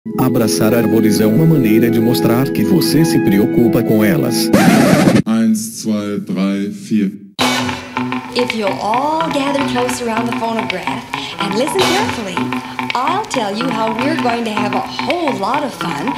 Abraçar árvores é uma maneira de mostrar que você se preocupa com elas. 1, 2, 3, 4. If you'll all gather close around the phonograph and listen carefully, I'll tell you how we're going to have a whole lot of fun.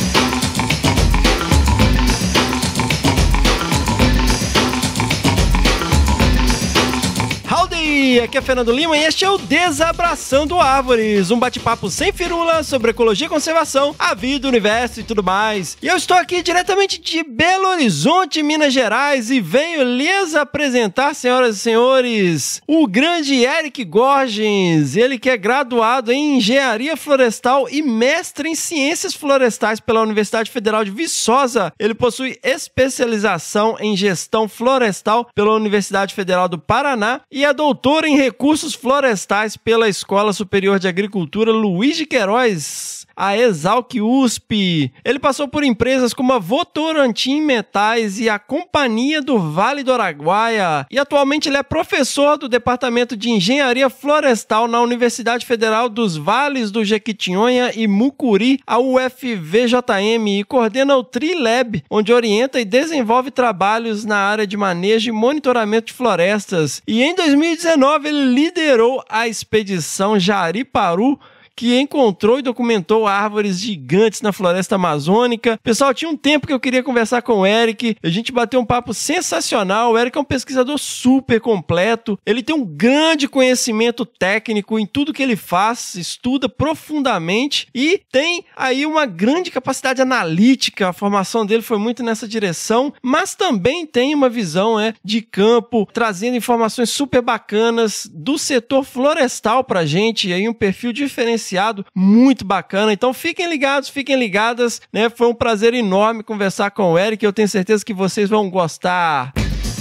Howdy! Aqui é Fernando Lima e este é o Desabraçando Árvores, um bate-papo sem firula sobre ecologia e conservação, a vida, o universo e tudo mais. E eu estou aqui diretamente de Belo Horizonte, Minas Gerais, e venho lhes apresentar, senhoras e senhores, o grande Eric Gorgens, ele que é graduado em Engenharia Florestal e mestre em Ciências Florestais pela Universidade Federal de Viçosa. Ele possui especialização em Gestão Florestal pela Universidade Federal do Paraná e é doutor em Recursos Florestais pela Escola Superior de Agricultura Luiz de Queiroz, a Exalc USP. Ele passou por empresas como a Votorantim Metais e a Companhia do Vale do Araguaia. E atualmente ele é professor do Departamento de Engenharia Florestal na Universidade Federal dos Vales do Jequitinhonha e Mucuri, a UFVJM, e coordena o TriLab, onde orienta e desenvolve trabalhos na área de manejo e monitoramento de florestas. E em 2019 ele liderou a expedição Jariparu, que encontrou e documentou árvores gigantes na floresta amazônica. Pessoal, tinha um tempo que eu queria conversar com o Eric, a gente bateu um papo sensacional. O Eric é um pesquisador super completo, ele tem um grande conhecimento técnico em tudo que ele faz, estuda profundamente e tem aí uma grande capacidade analítica. A formação dele foi muito nessa direção, mas também tem uma visão de campo, trazendo informações super bacanas do setor florestal pra gente, e aí um perfil diferenciado muito bacana. Então fiquem ligados, fiquem ligadas, né? Foi um prazer enorme conversar com o Eric, eu tenho certeza que vocês vão gostar.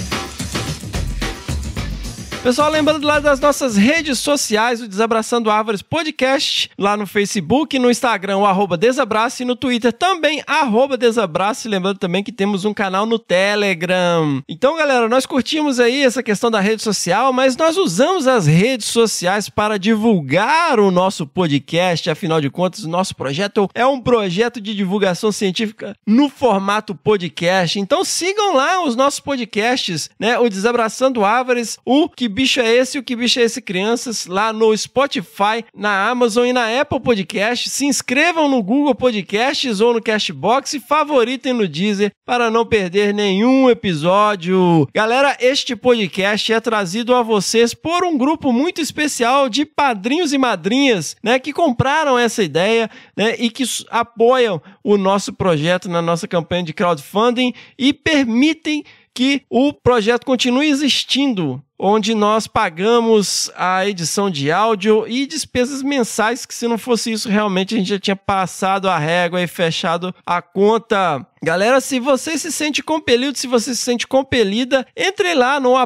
Pessoal, lembrando lá das nossas redes sociais, o Desabraçando Árvores Podcast, lá no Facebook, no Instagram, o @Desabrace, e no Twitter também, @Desabrace. Lembrando também que temos um canal no Telegram. Então, galera, nós curtimos aí essa questão da rede social, mas nós usamos as redes sociais para divulgar o nosso podcast. Afinal de contas, o nosso projeto é um projeto de divulgação científica no formato podcast. Então, sigam lá os nossos podcasts, né? O Desabraçando Árvores, o Que Bicho é Esse? O Que Bicho é Esse, Crianças, lá no Spotify, na Amazon e na Apple Podcast. Se inscrevam no Google Podcasts ou no Castbox e favoritem no Deezer para não perder nenhum episódio. Galera, este podcast é trazido a vocês por um grupo muito especial de padrinhos e madrinhas, né, que compraram essa ideia, né, e que apoiam o nosso projeto na nossa campanha de crowdfunding e permitem que o projeto continue existindo, onde nós pagamos a edição de áudio e despesas mensais, que se não fosse isso, realmente a gente já tinha passado a régua e fechado a conta. Galera, se você se sente compelido, se você se sente compelida, entre lá no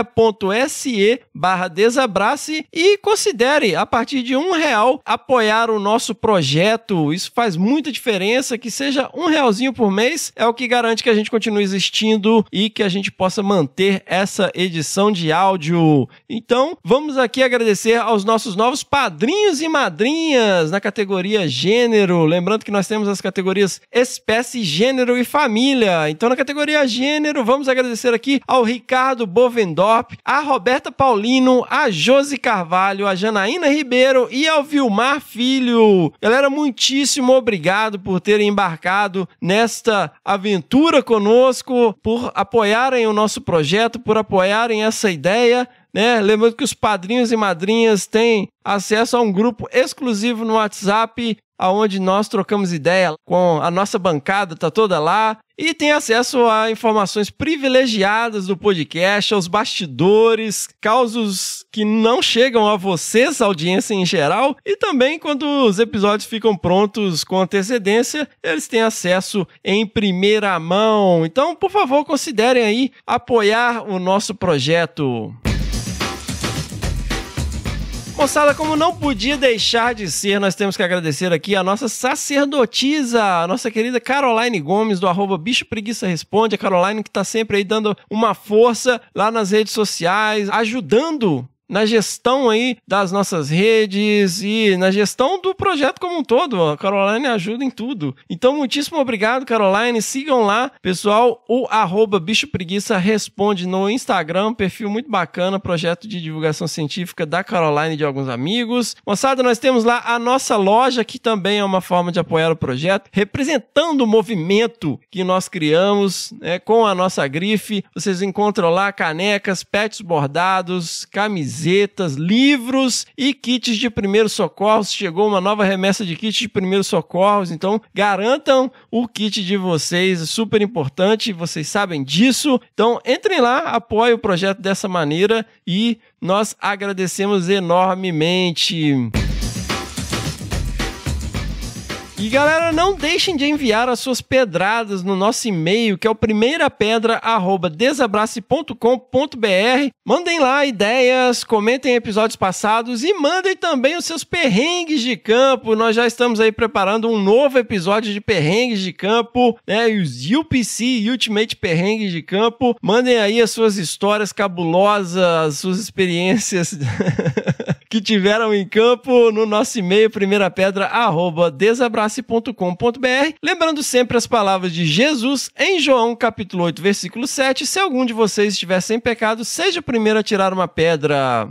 apoia.se/desabrace e considere, a partir de R$1, apoiar o nosso projeto. Isso faz muita diferença, que seja R$1 por mês, é o que garante que a gente continue existindo e que a gente possa manter essa edição de áudio. Então, vamos aqui agradecer aos nossos novos padrinhos e madrinhas na categoria Gênero. Lembrando que nós temos as categorias Espécie, Gênero e Família. Então, na categoria Gênero, vamos agradecer aqui ao Ricardo Bovendorp, a Roberta Paulino, a Josi Carvalho, a Janaína Ribeiro e ao Vilmar Filho. Galera, muitíssimo obrigado por terem embarcado nesta aventura conosco, por apoiarem o nosso projeto, por apoiarem essa ideia, né? Lembrando que os padrinhos e madrinhas têm acesso a um grupo exclusivo no WhatsApp, onde nós trocamos ideia com a nossa bancada, tá toda lá, e tem acesso a informações privilegiadas do podcast, aos bastidores, causos que não chegam a vocês, a audiência em geral, e também quando os episódios ficam prontos com antecedência, eles têm acesso em primeira mão. Então, por favor, considerem aí apoiar o nosso projeto. Moçada, como não podia deixar de ser, nós temos que agradecer aqui a nossa sacerdotisa, a nossa querida Caroline Gomes, do @Bicho Preguiça Responde. A Caroline que está sempre aí dando uma força lá nas redes sociais, ajudando na gestão aí das nossas redes e na gestão do projeto como um todo. A Caroline ajuda em tudo. Então, muitíssimo obrigado, Caroline. Sigam lá, pessoal, o @bichopreguiça responde no Instagram, perfil muito bacana, projeto de divulgação científica da Caroline e de alguns amigos. Moçada, nós temos lá a nossa loja, que também é uma forma de apoiar o projeto, representando o movimento que nós criamos, né, com a nossa grife. Vocês encontram lá canecas, pets bordados, camisetas, livros e kits de primeiros socorros. Chegou uma nova remessa de kits de primeiros socorros, então garantam o kit de vocês, é super importante, vocês sabem disso. Então entrem lá, apoiem o projeto dessa maneira e nós agradecemos enormemente. E galera, não deixem de enviar as suas pedradas no nosso e-mail, que é o primeirapedra@desabrace.com.br. Mandem lá ideias, comentem episódios passados e mandem também os seus perrengues de campo. Nós já estamos aí preparando um novo episódio de perrengues de campo, né? Os UPC, Ultimate Perrengues de Campo. Mandem aí as suas histórias cabulosas, as suas experiências que tiveram em campo no nosso e-mail, primeirapedra@desabrace.com.br. Lembrando sempre as palavras de Jesus em João capítulo 8, versículo 7. Se algum de vocês estiver sem pecado, seja o primeiro a tirar uma pedra.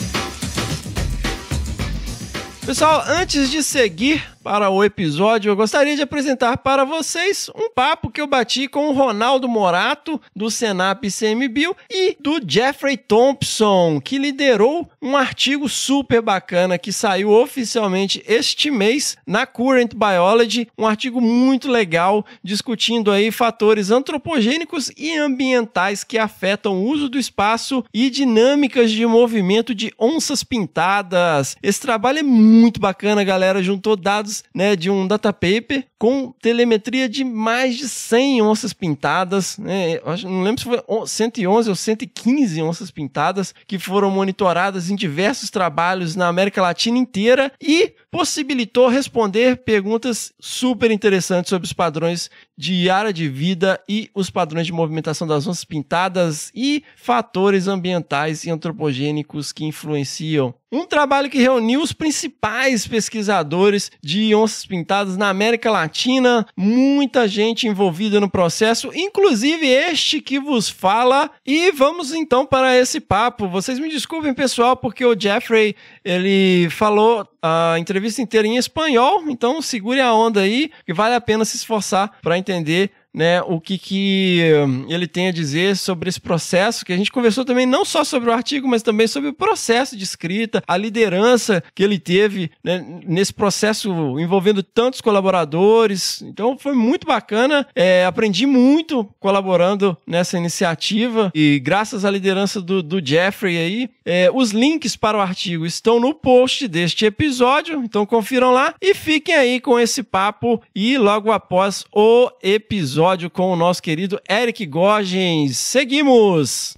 Pessoal, antes de seguir para o episódio, eu gostaria de apresentar para vocês um papo que eu bati com o Ronaldo Morato, do Senap ICMBio, e do Jeffrey Thompson, que liderou um artigo super bacana que saiu oficialmente este mês na Current Biology, um artigo muito legal, discutindo aí fatores antropogênicos e ambientais que afetam o uso do espaço e dinâmicas de movimento de onças pintadas. Esse trabalho é muito bacana, galera, juntou dados, né, de um data paper com telemetria de mais de 100 onças pintadas, né? Não lembro se foi 111 ou 115 onças pintadas que foram monitoradas em diversos trabalhos na América Latina inteira e possibilitou responder perguntas super interessantes sobre os padrões de área de vida e os padrões de movimentação das onças pintadas e fatores ambientais e antropogênicos que influenciam. Um trabalho que reuniu os principais pesquisadores de onças pintadas na América Latina, muita gente envolvida no processo, inclusive este que vos fala. E vamos então para esse papo. Vocês me desculpem, pessoal, porque o Jeffrey, ele falou a entrevista inteira em espanhol, então segure a onda aí, que vale a pena se esforçar para entender, né, o que ele tem a dizer sobre esse processo, que a gente conversou também não só sobre o artigo, mas também sobre o processo de escrita, a liderança que ele teve, né, nesse processo envolvendo tantos colaboradores. Então foi muito bacana, aprendi muito colaborando nessa iniciativa e graças à liderança do Jeffrey aí, os links para o artigo estão no post deste episódio, então confiram lá e fiquem aí com esse papo e logo após o episódio com o nosso querido Eric Gogens. Seguimos!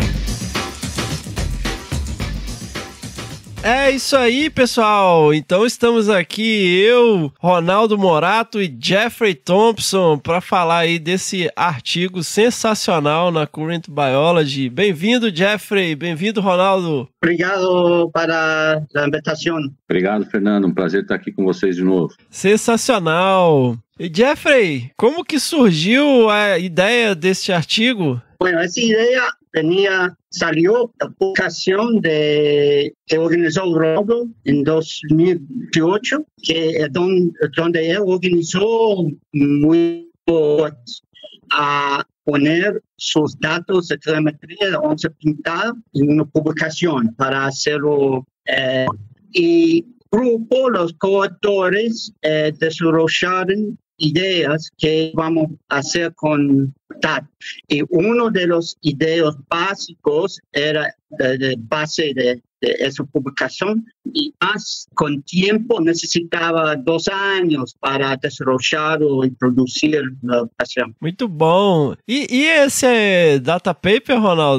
É isso aí, pessoal. Então estamos aqui, eu, Ronaldo Morato e Jeffrey Thompson, para falar aí desse artigo sensacional na Current Biology. Bem-vindo, Jeffrey. Bem-vindo, Ronaldo. Obrigado para a invitação. Obrigado, Fernando. Um prazer estar aqui com vocês de novo. Sensacional. E Jeffrey, como que surgiu a ideia deste artigo? Bueno, essa ideia salió da publicação que organizou o Rodo em 2018, que é onde ele organizou muito a poner seus dados de telemetria da onça pintada em uma publicação para hacerlo. E grupo, los coautores desarrollaron ideas que vamos a hacer con datos. Y uno de los ideas básicos era de base de essa publicação e más con tiempo necesitaba 2 años para desarrollar e produzir a publicação. Muito bom. E esse data paper, Ronaldo?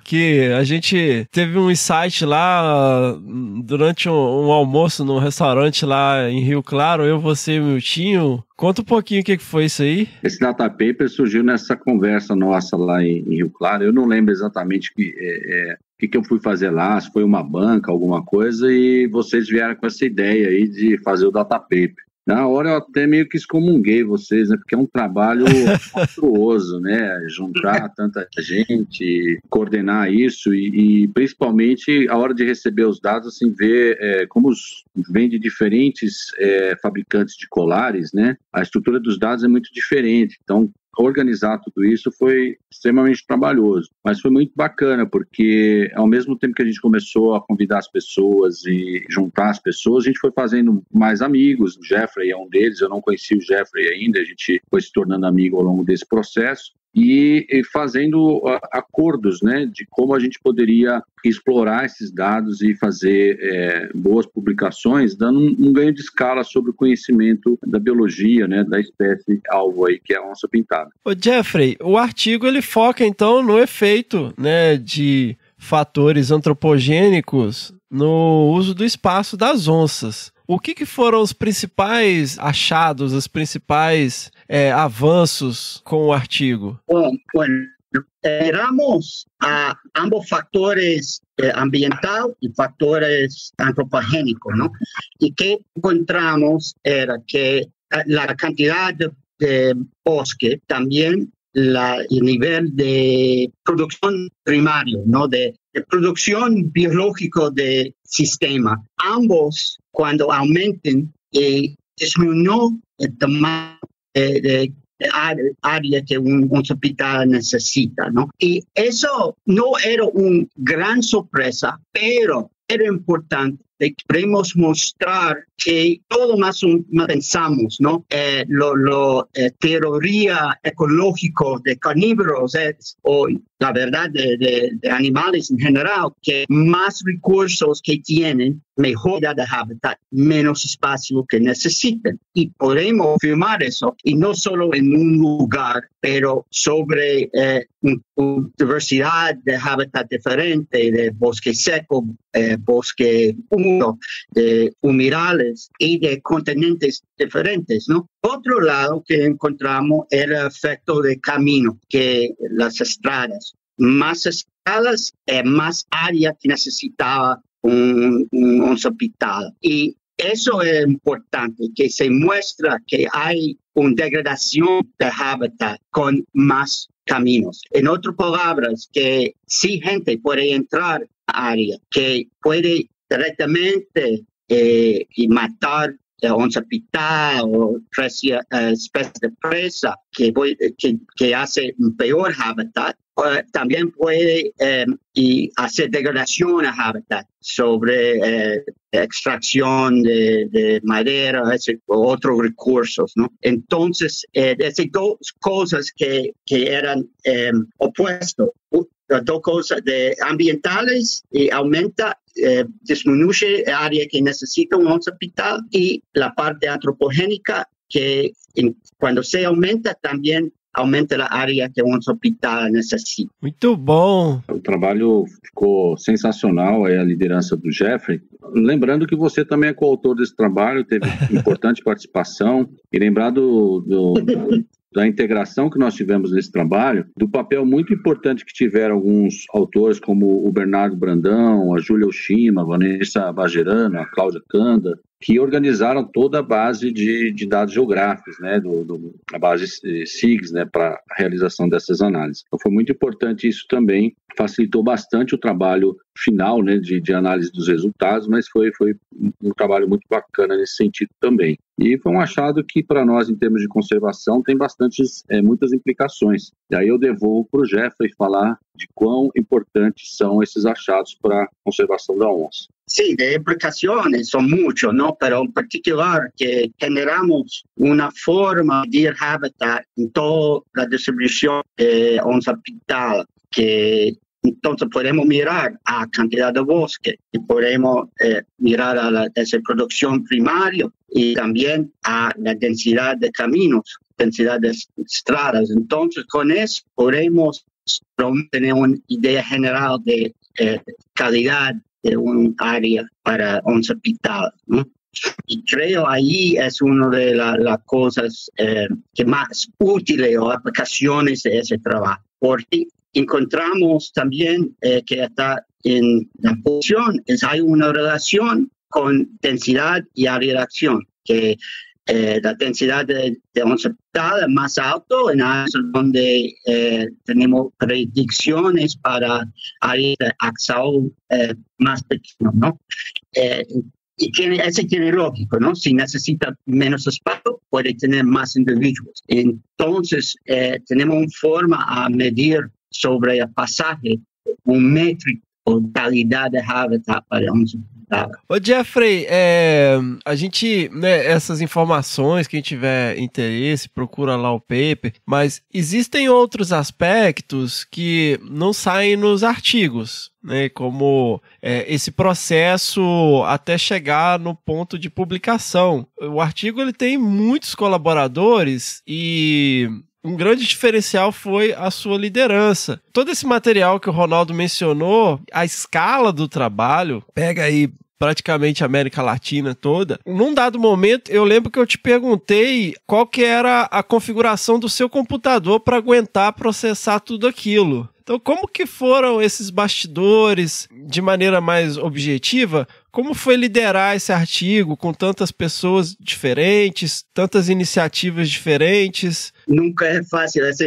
que a gente teve um insight lá durante um almoço num restaurante lá em Rio Claro, eu, você e o Miltinho. Conta um pouquinho o que foi isso aí. Esse data paper surgiu nessa conversa nossa lá em Rio Claro. Eu não lembro exatamente o que eu fui fazer lá, se foi uma banca, alguma coisa, e vocês vieram com essa ideia aí de fazer o data paper. Na hora eu até meio que excomunguei vocês, né? Porque é um trabalho monstruoso, né? Juntar tanta gente, coordenar isso e principalmente a hora de receber os dados, assim, ver como vem de diferentes fabricantes de colares, né? A estrutura dos dados é muito diferente, então organizar tudo isso foi extremamente trabalhoso, mas foi muito bacana, porque ao mesmo tempo que a gente começou a convidar as pessoas e juntar as pessoas, a gente foi fazendo mais amigos. O Jeffrey é um deles, eu não conhecia o Jeffrey ainda, a gente foi se tornando amigo ao longo desse processo e fazendo acordos, né, de como a gente poderia explorar esses dados e fazer boas publicações, dando um ganho de escala sobre o conhecimento da biologia, né, da espécie alvo aí, que é a onça pintada. Ô Jeffrey, o artigo ele foca então no efeito, né, de fatores antropogênicos no uso do espaço das onças. O que foram os principais achados, os principais avanços com o artigo? Bueno, miramos a ambos factores ambiental y factores antropogénicos, ¿no? Y que encontramos era que la cantidad de bosque, también el nivel de producción primario, ¿no? De producción biológica del sistema. Ambos, cuando aumenten, disminuyó el tamaño de área que un hospital necesita, ¿no? Y eso no era una gran sorpresa, pero era importante. Queremos mostrar que todo más pensamos, ¿no? Teoría ecológica de carnívoros o la verdad de animales en general, que más recursos que tienen, mejor de hábitat, menos espacio que necesiten. Y podemos afirmar eso, y no solo en un lugar, pero sobre una diversidad de hábitat diferente, de bosque seco, bosque húmedo, de humedales y de continentes diferentes, ¿no? Otro lado que encontramos era el efecto de camino, que las estradas. Más estradas, más área que necesitaba un hospital. Y eso es importante, que se muestra que hay una degradación de hábitat con más caminos. En otras palabras, que si gente puede entrar a área, que puede directamente y matar onza pitá o especie de presa que hace un peor hábitat, también puede y hacer degradación a hábitat sobre extracción de madera, otros recursos, ¿no? Entonces, esas dos cosas que eran opuestas, dos cosas ambientales y aumenta, disminuye el área que necesita un hospital y la parte antropogénica que cuando se aumenta también aumenta a área que um hospital necessita. Muito bom! O trabalho ficou sensacional, a liderança do Jeffrey. Lembrando que você também é coautor desse trabalho, teve importante participação, e lembrar da integração que nós tivemos nesse trabalho, do papel muito importante que tiveram alguns autores como o Bernardo Brandão, a Júlia Oshima, a Vanessa Bagerano, a Cláudia Kanda, que organizaram toda a base de dados geográficos, né, a base SIGS, né, para a realização dessas análises. Então foi muito importante isso também, facilitou bastante o trabalho final, né, de análise dos resultados, mas foi um trabalho muito bacana nesse sentido também. E foi um achado que para nós, em termos de conservação, tem muitas implicações. E aí eu devolvo para o Jeffrey falar de quão importantes são esses achados para a conservação da onça. Sí, de implicaciones son muchos, ¿no? Pero en particular que generamos una forma de hábitat en toda la distribución de onza pintada, que entonces podemos mirar a cantidad de bosque y podemos mirar a esa producción primaria y también a la densidad de caminos, densidad de estradas. Entonces con eso podemos tener una idea general de calidad de un área para once pintada, ¿no? Y creo ahí es una de las cosas que más útiles o aplicaciones de ese trabajo, porque encontramos también que está en la posición, hay una relación con densidad y área de acción, que la densidad de once pintada es más alto en áreas donde tenemos predicciones para áreas de acción más pequeñas, ¿no? Y ese tiene lógico, ¿no? Si necesita menos espacio, puede tener más individuos. Entonces, tenemos una forma a medir sobre el pasaje, un métrico o calidad de hábitat para once pintada. Ô Jeffrey, a gente, né, essas informações, quem tiver interesse, procura lá o paper, mas existem outros aspectos que não saem nos artigos, né, como esse processo até chegar no ponto de publicação. O artigo ele tem muitos colaboradores e um grande diferencial foi a sua liderança. Todo esse material que o Ronaldo mencionou, a escala do trabalho, pega aí praticamente a América Latina toda. Num dado momento, eu lembro que eu te perguntei qual que era a configuração do seu computador para aguentar processar tudo aquilo. Então, como que foram esses bastidores de maneira mais objetiva? Como foi liderar esse artigo com tantas pessoas diferentes, tantas iniciativas diferentes? Nunca é fácil. Esse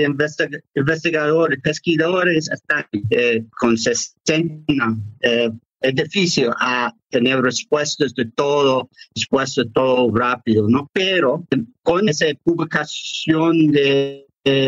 pesquisadores estão com 60 es difícil a tener respuestas de todo rápido, ¿no? Pero con esa publicación de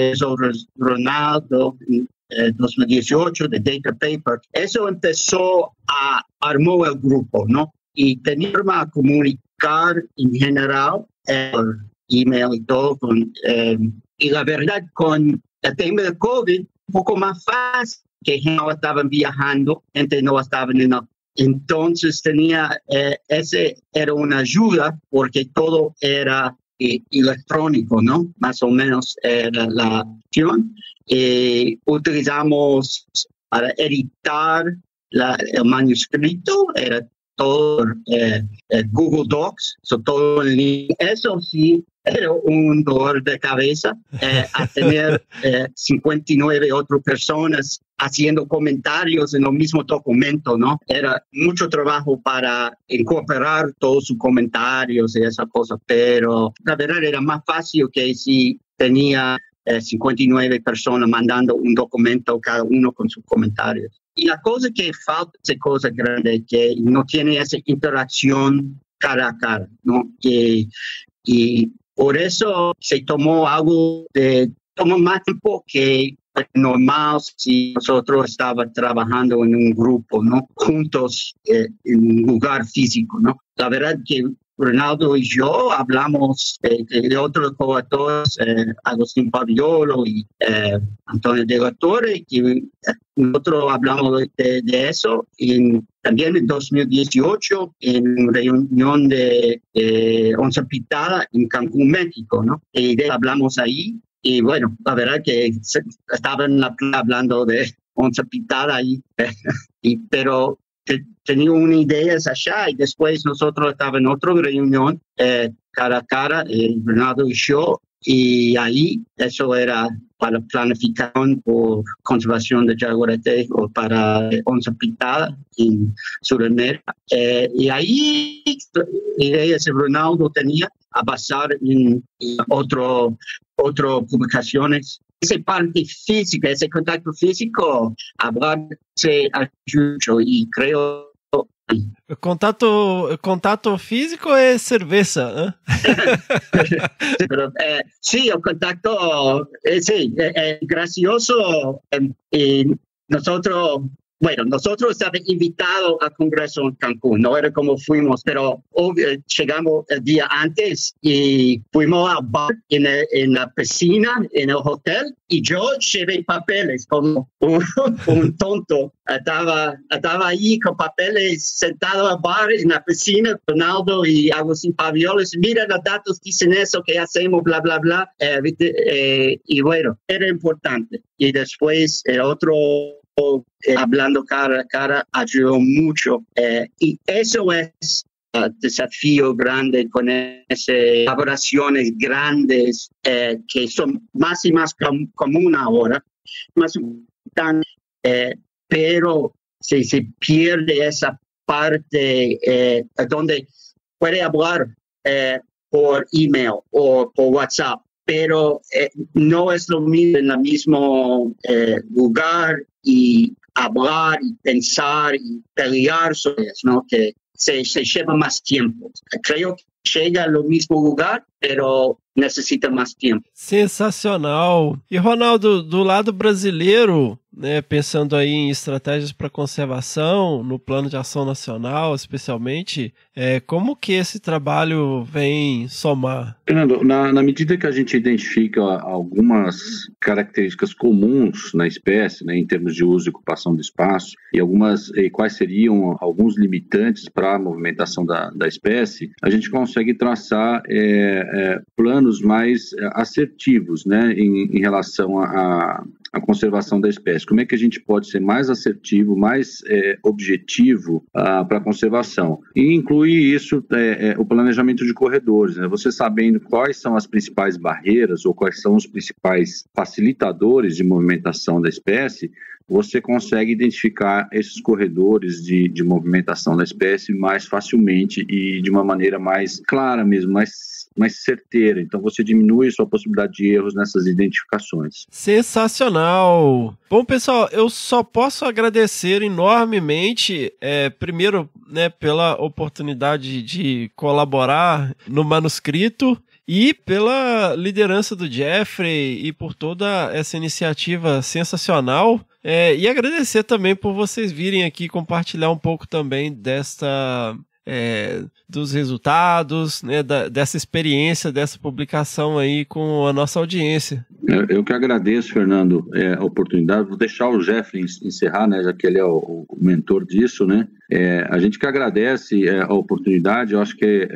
Ronaldo en 2018 de Data Paper, eso empezó a armar el grupo, ¿no? Y teníamos a comunicar en general por email y todo. Y la verdad, con el tema del COVID, un poco más fácil, que no estaban viajando, gente no estaba entonces ese era una ayuda porque todo era electrónico, ¿no? Más o menos era la opción. Utilizamos para editar el manuscrito, era todo Google Docs, todo en línea. Eso sí, era un dolor de cabeza a tener 59 otras personas haciendo comentarios en el mismo documento, ¿no? Era mucho trabajo para incorporar todos sus comentarios y esa cosa, pero la verdad era más fácil que si tenía 59 personas mandando un documento, cada uno con sus comentarios. Y la cosa que falta es cosa grande, que no tiene esa interacción cara a cara, ¿no? Y por eso se tomó tomó más tiempo que normal si nosotros estábamos trabajando en un grupo, ¿no? Juntos en un lugar físico, ¿no? La verdad que Ronaldo y yo hablamos de otros coautores, Agustín Paviolo y Antonio de la Torre, que nosotros hablamos de eso también en 2018 en una reunión de once pintada en Cancún, México, ¿no? Y hablamos ahí. Y bueno, la verdad que estaban hablando de once pintada ahí, pero tenía una idea allá y después nosotros estábamos en otra reunión cara a cara, Bernardo y yo, y ahí eso era para planificación por conservación de jaguarete o para once pintada en Sudamérica. Y ahí ideas que Ronaldo tenía a basar en otras publicaciones. Esa parte física, ese contacto físico, hablarse mucho y creo... Contato físico es cerveza, ¿eh? Pero, sí, el contacto, sí, gracioso. Nosotros Bueno, nosotros estábamos invitados al Congreso en Cancún, no era como fuimos, pero llegamos el día antes y fuimos al bar en la piscina, en el hotel, y yo llevé papeles como un tonto. Estaba ahí con papeles sentado al bar en la piscina, Ronaldo y Agustín Pavioles. Mira, los datos dicen eso, que hacemos, bla, bla, bla. Y bueno, era importante. Y después el otro... hablando cara a cara ayudó mucho y eso es desafío grande con esas colaboraciones grandes que son más y más común ahora, más pero si se pierde esa parte donde puede hablar por email o por WhatsApp, pero no es lo mismo en el mismo lugar y hablar y pensar y pelear sobre eso, ¿no? Que se lleva más tiempo. Creo que chega ao mesmo lugar, pero necessita mais tempo. Sensacional. E, Ronaldo, do lado brasileiro, né, pensando aí em estratégias para conservação, no plano de ação nacional, especialmente, como que esse trabalho vem somar? Fernando, na medida que a gente identifica algumas características comuns na espécie, né, em termos de uso e ocupação do espaço, e quais seriam alguns limitantes para a movimentação da espécie, a gente consegue traçar planos mais assertivos, né, em relação à conservação da espécie. Como é que a gente pode ser mais assertivo, mais objetivo para a conservação? E inclui isso o planejamento de corredores, né? Você sabendo quais são as principais barreiras ou quais são os principais facilitadores de movimentação da espécie, você consegue identificar esses corredores de movimentação da espécie mais facilmente e de uma maneira mais clara mesmo, mais certeira. Então você diminui a sua possibilidade de erros nessas identificações. Sensacional! Bom, pessoal, eu só posso agradecer enormemente, primeiro, né, pela oportunidade de colaborar no manuscrito, e pela liderança do Jeffrey e por toda essa iniciativa sensacional. E agradecer também por vocês virem aqui compartilhar um pouco também dos resultados, né, dessa experiência, dessa publicação aí com a nossa audiência. Eu que agradeço, Fernando, a oportunidade. Vou deixar o Jeffrey encerrar, né, já que ele é o mentor disso, né? A gente que agradece a oportunidade. Eu acho que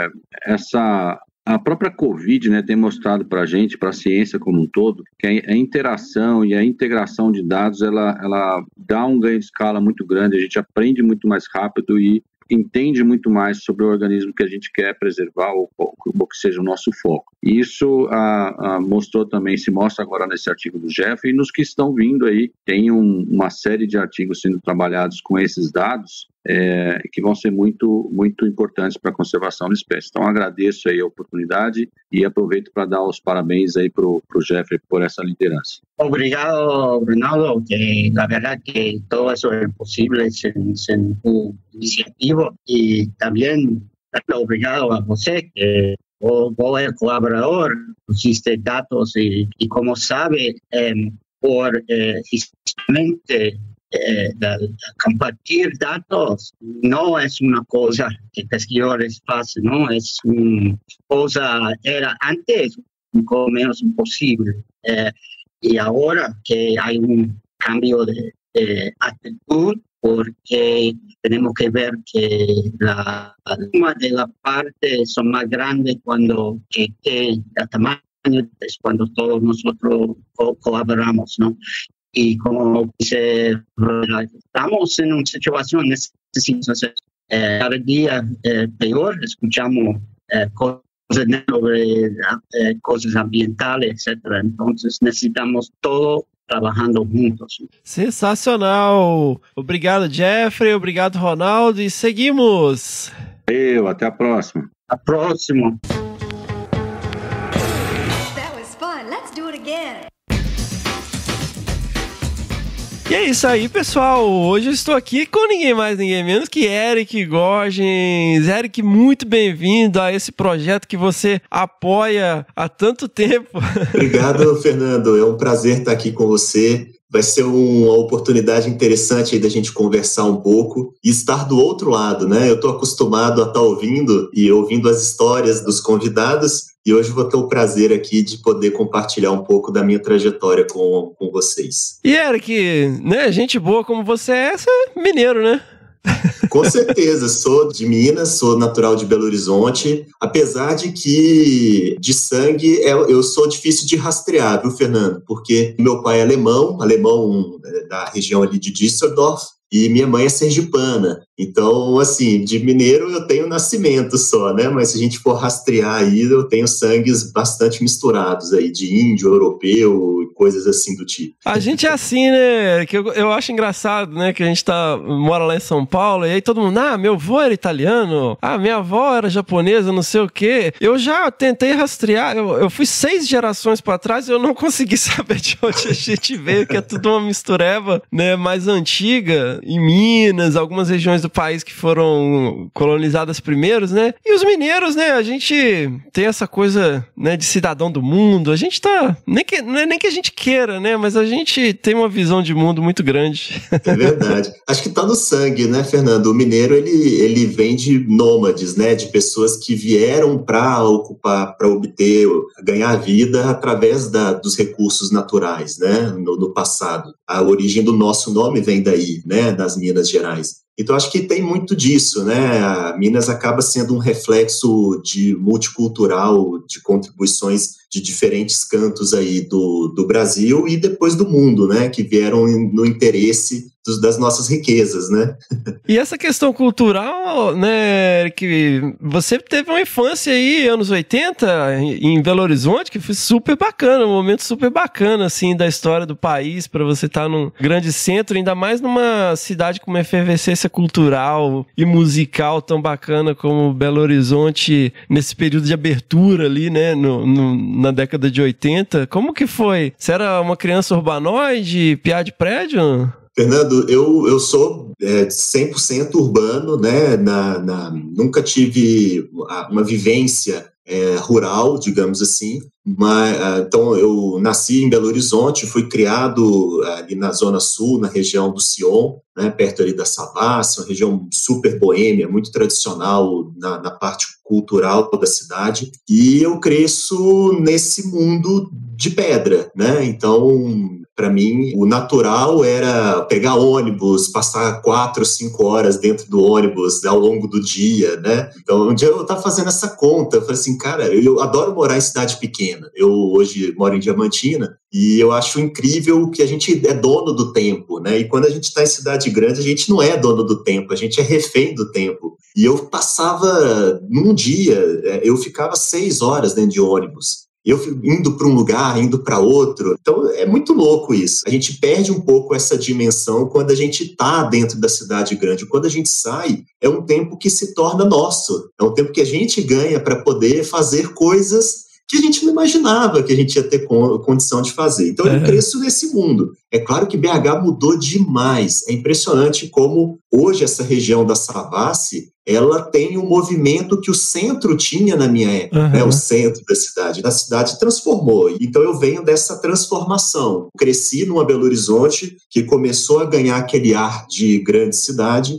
a própria Covid, né, tem mostrado para a gente, para a ciência como um todo, que a interação e a integração de dados, ela dá um ganho de escala muito grande, a gente aprende muito mais rápido e entende muito mais sobre o organismo que a gente quer preservar ou que seja o nosso foco. E isso mostrou também, se mostra agora nesse artigo do Jeff, e nos que estão vindo aí, tem uma série de artigos sendo trabalhados com esses dados, que vão ser muito, muito importantes para a conservação da espécie. Então agradeço aí a oportunidade e aproveito para dar os parabéns aí para o Jeffrey por essa liderança. Obrigado, Ronaldo, que la verdad que todo eso es posible sin tu iniciativa, y también obrigado a você, que vos eres colaborador, pusiste datos y como sabe, por justamente compartir datos no es una cosa que pescadores hacen, ¿no? Es una cosa, era antes un poco menos imposible. Y ahora que hay un cambio de actitud, porque tenemos que ver que la suma de la parte son más grandes cuando el tamaño es cuando todos nosotros colaboramos, ¿no? Y como dice, estamos en una situación, necesitamos cada día peor, escuchamos cosas sobre cosas ambientales, etcétera. Entonces necesitamos todo trabalhando juntos. Sensacional! Obrigado, Jeffrey, obrigado, Ronaldo, e seguimos! Até a próxima! A próxima! That was fun. Let's do it again. E é isso aí, pessoal. Hoje eu estou aqui com ninguém mais, ninguém menos que Eric Gorgens. Eric, muito bem-vindo a esse projeto que você apoia há tanto tempo. Obrigado, Fernando. É um prazer estar aqui com você. Vai ser uma oportunidade interessante aí da gente conversar um pouco e estar do outro lado, né? Eu estou acostumado a estar ouvindo as histórias dos convidados e hoje vou ter o prazer aqui de poder compartilhar um pouco da minha trajetória com vocês. E Eric, né, gente boa como você é mineiro, né? Com certeza, sou de Minas, sou natural de Belo Horizonte, apesar de que de sangue eu sou difícil de rastrear, viu, Fernando? Porque meu pai é alemão da região ali de Düsseldorf, e minha mãe é sergipana. Então, assim, de mineiro eu tenho nascimento só, né? Mas se a gente for rastrear aí, eu tenho sangues bastante misturados aí, de índio, europeu e coisas assim do tipo. A gente é assim, né? Que eu acho engraçado, né? Que a gente mora lá em São Paulo, e aí todo mundo, meu avô era italiano, minha avó era japonesa, não sei o quê. Eu já tentei rastrear, eu fui 6 gerações pra trás e eu não consegui saber de onde a gente veio, que é tudo uma mistureba, né? Mais antiga, em Minas, algumas regiões do país que foram colonizadas primeiros, né? E os mineiros, né? A gente tem essa coisa, né, de cidadão do mundo. A gente não é nem que a gente queira, né? Mas a gente tem uma visão de mundo muito grande. É verdade. Acho que tá no sangue, né, Fernando? O mineiro, ele vem de nômades, né? De pessoas que vieram para ocupar, para obter, ganhar vida através dos recursos naturais, né? No passado. A origem do nosso nome vem daí, né? Das Minas Gerais. Então, acho que tem muito disso, né? A Minas acaba sendo um reflexo de multicultural, de contribuições de diferentes cantos aí do Brasil e depois do mundo, né? Que vieram no interesse das nossas riquezas, né? E essa questão cultural, né, que você teve uma infância aí, anos 80, em Belo Horizonte, que foi super bacana, um momento super bacana, assim, da história do país, para você estar num grande centro, ainda mais numa cidade com uma efervescência cultural e musical tão bacana como Belo Horizonte, nesse período de abertura ali, né, na década de 80. Como que foi? Você era uma criança urbanoide, piá de prédio? Fernando, eu sou 100% urbano, né? Nunca tive uma vivência rural, digamos assim. Então, eu nasci em Belo Horizonte, fui criado ali na Zona Sul, na região do Sion, né, perto ali da Savassi, uma região super boêmia, muito tradicional na parte cultural da cidade. E eu cresço nesse mundo de pedra, né? Então, para mim, o natural era pegar ônibus, passar 4, 5 horas dentro do ônibus ao longo do dia, né? Então, um dia eu estava fazendo essa conta, eu falei assim, cara, eu adoro morar em cidade pequena. Eu hoje moro em Diamantina e eu acho incrível que a gente é dono do tempo, né? E quando a gente está em cidade grande, a gente não é dono do tempo, a gente é refém do tempo. E eu passava, num dia, eu ficava 6 horas dentro de ônibus. Eu indo para um lugar, indo para outro. Então, é muito louco isso. A gente perde um pouco essa dimensão quando a gente está dentro da cidade grande. Quando a gente sai, é um tempo que se torna nosso. É um tempo que a gente ganha para poder fazer coisas que a gente não imaginava que a gente ia ter condição de fazer. Então, eu cresço nesse mundo. É claro que BH mudou demais. É impressionante como hoje essa região da Savassi, ela tem um movimento que o centro tinha na minha época, né? O centro da cidade. A cidade transformou. Então, eu venho dessa transformação. Cresci numa Belo Horizonte que começou a ganhar aquele ar de grande cidade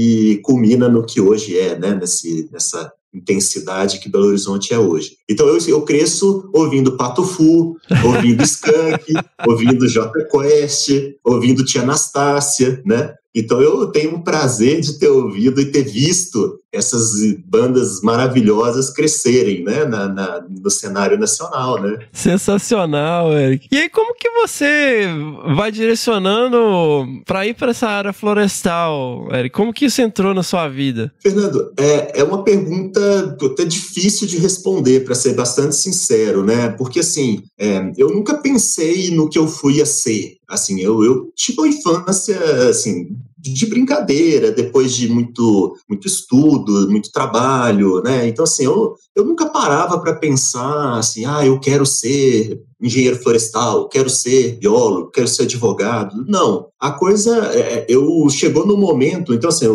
e culmina no que hoje é, né? Nessa intensidade que Belo Horizonte é hoje. Então eu cresço ouvindo Pato Fu, ouvindo Skank, ouvindo Jota Quest, ouvindo Tia Anastácia, né? Então eu tenho um prazer de ter ouvido e ter visto essas bandas maravilhosas crescerem, né, no cenário nacional, né? Sensacional, Eric. E aí, como que você vai direcionando para ir para essa área florestal, Eric? Como que isso entrou na sua vida? Fernando, é uma pergunta até difícil de responder, para ser bastante sincero, né? Porque, assim, eu nunca pensei no que eu fui a ser. Assim, eu tive uma infância, assim, de brincadeira, depois de muito estudo, muito trabalho, né? Então, assim, eu nunca parava para pensar, assim, eu quero ser engenheiro florestal, quero ser biólogo, quero ser advogado. Não, a coisa, chegou no momento, então, assim,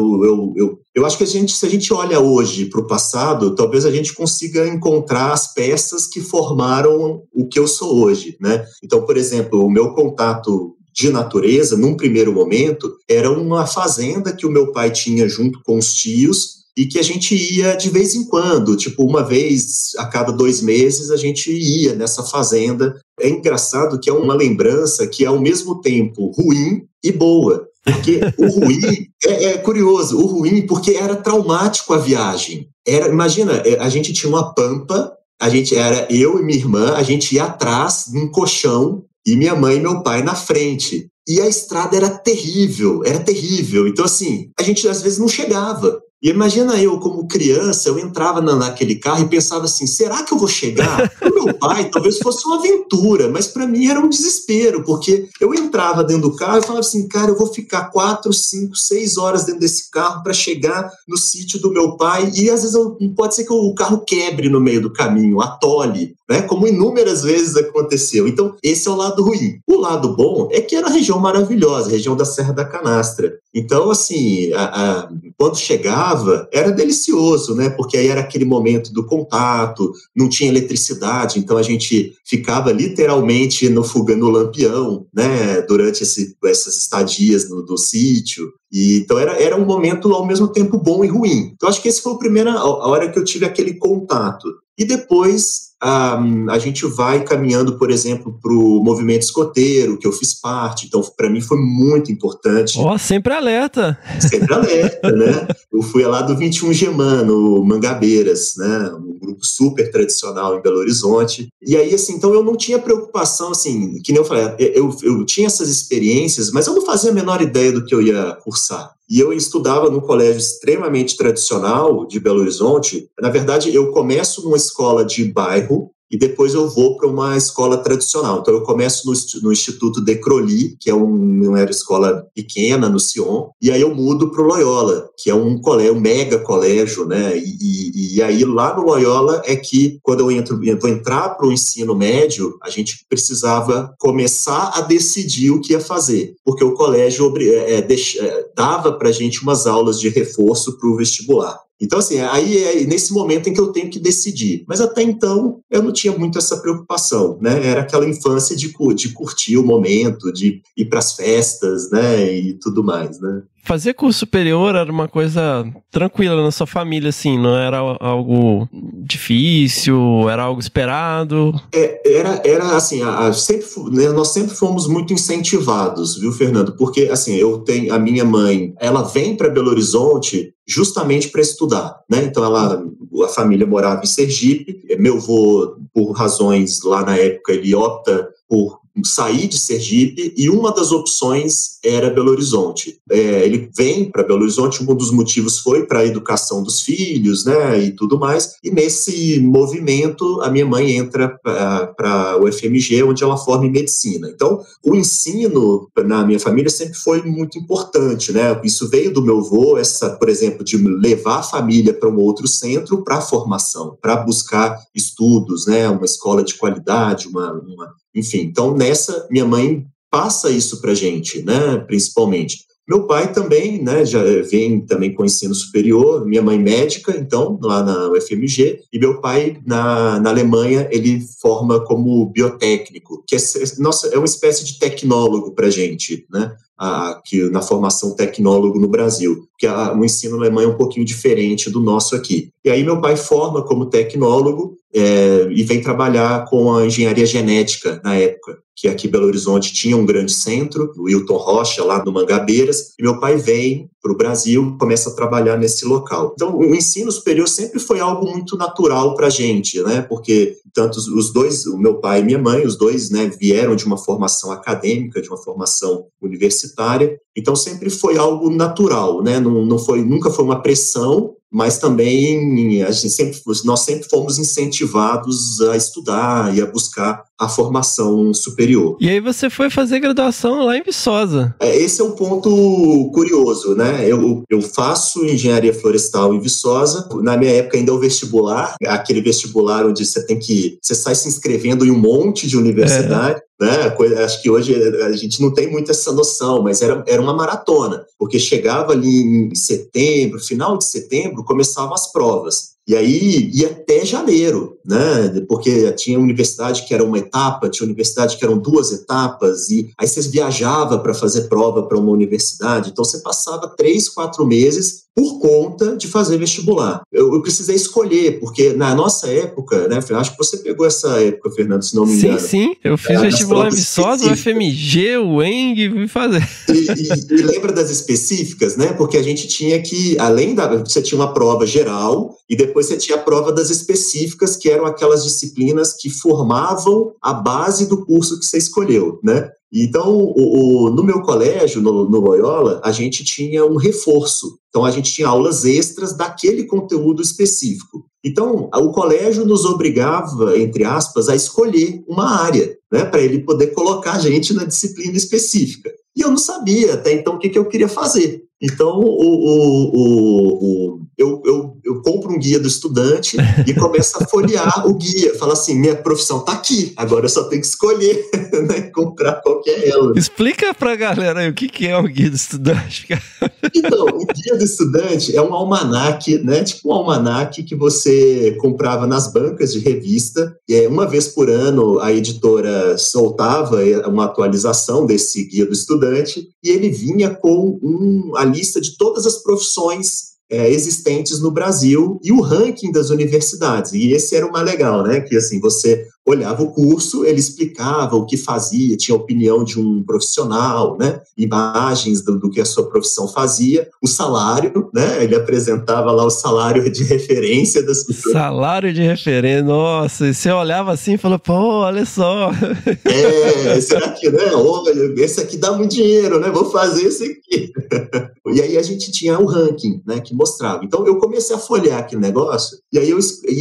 eu acho que se a gente olha hoje para o passado, talvez a gente consiga encontrar as peças que formaram o que eu sou hoje, né? Então, por exemplo, o meu contato de natureza, num primeiro momento, era uma fazenda que o meu pai tinha junto com os tios, e que a gente ia de vez em quando, tipo uma vez a cada 2 meses a gente ia nessa fazenda. É engraçado que é uma lembrança que é ao mesmo tempo ruim e boa, porque o ruim, é curioso, o ruim porque era traumático a viagem. Imagina, a gente tinha uma pampa, era eu e minha irmã, a gente ia atrás de um colchão e minha mãe e meu pai na frente. E a estrada era terrível. Então assim, a gente às vezes não chegava. E imagina eu, como criança, eu entrava naquele carro e pensava assim, será que eu vou chegar? Para o meu pai, talvez fosse uma aventura, mas para mim era um desespero, porque eu entrava dentro do carro e falava assim, cara, eu vou ficar 4, 5, 6 horas dentro desse carro para chegar no sítio do meu pai, e às vezes pode ser que o carro quebre no meio do caminho, atole, né? Como inúmeras vezes aconteceu. Então, esse é o lado ruim. O lado bom é que era uma região maravilhosa, a região da Serra da Canastra. Então, assim, quando chegava, era delicioso, né? Porque aí era aquele momento do contato, não tinha eletricidade, então a gente ficava literalmente no lampião, né? Durante essas estadias do sítio. E, então era um momento ao mesmo tempo bom e ruim. Então acho que esse foi a hora que eu tive aquele contato. E depois a gente vai caminhando, por exemplo, para o movimento escoteiro, que eu fiz parte. Então, para mim, foi muito importante. Sempre alerta. Sempre alerta, né? Eu fui lá do 21G, no Mangabeiras, né? Um grupo super tradicional em Belo Horizonte. E aí, assim, então eu não tinha preocupação, assim, que nem eu falei, eu tinha essas experiências, mas eu não fazia a menor ideia do que eu ia cursar. E eu estudava num colégio extremamente tradicional de Belo Horizonte. Na verdade, eu começo numa escola de bairro e depois eu vou para uma escola tradicional. Então, eu começo no Instituto de Crolli, que é uma escola pequena no Sion, e aí eu mudo para o Loyola, que é um mega colégio, né? E aí, lá no Loyola, é que, quando eu vou entrar para o ensino médio, a gente precisava começar a decidir o que ia fazer, porque o colégio dava para a gente umas aulas de reforço para o vestibular. Então, assim, aí é nesse momento em que eu tenho que decidir. Mas até então, eu não tinha muito essa preocupação, né? Era aquela infância de curtir o momento, de ir para as festas, né? E tudo mais, né? Fazer curso superior era uma coisa tranquila na sua família, assim, não era algo difícil, era algo esperado? Era assim, nós sempre fomos muito incentivados, viu, Fernando? Porque, assim, a minha mãe, ela vem para Belo Horizonte justamente para estudar, né? Então, a família morava em Sergipe, meu avô, por razões lá na época, ele opta por sair de Sergipe e uma das opções era Belo Horizonte. Ele vem para Belo Horizonte, um dos motivos foi para a educação dos filhos, né, e tudo mais, e nesse movimento a minha mãe entra para o FMG, onde ela forma em medicina. Então, o ensino na minha família sempre foi muito importante, né, isso veio do meu avô, por exemplo, de levar a família para um outro centro para formação, para buscar estudos, né, uma escola de qualidade, enfim, então nessa, minha mãe passa isso pra gente, né, principalmente. Meu pai também, né, já vem também com ensino superior, minha mãe médica, então, lá na UFMG, e meu pai, na Alemanha, ele forma como biotécnico, que é uma espécie de tecnólogo pra gente, né, aqui na formação tecnólogo no Brasil, porque o ensino alemão é um pouquinho diferente do nosso aqui. E aí meu pai forma como tecnólogo e vem trabalhar com a engenharia genética na época, que aqui em Belo Horizonte tinha um grande centro, o Hilton Rocha, lá no Mangabeiras, e meu pai vem para o Brasil, começa a trabalhar nesse local. Então, o ensino superior sempre foi algo muito natural para a gente, né? Porque tanto os dois, o meu pai e minha mãe, os dois, né, vieram de uma formação acadêmica, de uma formação universitária, então sempre foi algo natural, né? Nunca foi uma pressão, mas também nós sempre fomos incentivados a estudar e a buscar a formação superior. E aí você foi fazer graduação lá em Viçosa. Esse é um ponto curioso, né? Eu faço engenharia florestal em Viçosa. Na minha época ainda é o vestibular, aquele vestibular onde você sai se inscrevendo em um monte de universidade. Né? Acho que hoje a gente não tem muito essa noção, mas era uma maratona, porque chegava ali em setembro, final de setembro, começavam as provas. E aí ia até janeiro, né? Porque tinha universidade que era uma etapa, tinha universidade que eram 2 etapas, e aí você viajava para fazer prova para uma universidade, então você passava 3, 4 meses por conta de fazer vestibular. Eu precisei escolher, porque na nossa época, né, acho que você pegou essa época, Fernando, se não me engano. Sim, eu fiz vestibular em Viçosa, o FMG, o ENG, fui fazer. E lembra das específicas, né? Porque a gente tinha que, você tinha uma prova geral e depois você tinha a prova das específicas, que eram aquelas disciplinas que formavam a base do curso que você escolheu, né? Então, no meu colégio, no Loyola, a gente tinha um reforço. Então, a gente tinha aulas extras daquele conteúdo específico. Então, o colégio nos obrigava, entre aspas, a escolher uma área, né, para ele poder colocar a gente na disciplina específica. E eu não sabia até então o que eu queria fazer. Então, eu compro um guia do estudante e começo a folhear o guia. Falo assim, minha profissão está aqui, agora eu só tenho que escolher, né, comprar qualquer ela. Explica pra galera aí o que é o guia do estudante. Então, o guia do estudante é um almanaque, né, tipo um almanaque que você comprava nas bancas de revista. E uma vez por ano a editora soltava uma atualização desse guia do estudante e ele vinha com a lista de todas as profissões existentes no Brasil e o ranking das universidades. E esse era o mais legal, né? Que assim, você olhava o curso, ele explicava o que fazia, tinha a opinião de um profissional, né? Imagens do que a sua profissão fazia, o salário, né? Ele apresentava lá o salário de referência das pessoas. Salário de referência, nossa, e você olhava assim e falou, pô, olha só. Será que, né? Olha, esse aqui dá muito dinheiro, né? Vou fazer esse aqui. E aí a gente tinha o ranking, né? Que mostrava. Então eu comecei a folhear aquele negócio, e aí eu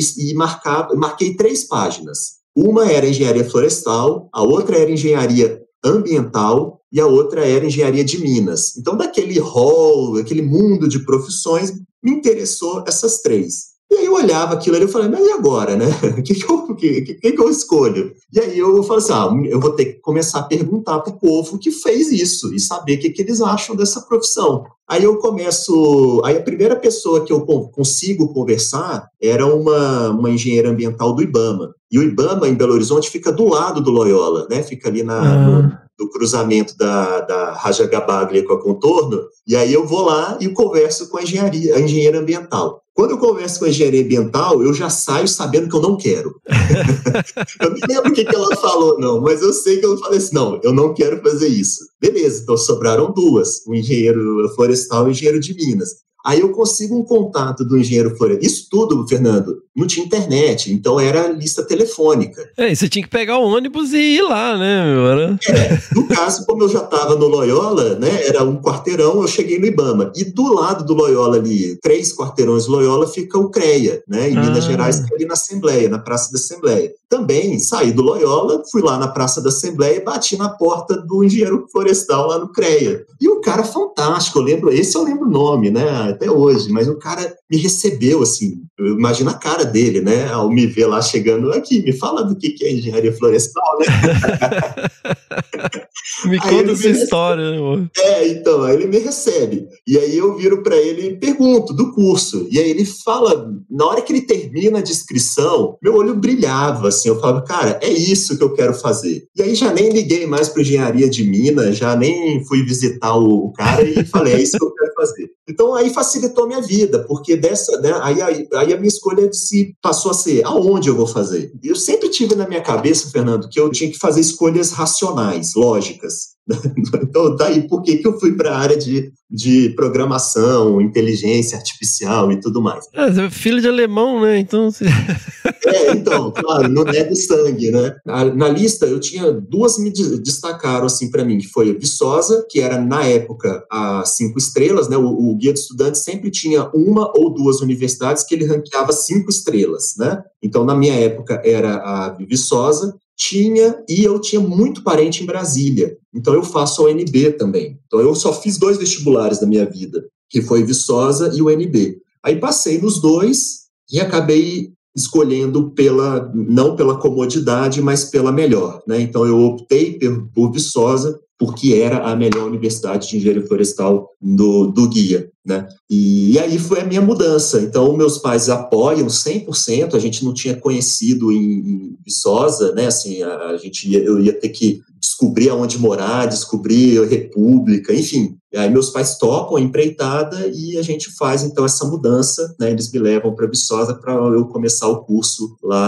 marquei 3 páginas. Uma era engenharia florestal, a outra era engenharia ambiental e a outra era engenharia de minas. Então, daquele hall, aquele mundo de profissões, me interessou essas 3. E aí eu olhava aquilo ali e falei, mas e agora, né? O que eu escolho? E aí eu falei assim, eu vou ter que começar a perguntar para o povo que fez isso e saber o que eles acham dessa profissão. Aí a primeira pessoa que eu consigo conversar era uma engenheira ambiental do IBAMA. E o IBAMA, em Belo Horizonte, fica do lado do Loyola, né? Fica ali no cruzamento da Raja Gabaglia com a Contorno. E aí eu vou lá e converso com a engenheira ambiental. Quando eu converso com a engenharia ambiental, eu já saio sabendo que eu não quero. Eu não lembro o que ela falou, não, mas eu sei que eu falei assim, não, eu não quero fazer isso. Beleza, então sobraram 2, um engenheiro florestal e um engenheiro de minas. Aí eu consigo um contato do engenheiro florestal. Isso tudo, Fernando, não tinha internet, então era lista telefônica. E você tinha que pegar o ônibus e ir lá, né, meu? No caso, como eu já estava no Loyola, né, era um quarteirão, eu cheguei no IBAMA. E do lado do Loyola ali, 3 quarteirões do Loyola, fica o CREA, né, em Minas Gerais, que é ali na Assembleia, na Praça da Assembleia. Também saí do Loyola, fui lá na Praça da Assembleia e bati na porta do engenheiro florestal lá no CREA. E o cara fantástico, eu lembro o nome, né, até hoje, mas o cara me recebeu, assim, eu imagino a cara dele, né, ao me ver lá chegando aqui, me fala do que é engenharia florestal, né? Me conta essa história, né, amor? Então, aí ele me recebe, e aí eu viro para ele e pergunto do curso, e aí ele fala, na hora que ele termina a descrição, meu olho brilhava, assim, eu falava, cara, é isso que eu quero fazer. E aí já nem liguei mais para engenharia de Minas, já nem fui visitar o cara e falei, é isso que eu quero fazer. Então aí facilitou a minha vida, porque aí a minha escolha passou a ser aonde eu vou fazer. Eu sempre tive na minha cabeça, Fernando, que eu tinha que fazer escolhas racionais, lógicas. Então, daí por que eu fui para a área de programação, inteligência artificial e tudo mais. Você é filho de alemão, né? Então, então, claro, não é do sangue, né? Na lista, eu tinha 2 me destacaram, assim, para mim, que foi a Viçosa, que era, na época, a 5 estrelas, né? O guia de estudantes sempre tinha 1 ou 2 universidades que ele ranqueava 5 estrelas, né? Então, na minha época, era a Viçosa, eu tinha muito parente em Brasília, então eu faço a UNB também. Então eu só fiz 2 vestibulares na minha vida, que foi Viçosa e o UNB. Aí passei nos 2 e acabei escolhendo não pela comodidade, mas pela melhor, né? Então eu optei por Viçosa, porque era a melhor universidade de engenharia florestal do guia, né? E aí foi a minha mudança. Então, meus pais apoiam 100%. A gente não tinha conhecido em Viçosa, né? Assim, eu ia ter que descobrir aonde morar, descobrir a República, enfim. E aí meus pais topam a empreitada e a gente faz, então, essa mudança, né? Eles me levam para Viçosa para eu começar o curso lá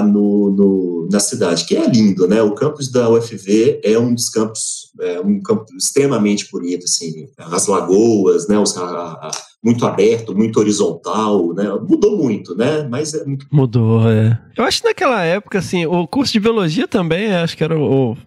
na cidade, que é lindo, né? O campus da UFV é um dos campos, um campo extremamente bonito, assim, as lagoas, né? Muito aberto, muito horizontal, né? Mudou muito, né? Mas mudou, é. Eu acho que naquela época, assim, o curso de biologia também, acho que era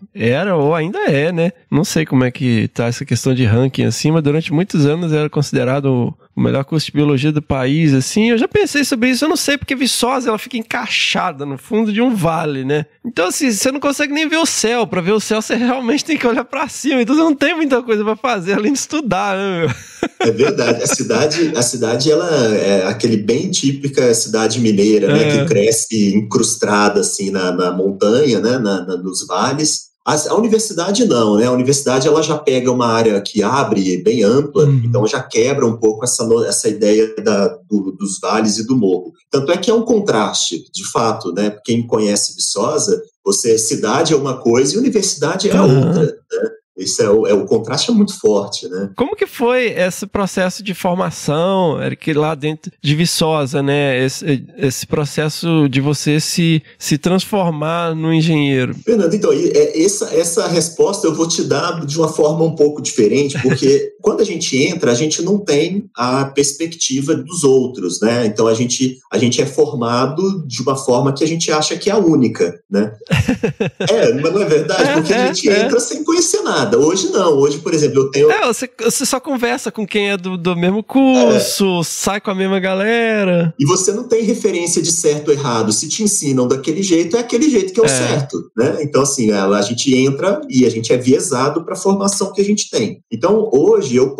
ou ainda é, né? Não sei como é que tá essa questão de ranking, assim, mas durante muitos anos era considerado o melhor curso de biologia do país, assim. Eu já pensei sobre isso, eu não sei, porque Viçosa, ela fica encaixada no fundo de um vale, né? Então, assim, você não consegue nem ver o céu. Pra ver o céu, você realmente tem que olhar pra cima. Então, você não tem muita coisa pra fazer, além de estudar, né, meu? É verdade. A cidade, ela é aquele bem típica cidade mineira, né? Que cresce incrustada, assim, na montanha, né? Nos vales. A universidade não, né? A universidade ela já pega uma área que abre bem ampla, então já quebra um pouco essa ideia dos vales e do morro. Tanto é que é um contraste, de fato, né? Quem conhece Viçosa, cidade é uma coisa e universidade é outra, né? Isso o contraste é muito forte, né? Como que foi esse processo de formação, Eric, lá dentro de Viçosa, né? Esse processo de você se transformar no engenheiro? Fernando, então, essa resposta eu vou te dar de uma forma um pouco diferente, porque quando a gente entra, a gente não tem a perspectiva dos outros, né? Então, a gente é formado de uma forma que a gente acha que é a única, né? Mas não é verdade? Porque a gente entra sem conhecer nada. Hoje não. Hoje, por exemplo, eu tenho... Você só conversa com quem é do mesmo curso, sai com a mesma galera. E você não tem referência de certo ou errado. Se te ensinam daquele jeito, é aquele jeito que é o certo, né? Então, assim, a gente entra e a gente é viesado para a formação que a gente tem. Então, hoje eu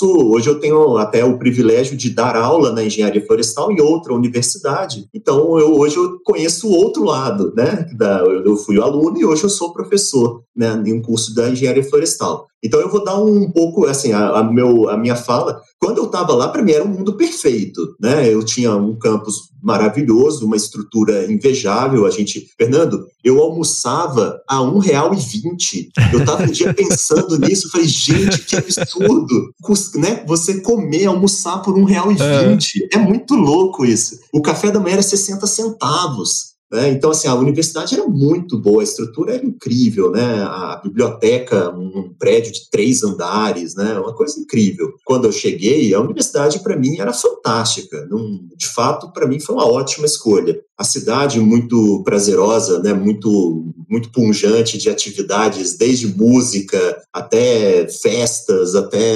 tenho até o privilégio de dar aula na engenharia florestal em outra universidade. Então, hoje eu conheço o outro lado, né? Eu fui aluno e hoje eu sou professor, né? Em um curso da engenharia florestal. Então eu vou dar um pouco, assim, a minha fala. Quando eu estava lá, para mim era um mundo perfeito, né? Eu tinha um campus maravilhoso, uma estrutura invejável. Fernando, eu almoçava a R$1,20. Eu estava um dia pensando nisso, falei, gente, que absurdo, né? Você almoçar por R$1,20. É muito louco isso. O café da manhã era 60 centavos. Então, assim, a universidade era muito boa, a estrutura era incrível, né? A biblioteca, um prédio de 3 andares, né? Uma coisa incrível. Quando eu cheguei, a universidade, para mim, era fantástica. De fato, para mim, foi uma ótima escolha. A cidade muito prazerosa, né? Muito, muito pungente de atividades, desde música até festas,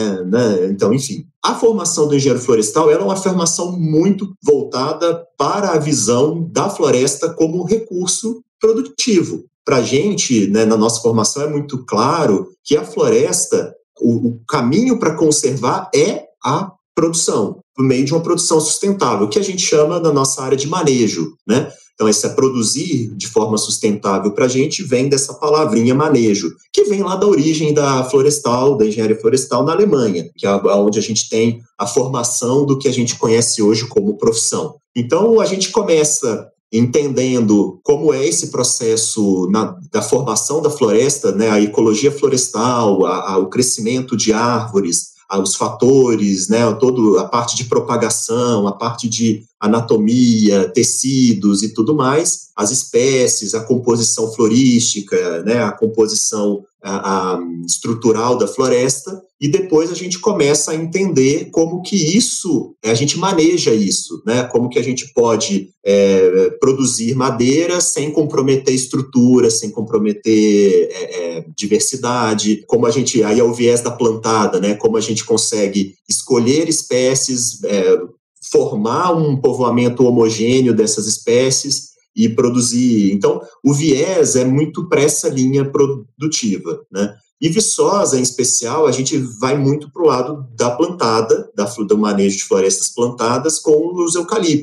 né? Então, enfim. A formação do engenheiro florestal era uma formação muito voltada para a visão da floresta como recurso produtivo. Para a gente, né, na nossa formação, é muito claro que a floresta, o caminho para conservar é a produção, por meio de uma produção sustentável, que a gente chama na nossa área de manejo, né? Então, esse produzir de forma sustentável para a gente vem dessa palavrinha manejo, que vem lá da origem da engenharia florestal na Alemanha, que é onde a gente tem a formação do que a gente conhece hoje como profissão. Então, a gente começa entendendo como é esse processo da formação da floresta, né, a ecologia florestal, o crescimento de árvores, os fatores, né, toda a parte de propagação, a parte de anatomia, tecidos e tudo mais, as espécies, a composição florística, né, a composição estrutural da floresta, e depois a gente começa a entender como que a gente maneja isso, né, como que a gente pode produzir madeira sem comprometer estrutura, sem comprometer diversidade, como a gente, aí é o viés da plantada, né, como a gente consegue escolher espécies, formar um povoamento homogêneo dessas espécies e produzir. Então, o viés é muito para essa linha produtiva, né? E Viçosa, em especial, a gente vai muito para o lado da plantada, do manejo de florestas plantadas com os eucaliptos.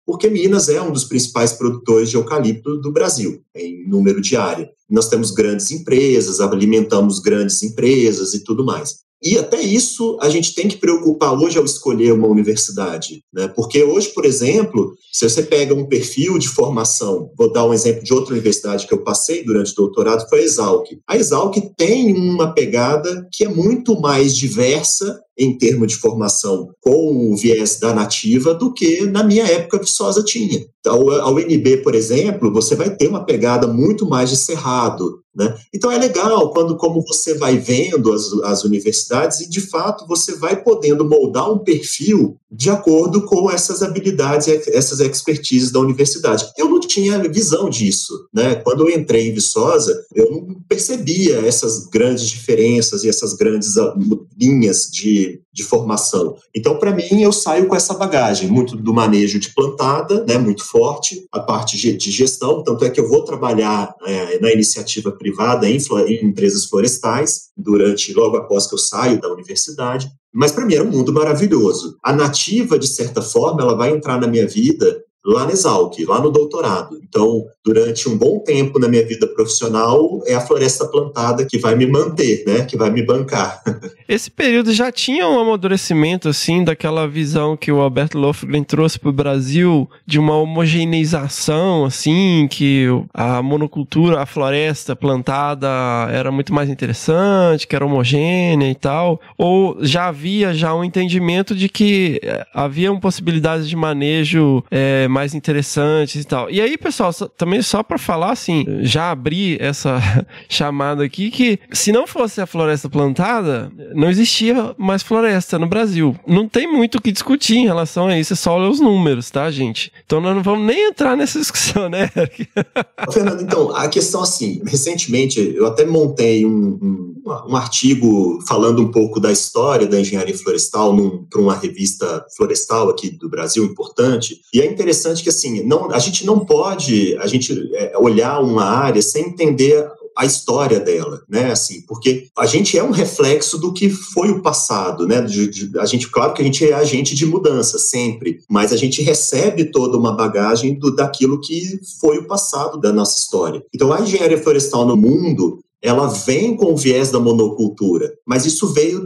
porque Minas é um dos principais produtores de eucalipto do Brasil, em número de área. Nós temos grandes empresas, alimentamos grandes empresas e tudo mais. E até isso a gente tem que preocupar hoje ao escolher uma universidade, né? Porque hoje, por exemplo, se você pega um perfil de formação, vou dar um exemplo de outra universidade que eu passei durante o doutorado, foi a Exalc. A Exalc tem uma pegada que é muito mais diversa em termos de formação com o viés da nativa do que na minha época Viçosa tinha. A UNB, por exemplo, você vai ter uma pegada muito mais de cerrado, né? Então é legal como você vai vendo as universidades e de fato você vai podendo moldar um perfil de acordo com essas habilidades, essas expertises da universidade. Eu não tinha visão disso, né? Quando eu entrei em Viçosa, eu não percebia essas grandes diferenças e essas grandes linhas de formação. Então, para mim, eu saio com essa bagagem, muito do manejo de plantada, né, muito forte, a parte de gestão, tanto é que eu vou trabalhar na iniciativa privada em empresas florestais, logo após que eu saio da universidade, mas para mim era um mundo maravilhoso. A nativa, de certa forma, ela vai entrar na minha vida lá na Exalc, lá no doutorado. Então, durante um bom tempo na minha vida profissional, é a floresta plantada que vai me manter, né? Que vai me bancar. Esse período já tinha um amadurecimento, assim, daquela visão que o Alberto Lofgren trouxe para o Brasil, de uma homogeneização, assim, que a monocultura, a floresta plantada era muito mais interessante, que era homogênea e tal, ou já havia um entendimento de que haviam possibilidades de manejo mais interessantes e tal. E aí, pessoal, também só para falar, assim, já abri essa chamada aqui, que se não fosse a floresta plantada, não existia mais floresta no Brasil. Não tem muito o que discutir em relação a isso, é só olhar os números, tá, gente? Então nós não vamos nem entrar nessa discussão, né, Eric? Fernando, então, a questão assim, recentemente eu até montei um artigo falando um pouco da história da engenharia florestal para uma revista florestal aqui do Brasil, importante, e é interessante que assim, a gente não pode olhar uma área sem entender a história dela, né, assim, porque a gente é um reflexo do que foi o passado, né, claro que a gente é agente de mudança sempre, mas a gente recebe toda uma bagagem daquilo que foi o passado da nossa história. Então a engenharia florestal no mundo, ela vem com o viés da monocultura, mas isso veio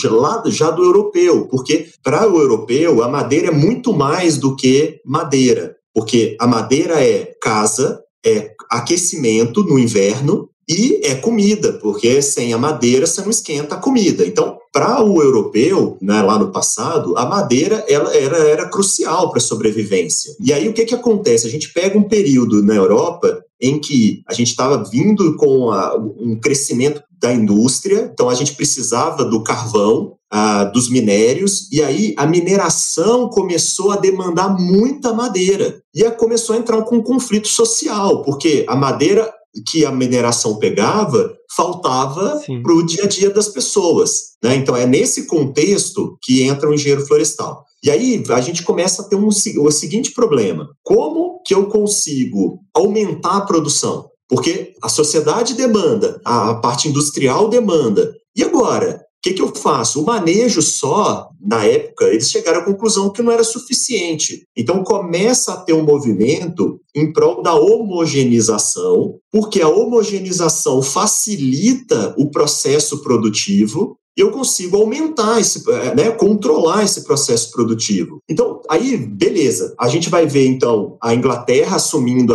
já do europeu, porque para o europeu a madeira é muito mais do que madeira, porque a madeira é casa, é aquecimento no inverno e é comida, porque sem a madeira você não esquenta a comida. Então, para o europeu, né, lá no passado, a madeira ela era crucial para a sobrevivência. E aí o que acontece? A gente pega um período na Europa em que a gente estava vindo com um crescimento da indústria, então a gente precisava do carvão, dos minérios, e aí a mineração começou a demandar muita madeira. E começou a entrar com um conflito social, porque a madeira que a mineração pegava faltava para o dia a dia das pessoas, né? Então é nesse contexto que entra o engenheiro florestal. E aí a gente começa a ter o seguinte problema: como que eu consigo aumentar a produção? Porque a sociedade demanda, a parte industrial demanda. E agora? O que eu faço? O manejo só, na época, eles chegaram à conclusão que não era suficiente. Então começa a ter um movimento em prol da homogeneização, porque a homogeneização facilita o processo produtivo e eu consigo aumentar controlar esse processo produtivo. Então, aí, beleza, a gente vai ver, então, a Inglaterra assumindo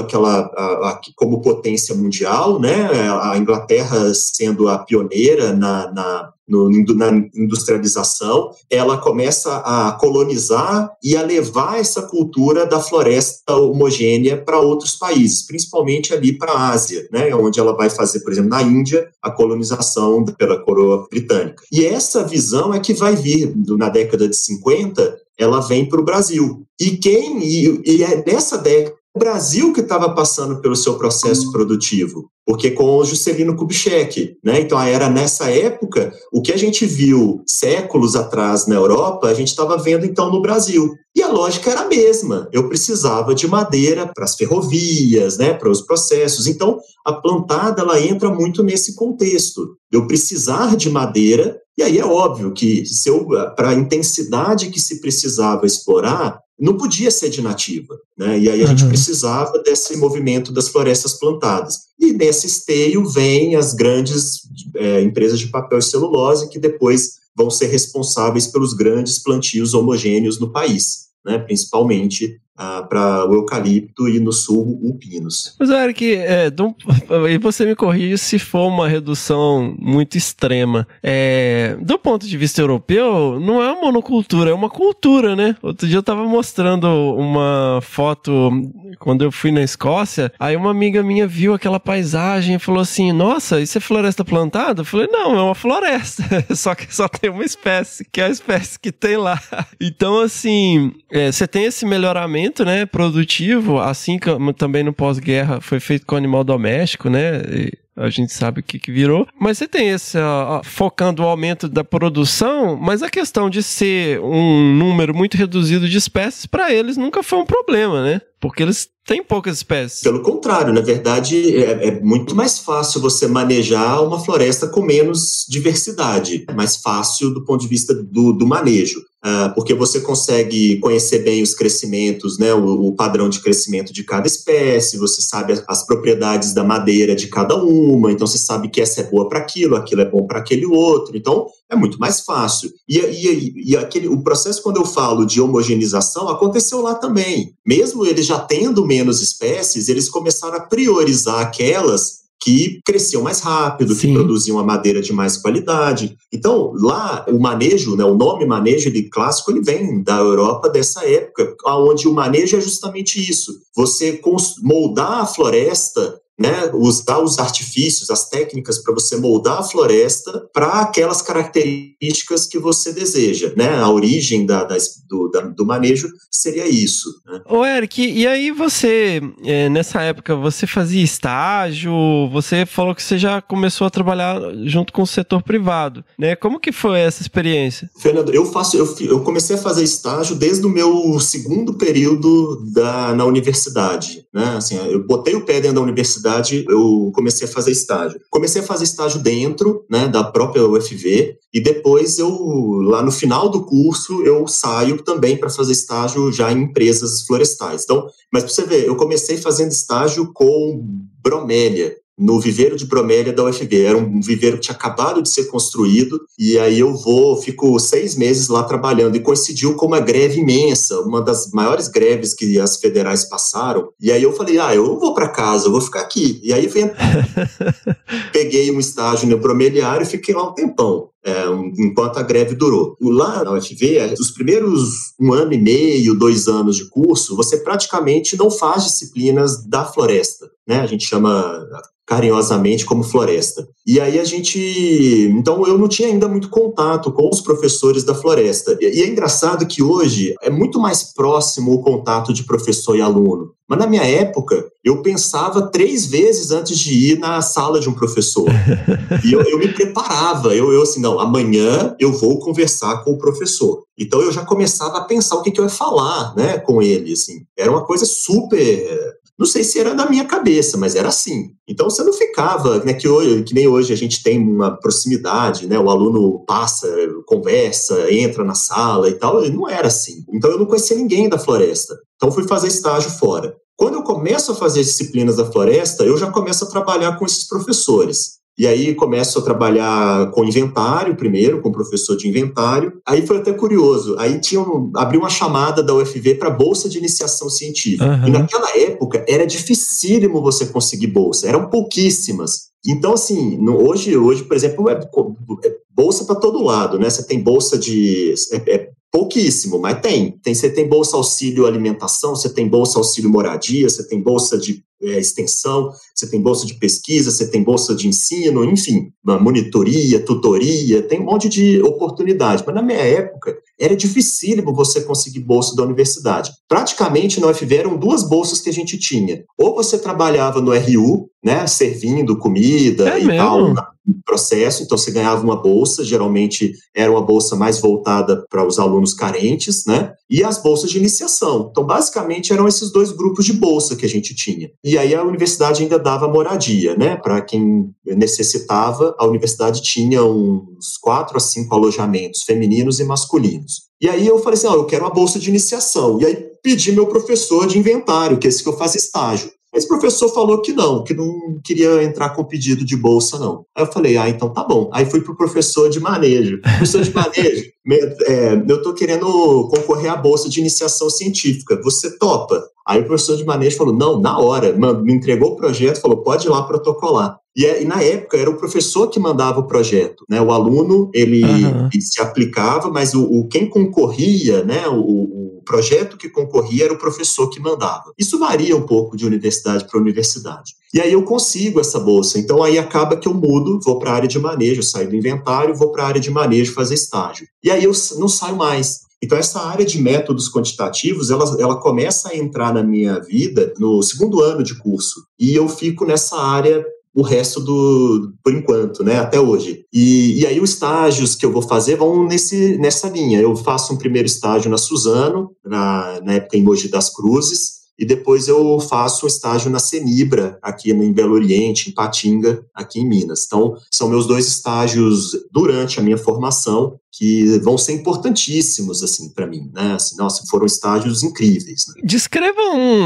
como potência mundial, né? A Inglaterra sendo a pioneira na industrialização, ela começa a colonizar e a levar essa cultura da floresta homogênea para outros países, principalmente ali para a Ásia, né, onde ela vai fazer, por exemplo, na Índia, a colonização pela coroa britânica. E essa visão é que vai vir, na década de 50, ela vem para o Brasil. E é nessa década, o Brasil que estava passando pelo seu processo produtivo, porque com o Juscelino Kubitschek, né? Então era nessa época, o que a gente viu séculos atrás na Europa, a gente estava vendo então no Brasil. E a lógica era a mesma, eu precisava de madeira para as ferrovias, né? Para os processos. Então a plantada ela entra muito nesse contexto, eu precisar de madeira. E aí é óbvio que para a intensidade que se precisava explorar, não podia ser de nativa, né? E aí a gente precisava desse movimento das florestas plantadas. E nesse esteio vem as grandes empresas de papel e celulose que depois vão ser responsáveis pelos grandes plantios homogêneos no país, né? Principalmente para o eucalipto e no sul o pinus. Mas, Eric, e você me corrige se for uma redução muito extrema. Do ponto de vista europeu, não é uma monocultura, é uma cultura, né? Outro dia eu estava mostrando uma foto quando eu fui na Escócia, aí uma amiga minha viu aquela paisagem e falou assim, nossa, isso é floresta plantada? Eu falei, não, é uma floresta, só que só tem uma espécie, que é a espécie que tem lá. Então, assim, você tem esse melhoramento, né, produtivo, assim como também no pós-guerra foi feito com animal doméstico, né, e a gente sabe o que virou, mas você tem esse, focando o aumento da produção, mas a questão de ser um número muito reduzido de espécies, para eles nunca foi um problema, né, porque eles têm poucas espécies. Pelo contrário, na verdade, é muito mais fácil você manejar uma floresta com menos diversidade, é mais fácil do ponto de vista do manejo. Porque você consegue conhecer bem os crescimentos, né, o padrão de crescimento de cada espécie, você sabe as propriedades da madeira de cada uma, então você sabe que essa é boa para aquilo é bom para aquele outro, então é muito mais fácil. E o processo, quando eu falo de homogeneização, aconteceu lá também. Mesmo eles já tendo menos espécies, eles começaram a priorizar aquelas que cresciam mais rápido, que produziam a madeira de mais qualidade. Então, lá, o manejo, né, o nome manejo clássico, ele vem da Europa dessa época, onde o manejo é justamente isso. Você moldar a floresta, né, usar os artifícios, as técnicas para você moldar a floresta para aquelas características que você deseja, né? A origem do manejo seria isso, né? Ô, Eric, e aí você, nessa época, você fazia estágio, você falou que você já começou a trabalhar junto com o setor privado, né? Como que foi essa experiência? Fernando, eu comecei a fazer estágio desde o meu segundo período na universidade, né? Assim, eu botei o pé dentro da universidade, eu comecei a fazer estágio. Comecei a fazer estágio dentro, né, da própria UFV, e depois lá no final do curso, eu saio também para fazer estágio já em empresas florestais. Então, mas para você ver, eu comecei fazendo estágio com bromélia, no viveiro de bromélia da UFV. Era um viveiro que tinha acabado de ser construído, e aí fico 6 meses lá trabalhando, e coincidiu com uma greve imensa, uma das maiores greves que as federais passaram, e aí eu falei, eu vou para casa, eu vou ficar aqui. E aí peguei um estágio no bromeliário e fiquei lá um tempão, enquanto a greve durou. Lá na UFV, os primeiros 1 ano e meio, 2 anos de curso, você praticamente não faz disciplinas da floresta, né? A gente chama carinhosamente como floresta. E aí então eu não tinha ainda muito contato com os professores da floresta. E é engraçado que hoje é muito mais próximo o contato de professor e aluno. Mas na minha época, eu pensava 3 vezes antes de ir na sala de um professor. E eu me preparava. Eu assim, não, amanhã eu vou conversar com o professor. Então eu já começava a pensar o que eu ia falar, né, com ele, assim. Era uma coisa super... Não sei se era da minha cabeça, mas era assim. Então você não ficava, né, que nem hoje a gente tem uma proximidade, né, o aluno passa, conversa, entra na sala e tal, não era assim. Então eu não conhecia ninguém da floresta. Então fui fazer estágio fora. Quando eu começo a fazer disciplinas da floresta, eu já começo a trabalhar com esses professores. E aí começo a trabalhar com inventário primeiro, com professor de inventário. Aí foi até curioso, aí abriu uma chamada da UFV para bolsa de iniciação científica. Uhum. E naquela época era dificílimo você conseguir bolsa, eram pouquíssimas. Então, assim, hoje por exemplo, é bolsa para todo lado, né? Você tem bolsa de... pouquíssimo, mas tem. Você tem bolsa auxílio alimentação, você tem bolsa auxílio moradia, você tem bolsa de extensão, você tem bolsa de pesquisa, você tem bolsa de ensino, enfim, monitoria, tutoria, tem um monte de oportunidade. Mas na minha época, era dificílimo você conseguir bolsa da universidade. Praticamente na UFV eram 2 bolsas que a gente tinha. Ou você trabalhava no RU, né, servindo comida e tal, processo, então você ganhava uma bolsa, geralmente era uma bolsa mais voltada para os alunos carentes, né? E as bolsas de iniciação. Então, basicamente, eram esses 2 grupos de bolsa que a gente tinha. E aí a universidade ainda dava moradia, né? Para quem necessitava, a universidade tinha uns 4 a 5 alojamentos femininos e masculinos. E aí eu falei assim, eu quero uma bolsa de iniciação. E aí pedi meu professor de inventário, que é esse que eu faço estágio. Esse professor falou que não queria entrar com pedido de bolsa, não. Aí eu falei, então tá bom. Aí fui pro professor de manejo. Professor de manejo, eu tô querendo concorrer à bolsa de iniciação científica. Você topa? Aí o professor de manejo falou, não, na hora. Me entregou o projeto, falou, pode ir lá protocolar. E na época era o professor que mandava o projeto, né? O aluno, ele se aplicava, mas quem concorria, né? O projeto que concorria era o professor que mandava. Isso varia um pouco de universidade para universidade. E aí eu consigo essa bolsa. Então aí acaba que eu mudo, vou para a área de manejo, saio do inventário, vou para a área de manejo fazer estágio. E aí eu não saio mais. Então, essa área de métodos quantitativos, ela começa a entrar na minha vida no 2º ano de curso. E eu fico nessa área o resto por enquanto, né, até hoje. E aí os estágios que eu vou fazer vão nessa linha. Eu faço um primeiro estágio na Suzano, na época em Mogi das Cruzes, e depois eu faço um estágio na Cenibra, aqui em Belo Oriente, em Patinga, aqui em Minas. Então, são meus 2 estágios durante a minha formação, que vão ser importantíssimos, assim, para mim, né? Assim, nossa, foram estágios incríveis. Né? Descreva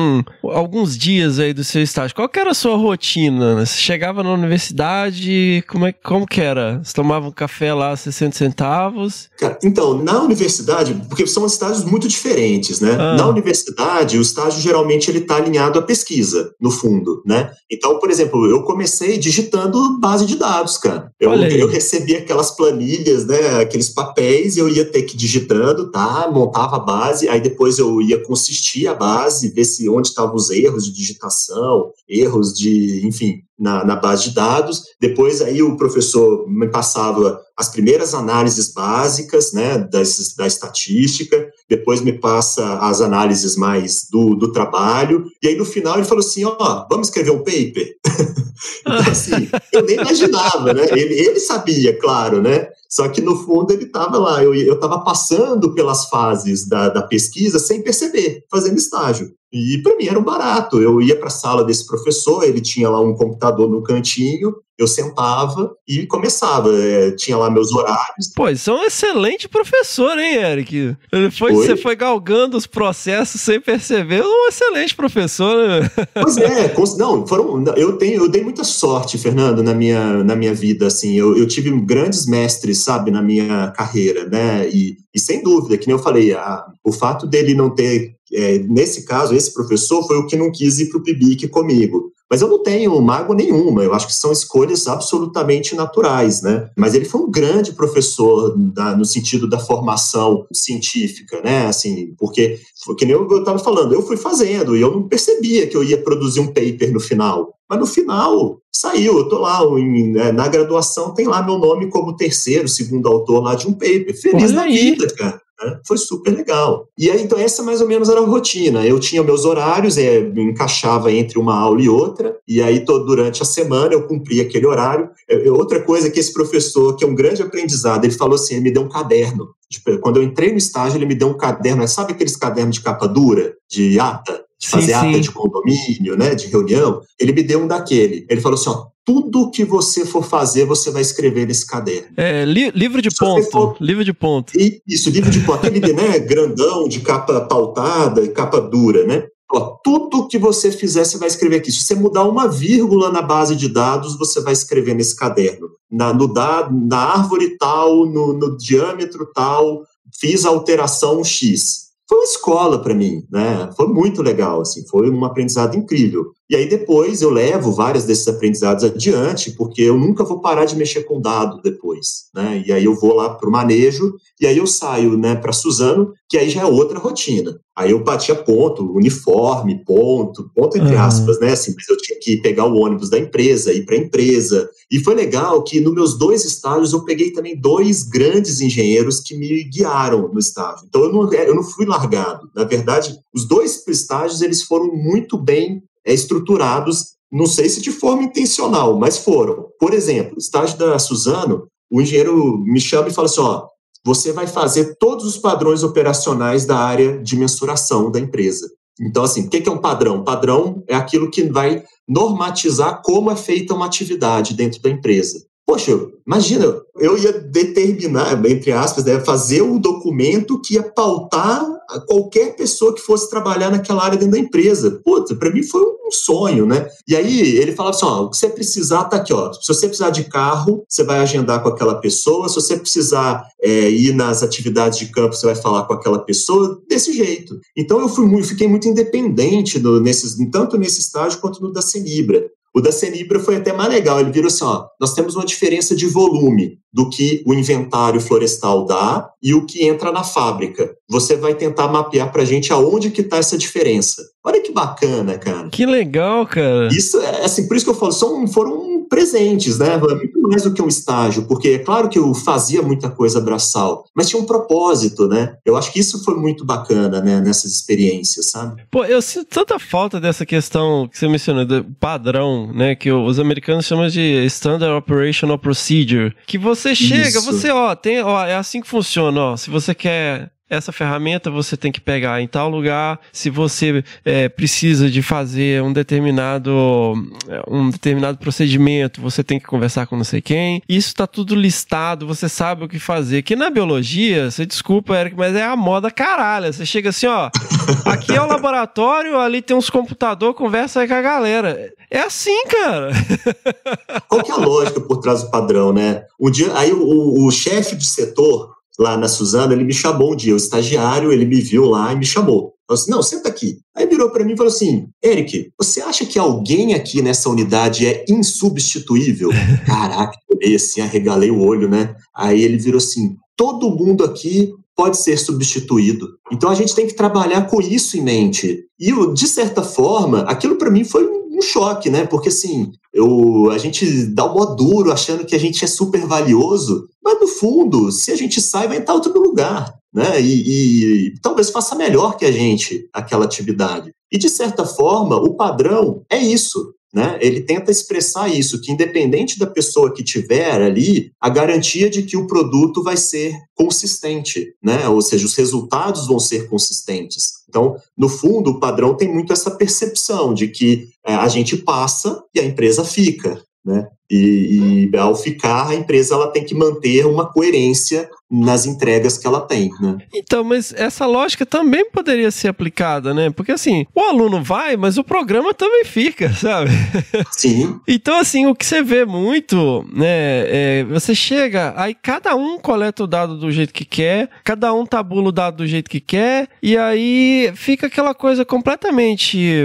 alguns dias aí do seu estágio. Qual que era a sua rotina? Você chegava na universidade, como que era? Você tomava um café lá, 60 centavos? Cara, então, na universidade, porque são estágios muito diferentes, né? Na universidade, o estágio geralmente ele está alinhado à pesquisa, no fundo, né? Então, por exemplo, eu comecei digitando base de dados, cara. Eu recebia aquelas planilhas, né? Aqueles papéis, eu ia ter que ir digitando, tá? Montava a base, aí depois eu ia consistir a base, ver onde estavam os erros de digitação, erros enfim, na base de dados. Depois aí o professor me passava as primeiras análises básicas, né, da estatística, depois me passa as análises mais do trabalho, e aí no final ele falou assim, vamos escrever um paper? Então assim, eu nem imaginava, né, ele sabia, claro, né, só que no fundo ele estava lá, eu estava passando pelas fases da pesquisa sem perceber, fazendo estágio. E para mim era um barato, eu ia para a sala desse professor, ele tinha lá um computador no cantinho, eu sentava e começava, tinha lá meus horários. Pô, isso é um excelente professor, hein, Eric? Você foi galgando os processos sem perceber, um excelente professor, né? Pois é, eu dei muita sorte, Fernando, na minha vida, assim, eu tive grandes mestres, sabe, na minha carreira, né, e sem dúvida, que nem eu falei, o fato dele não ter, nesse caso, esse professor foi o que não quis ir para o PIBIC comigo. Mas eu não tenho mágoa nenhuma, eu acho que são escolhas absolutamente naturais, né? Mas ele foi um grande professor no sentido da formação científica, né? Assim, porque, que nem eu estava falando, eu fui fazendo e eu não percebia que eu ia produzir um paper no final. Mas no final, saiu, eu estou lá, na graduação tem lá meu nome como 3º, 2º autor lá de um paper. Feliz da vida, cara. Foi super legal. E aí, então, essa mais ou menos era a rotina. Eu tinha meus horários, me encaixava entre uma aula e outra, e aí durante a semana eu cumpria aquele horário. Outra coisa que esse professor, que é um grande aprendizado, ele falou assim, ele me deu um caderno. Tipo, quando eu entrei no estágio, ele me deu um caderno, sabe aqueles cadernos de capa dura, de ata? De fazer ata de condomínio, né, de reunião? Ele me deu um daquele. Ele falou assim, tudo que você for fazer, você vai escrever nesse caderno. Livro de ponto. Livro de ponto. Isso, livro de ponto. Aquele, né, grandão, de capa pautada e capa dura, né? Tudo que você fizer, você vai escrever aqui. Se você mudar uma vírgula na base de dados, você vai escrever nesse caderno. Na árvore tal, no diâmetro tal, fiz a alteração X. Foi uma escola para mim, né? Foi muito legal, assim, foi um aprendizado incrível. E aí depois eu levo vários desses aprendizados adiante, porque eu nunca vou parar de mexer com dado depois, né? E aí eu vou lá para o manejo, e aí eu saio, né, para Suzano, que aí já é outra rotina. Aí eu batia ponto, uniforme, ponto entre aspas, né? Assim, mas eu tinha que pegar o ônibus da empresa, ir para a empresa. E foi legal que nos meus 2 estágios eu peguei também 2 grandes engenheiros que me guiaram no estágio. Então eu não fui largado. Na verdade, os 2 estágios eles foram muito bem estruturados Não sei se de forma intencional, mas foram. Por exemplo, no estágio da Suzano, o engenheiro me chama e fala assim, ó, você vai fazer todos os padrões operacionais da área de mensuração da empresa. Então, assim, o que é um padrão? Padrão é aquilo que vai normatizar como é feita uma atividade dentro da empresa. Poxa, imagina, eu ia determinar, entre aspas, né, fazer o documento que ia pautar qualquer pessoa que fosse trabalhar naquela área dentro da empresa. Puta, para mim foi um sonho, né? E aí ele falava assim, ó, o que você precisar tá aqui, ó. Se você precisar de carro, você vai agendar com aquela pessoa. Se você precisar ir nas atividades de campo, você vai falar com aquela pessoa, desse jeito. Então eu fiquei muito independente tanto nesse estágio quanto no da Cenibra. O da Cenibra foi até mais legal, ele virou assim, ó, nós temos uma diferença de volume do que o inventário florestal dá e o que entra na fábrica. Você vai tentar mapear pra gente aonde que tá essa diferença. Olha que bacana, cara. Que legal, cara. Isso, assim, por isso que eu falo, foram presentes, né? Muito mais do que um estágio, porque é claro que eu fazia muita coisa braçal, mas tinha um propósito, né? Eu acho que isso foi muito bacana, né? Nessas experiências, sabe? Pô, eu sinto tanta falta dessa questão que você mencionou, do padrão, né? Que os americanos chamam de Standard Operational Procedure, que você chega, você, é assim que funciona, ó, se você quer essa ferramenta, você tem que pegar em tal lugar. Se você precisa de fazer um determinado procedimento, você tem que conversar com não sei quem. Isso tá tudo listado, você sabe o que fazer. Que na biologia, você desculpa, Eric, mas é a moda caralho. Você chega assim, ó, aqui é o laboratório, ali tem uns computadores, conversa aí com a galera. É assim, cara. Qual que é a lógica por trás do padrão, né? Um dia, aí o chefe de setor lá na Suzano, ele me chamou um dia, o estagiário, ele me viu lá e me chamou. Falou assim, não, senta aqui. Aí virou para mim e falou assim, Eric, você acha que alguém aqui nessa unidade é insubstituível? Caraca, eu olhei assim, arregalei o olho, né? Aí ele virou assim, todo mundo aqui pode ser substituído. Então a gente tem que trabalhar com isso em mente. E, de certa forma, aquilo para mim foi um choque, né? Porque assim, a gente dá o mó duro achando que a gente é super valioso, mas no fundo, se a gente sai, vai estar em outro lugar, né? E talvez faça melhor que a gente aquela atividade. E de certa forma, o padrão é isso, né? Ele tenta expressar isso, que independente da pessoa que tiver ali, a garantia de que o produto vai ser consistente, né? Ou seja, os resultados vão ser consistentes. Então, no fundo, o padrão tem muito essa percepção de que a gente passa e a empresa fica, né? E ao ficar, a empresa ela tem que manter uma coerência nas entregas que ela tem, né? Então, mas essa lógica também poderia ser aplicada, né? Porque assim, o aluno vai, mas o programa também fica, sabe? Sim. Então, assim, o que você vê muito, né? Você chega, aí cada um coleta o dado do jeito que quer, cada um tabula o dado do jeito que quer, e aí fica aquela coisa completamente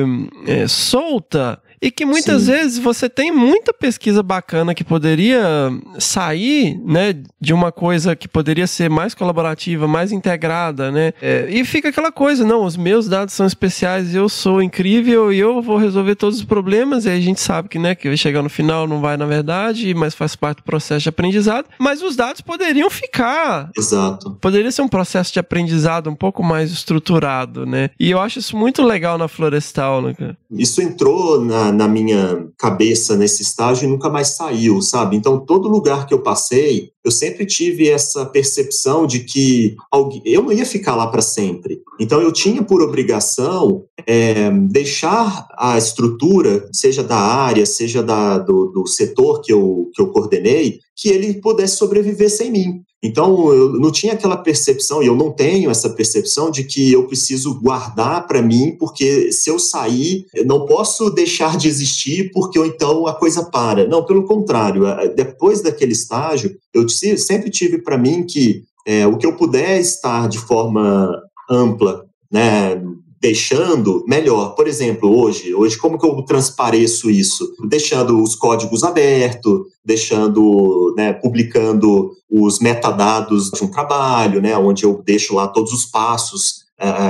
solta. E que muitas vezes você tem muita pesquisa bacana que poderia sair, né, de uma coisa que poderia ser mais colaborativa, mais integrada, né? E fica aquela coisa, não, os meus dados são especiais, eu sou incrível e eu vou resolver todos os problemas. E aí a gente sabe que, né, que vai chegar no final, não vai na verdade, mas faz parte do processo de aprendizado. Mas os dados poderiam ficar. Exato. Poderia ser um processo de aprendizado um pouco mais estruturado, né? E eu acho isso muito legal na Florestal, né, cara? Isso entrou na minha cabeça nesse estágio e nunca mais saiu, sabe? Então, todo lugar que eu passei, eu sempre tive essa percepção de que eu não ia ficar lá para sempre. Então, eu tinha por obrigação deixar a estrutura, seja da área, seja do setor que eu coordenei, que ele pudesse sobreviver sem mim. Então, eu não tinha aquela percepção, e eu não tenho essa percepção de que eu preciso guardar para mim, porque se eu sair, eu não posso deixar de existir, porque ou então a coisa para. Não, pelo contrário, depois daquele estágio, eu sempre tive para mim que o que eu puder estar de forma ampla, né, deixando melhor. Por exemplo, hoje como que eu transpareço isso? Deixando os códigos abertos, né, publicando os metadados de um trabalho, né, onde eu deixo lá todos os passos,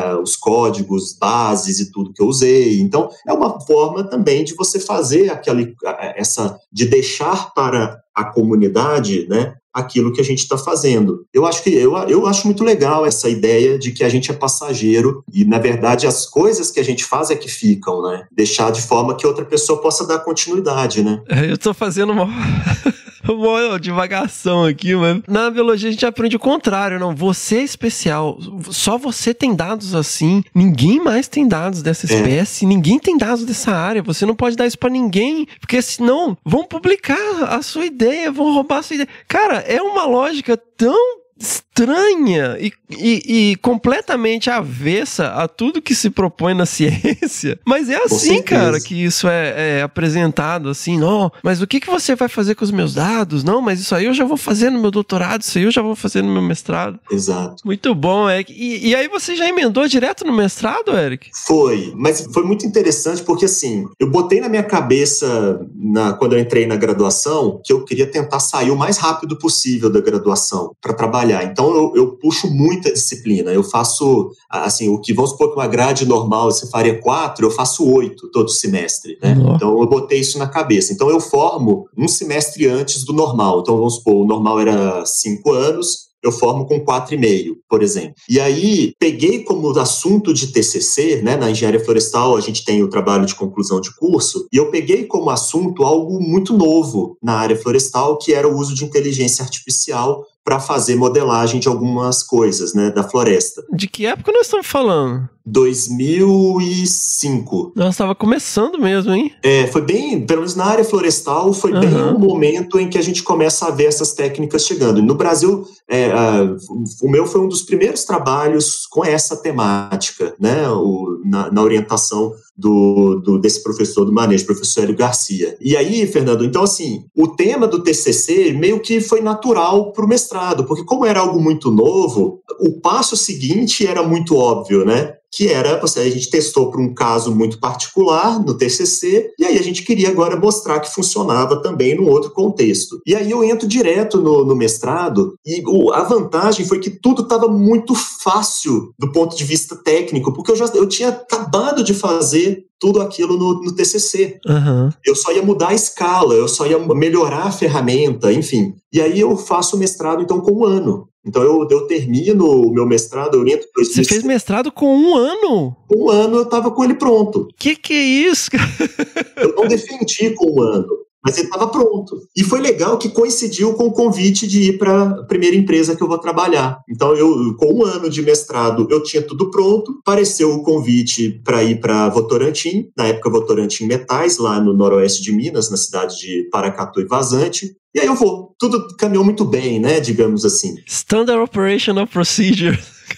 os códigos, bases e tudo que eu usei. Então, é uma forma também de você fazer de deixar para à comunidade, né, aquilo que a gente está fazendo. Eu acho muito legal essa ideia de que a gente é passageiro e, na verdade, as coisas que a gente faz é que ficam, né? Deixar de forma que outra pessoa possa dar continuidade, né? Eu tô fazendo uma divagação aqui, mano. Na biologia a gente aprende o contrário, não. Você é especial. Só você tem dados assim. Ninguém mais tem dados dessa espécie. Ninguém tem dados dessa área. Você não pode dar isso pra ninguém, porque senão vão publicar a sua ideia, vão roubar a sua ideia. Cara, é uma lógica tão estranha e completamente avessa a tudo que se propõe na ciência, mas é assim, cara, que isso é apresentado, assim, não, mas o que você vai fazer com os meus dados? Não, mas isso aí eu já vou fazer no meu doutorado, isso aí eu já vou fazer no meu mestrado. Exato. Muito bom, Eric. E aí você já emendou direto no mestrado, Eric? Foi, mas foi muito interessante porque, assim, eu botei na minha cabeça, quando eu entrei na graduação, que eu queria tentar sair o mais rápido possível da graduação para trabalhar. Então, eu puxo muita disciplina. Eu faço, assim, o que, vamos supor que uma grade normal você faria 4, eu faço 8 todo semestre, né? Então, eu botei isso na cabeça. Então, eu formo um semestre antes do normal. Então, vamos supor, o normal era 5 anos, eu formo com 4,5, por exemplo. E aí, peguei como assunto de TCC, né? Na engenharia florestal, a gente tem o trabalho de conclusão de curso, e eu peguei como assunto algo muito novo na área florestal, que era o uso de inteligência artificial para fazer modelagem de algumas coisas, né, da floresta. De que época nós estamos falando? 2005. Nossa, estava começando mesmo, hein? Foi bem, pelo menos na área florestal, foi bem o momento em que a gente começa a ver essas técnicas chegando. No Brasil, o meu foi um dos primeiros trabalhos com essa temática, né, na orientação desse professor do manejo, professor Hélio Garcia. E aí, Fernando, então assim, o tema do TCC meio que foi natural para o mestrado, porque como era algo muito novo, o passo seguinte era muito óbvio, né? Que era, a gente testou para um caso muito particular no TCC, e aí a gente queria agora mostrar que funcionava também num outro contexto. E aí eu entro direto no mestrado, e a vantagem foi que tudo estava muito fácil do ponto de vista técnico, porque eu tinha acabado de fazer tudo aquilo no TCC. Eu só ia mudar a escala, eu só ia melhorar a ferramenta, enfim. E aí eu faço o mestrado, então, com 1 ano. Então, eu termino o meu mestrado, eu entro... Você fez mestrado com 1 ano? Com 1 ano eu estava com ele pronto. Que é isso? Eu não defendi com 1 ano, mas ele estava pronto. E foi legal que coincidiu com o convite de ir para a primeira empresa que eu vou trabalhar. Então, com 1 ano de mestrado, eu tinha tudo pronto. Apareceu o convite para ir para Votorantim, na época Votorantim Metais, lá no noroeste de Minas, na cidade de Paracatu e Vazante. E aí eu vou. Tudo caminhou muito bem, né? Digamos assim. Standard Operational Procedure.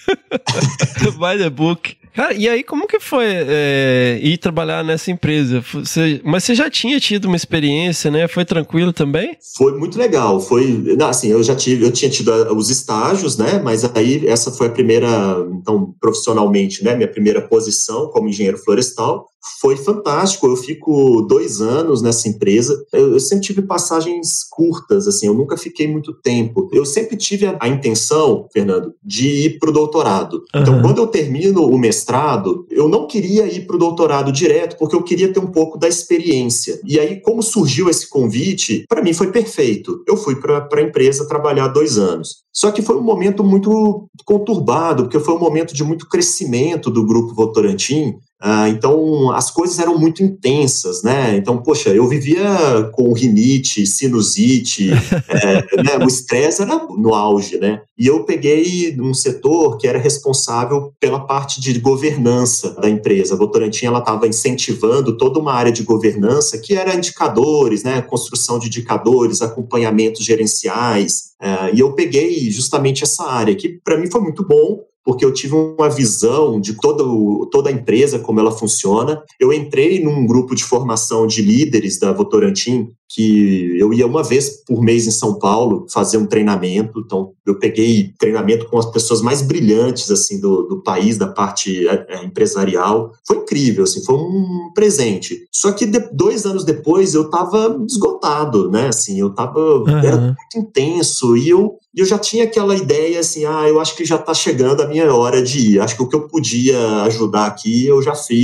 By the book. Cara, e aí como que foi ir trabalhar nessa empresa? Mas você já tinha tido uma experiência, né? Foi tranquilo também? Foi muito legal. Assim, eu tinha tido os estágios, né? Mas aí essa foi a primeira, então, profissionalmente, né? Minha primeira posição como engenheiro florestal. Foi fantástico, eu fico 2 anos nessa empresa, eu sempre tive passagens curtas, assim, eu nunca fiquei muito tempo. Eu sempre tive a intenção, Fernando, de ir para o doutorado. Então, quando eu termino o mestrado, eu não queria ir para o doutorado direto, porque eu queria ter um pouco da experiência. E aí, como surgiu esse convite, para mim foi perfeito. Eu fui para a empresa trabalhar 2 anos. Só que foi um momento muito conturbado, porque foi um momento de muito crescimento do Grupo Votorantim. Então, as coisas eram muito intensas, né? Então, poxa, eu vivia com rinite, sinusite, né? O estresse era no auge, né? E eu peguei um setor que era responsável pela parte de governança da empresa. A Votorantim, ela estava incentivando toda uma área de governança, que era indicadores, né? Construção de indicadores, acompanhamentos gerenciais. E eu peguei justamente essa área, que para mim foi muito bom, porque eu tive uma visão de toda a empresa, como ela funciona. Eu entrei num grupo de formação de líderes da Votorantim, que eu ia uma vez por mês em São Paulo fazer um treinamento. Então, eu peguei treinamento com as pessoas mais brilhantes assim, do país, da parte empresarial. Foi incrível, assim, foi um presente. Só que 2 anos depois eu estava esgotado, né? Assim, era muito intenso e eu já tinha aquela ideia assim, eu acho que já está chegando a minha hora de ir. Acho que o que eu podia ajudar aqui eu já fiz.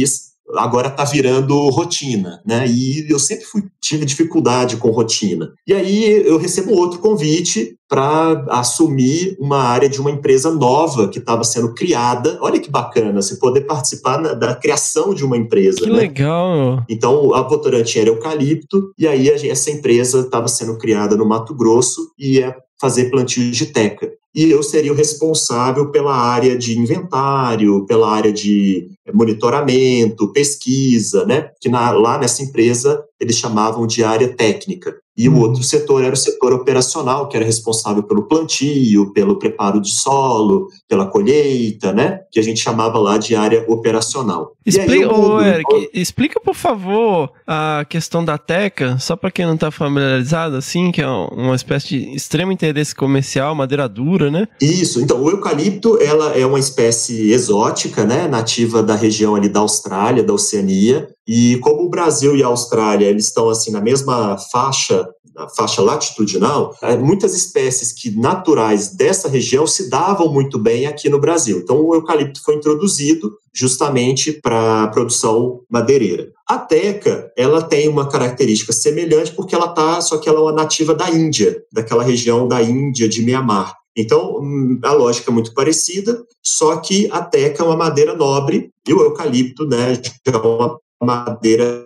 agora está virando rotina, né? E eu sempre tive dificuldade com rotina. E aí eu recebo outro convite para assumir uma área de uma empresa nova que estava sendo criada. Olha que bacana, você poder participar da criação de uma empresa. Que né? Legal! Então, a Votorantim era eucalipto, e aí essa empresa estava sendo criada no Mato Grosso e ia fazer plantio de teca. E eu seria o responsável pela área de inventário, pela área de monitoramento, pesquisa, né? Que lá nessa empresa eles chamavam de área técnica. E o outro setor era o setor operacional, que era responsável pelo plantio, pelo preparo de solo, pela colheita, né? Que a gente chamava lá de área operacional. Eric, explica, por favor, a questão da teca, só para quem não está familiarizado, assim, que é uma espécie de extremo interesse comercial, madeira dura, né? Isso, então, o eucalipto, ela é uma espécie exótica, né? Nativa da região ali da Austrália, da Oceania, e como o Brasil e a Austrália, eles estão assim na mesma faixa latitudinal, muitas espécies naturais dessa região se davam muito bem aqui no Brasil. Então, o eucalipto foi introduzido justamente para a produção madeireira. A teca, ela tem uma característica semelhante porque só que ela é uma nativa da Índia, daquela região da Índia, de Mianmar. Então, a lógica é muito parecida, só que a teca é uma madeira nobre e o eucalipto, né, é uma madeira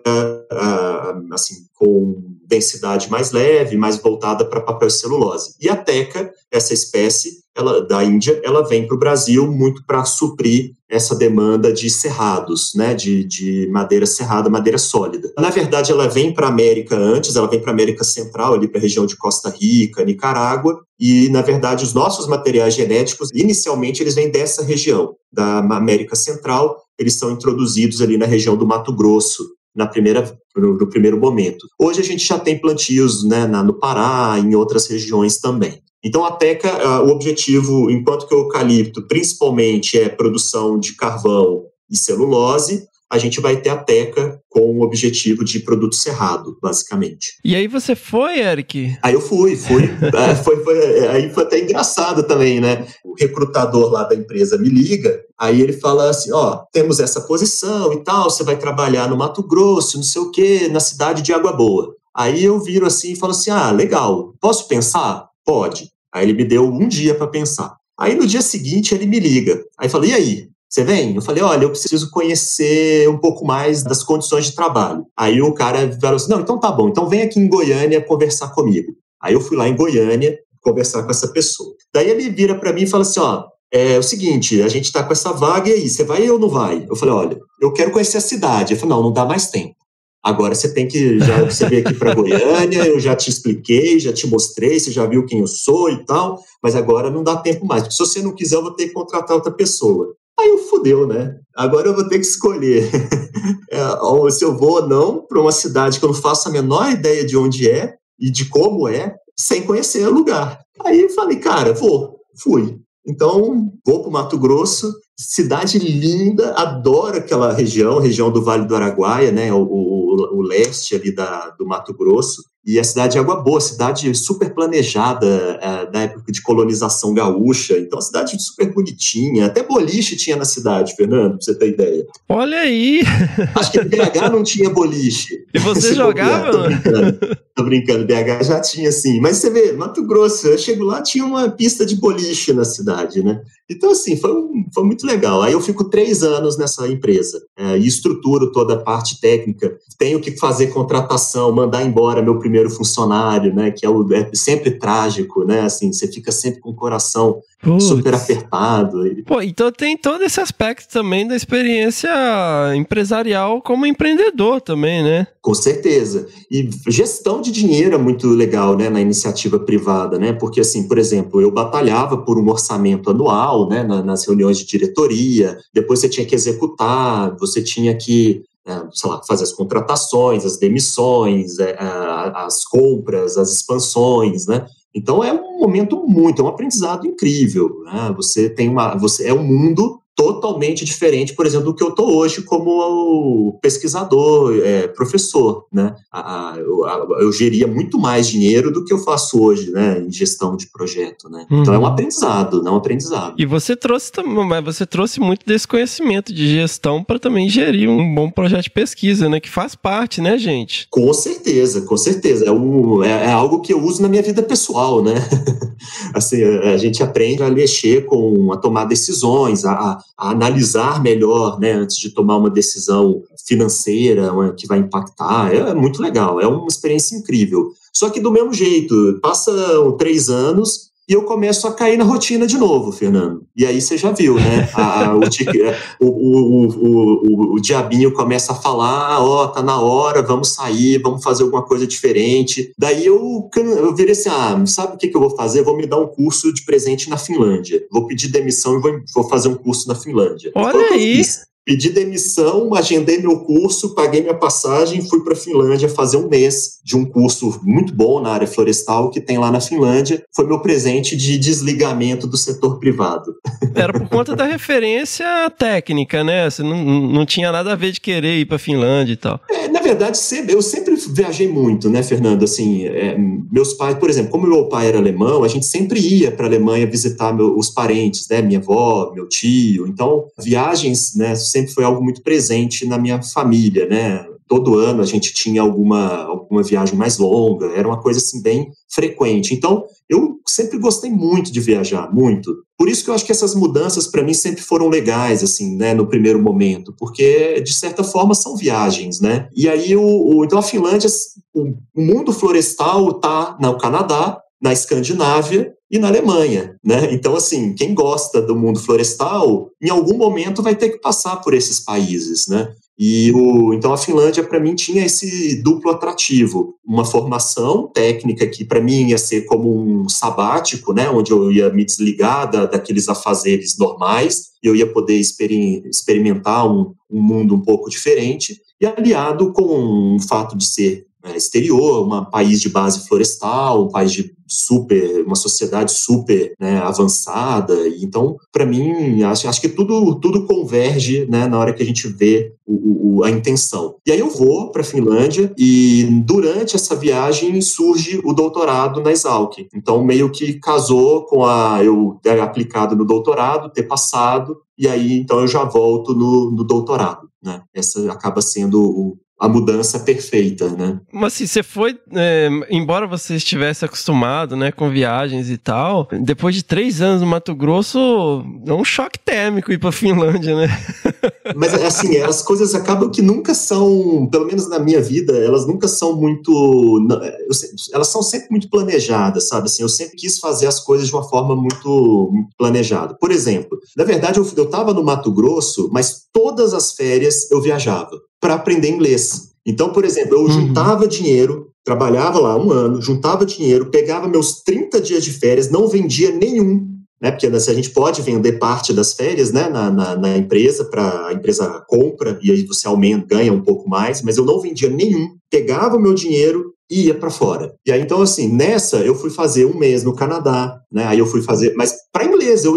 assim, com densidade mais leve, mais voltada para papel e celulose. E a teca, essa espécie da Índia, ela vem para o Brasil muito para suprir essa demanda de cerrados, né, de madeira serrada, madeira sólida. Na verdade, ela vem para a América antes, ela vem para a América Central, ali para a região de Costa Rica, Nicarágua, e, na verdade, os nossos materiais genéticos, inicialmente, eles vêm dessa região, da América Central, eles são introduzidos ali na região do Mato Grosso, no primeiro momento. Hoje a gente já tem plantios, né, no Pará, em outras regiões também. Então a teca, o objetivo, enquanto que o eucalipto principalmente é produção de carvão e celulose, a gente vai ter a teca com o objetivo de produto cerrado, basicamente. E aí você foi, Eric? Aí eu fui. Aí foi até engraçado também, né? O recrutador lá da empresa me liga, aí ele fala assim, temos essa posição e tal, você vai trabalhar no Mato Grosso, não sei o quê, na cidade de Água Boa. Aí eu viro assim e falo assim, legal, posso pensar? Pode. Aí ele me deu um dia para pensar. Aí no dia seguinte ele me liga, aí fala, e aí? Você vem? Eu falei, olha, eu preciso conhecer um pouco mais das condições de trabalho. Aí o cara falou assim, não, então tá bom, então vem aqui em Goiânia conversar comigo. Aí eu fui lá em Goiânia conversar com essa pessoa. Daí ele vira para mim e fala assim, é o seguinte, a gente tá com essa vaga e aí, você vai ou não vai? Eu falei, olha, eu quero conhecer a cidade. Ele falou, não dá mais tempo. Agora você tem que, você veio aqui para Goiânia, eu já te expliquei, já te mostrei, você já viu quem eu sou e tal, mas agora não dá tempo mais, porque se você não quiser, eu vou ter que contratar outra pessoa. Aí eu fudeu, né? Agora eu vou ter que escolher se eu vou ou não para uma cidade que eu não faço a menor ideia de onde é e de como é, sem conhecer o lugar. Aí eu falei, cara, fui. Então, vou para o Mato Grosso, cidade linda, adoro aquela região do Vale do Araguaia, né? O leste ali do Mato Grosso. E a cidade de Água Boa, cidade super planejada, da época de colonização gaúcha. Então, a cidade super bonitinha. Até boliche tinha na cidade, Fernando, pra você ter ideia. Olha aí! Acho que BH não tinha boliche. E você jogava? Tô brincando, BH já tinha, sim. Mas você vê, Mato Grosso, eu chego lá, tinha uma pista de boliche na cidade, né? Então, assim, foi muito legal. Aí eu fico 3 anos nessa empresa e estruturo toda a parte técnica. Tenho que fazer contratação, mandar embora meu primeiro funcionário, né? Que é sempre trágico, né? Assim, você fica sempre com o coração super apertado. Pô, então tem todo esse aspecto também da experiência empresarial como empreendedor também, né? Com certeza. E gestão de dinheiro é muito legal, né, na iniciativa privada, né? Porque, assim, por exemplo, eu batalhava por um orçamento anual, né, nas reuniões de diretoria, depois você tinha que executar, você tinha que, sei lá, fazer as contratações, as demissões, as compras, as expansões, né? Então é um momento é um aprendizado incrível, né? Você é um mundo totalmente diferente, por exemplo, do que eu estou hoje como pesquisador, professor, né? Eu geria muito mais dinheiro do que eu faço hoje, né, em gestão de projeto, né? Então é um aprendizado, não um aprendizado. E você trouxe muito desse conhecimento de gestão para também gerir um bom projeto de pesquisa, né? Que faz parte, né, gente? Com certeza, com certeza. É algo que eu uso na minha vida pessoal, né? Assim, a gente aprende a mexer a tomar decisões, a analisar melhor, né, antes de tomar uma decisão financeira que vai impactar. É muito legal, é uma experiência incrível. Só que do mesmo jeito, passam 3 anos e eu começo a cair na rotina de novo, Fernando. E aí você já viu, né? O diabinho começa a falar, tá na hora, vamos sair, vamos fazer alguma coisa diferente. Daí eu virei assim, sabe o que eu vou fazer? Eu vou me dar um curso de presente na Finlândia. Vou pedir demissão e vou fazer um curso na Finlândia. Olha aí! Pedi demissão, agendei meu curso, paguei minha passagem e fui para a Finlândia fazer 1 mês de um curso muito bom na área florestal que tem lá na Finlândia. Foi meu presente de desligamento do setor privado. Era por conta da referência técnica, né? Você não tinha nada a ver de querer ir para a Finlândia e tal. Na verdade, eu sempre viajei muito, né, Fernando? Assim, meus pais, por exemplo, como meu pai era alemão, a gente sempre ia para a Alemanha visitar os parentes, né? Minha avó, meu tio. Então, viagens, né, sempre foi algo muito presente na minha família, né? Todo ano a gente tinha alguma viagem mais longa, era uma coisa assim bem frequente. Então, eu sempre gostei muito de viajar, muito. Por isso que eu acho que essas mudanças para mim sempre foram legais, assim, né, no primeiro momento, porque de certa forma são viagens, né? E aí, então a Finlândia, o mundo florestal está no Canadá, na Escandinávia e na Alemanha, né? Então, assim, quem gosta do mundo florestal, em algum momento vai ter que passar por esses países, né? Então a Finlândia, para mim, tinha esse duplo atrativo, uma formação técnica que para mim ia ser como um sabático, né, onde eu ia me desligar daqueles afazeres normais, e eu ia poder experimentar um mundo um pouco diferente, e aliado com o fato de ser exterior, um país de base florestal, um país uma sociedade super, né, avançada. Então, para mim, acho que tudo converge, né, na hora que a gente vê a intenção. E aí eu vou para a Finlândia e durante essa viagem surge o doutorado na Exalc. Então, meio que casou com eu ter aplicado no doutorado, ter passado, e aí então eu já volto no doutorado, né? Essa acaba sendo a mudança perfeita, né? Mas assim, você foi, embora você estivesse acostumado, né, com viagens e tal, depois de 3 anos no Mato Grosso, é um choque térmico ir pra Finlândia, né? Mas assim, as coisas acabam que nunca são, pelo menos na minha vida, elas nunca são muito, elas são sempre muito planejadas, sabe? Assim, eu sempre quis fazer as coisas de uma forma muito, muito planejada. Por exemplo, na verdade eu estava no Mato Grosso, mas todas as férias eu viajava para aprender inglês. Então, por exemplo, eu juntava dinheiro, trabalhava lá 1 ano, juntava dinheiro, pegava meus 30 dias de férias, não vendia nenhum, né? Porque a gente pode vender parte das férias, né, na empresa, para a empresa compra, e aí você ganha um pouco mais, mas eu não vendia nenhum, pegava o meu dinheiro e ia para fora. E aí, então, assim, nessa eu fui fazer 1 mês no Canadá, né? Aí eu fui fazer, mas para inglês, eu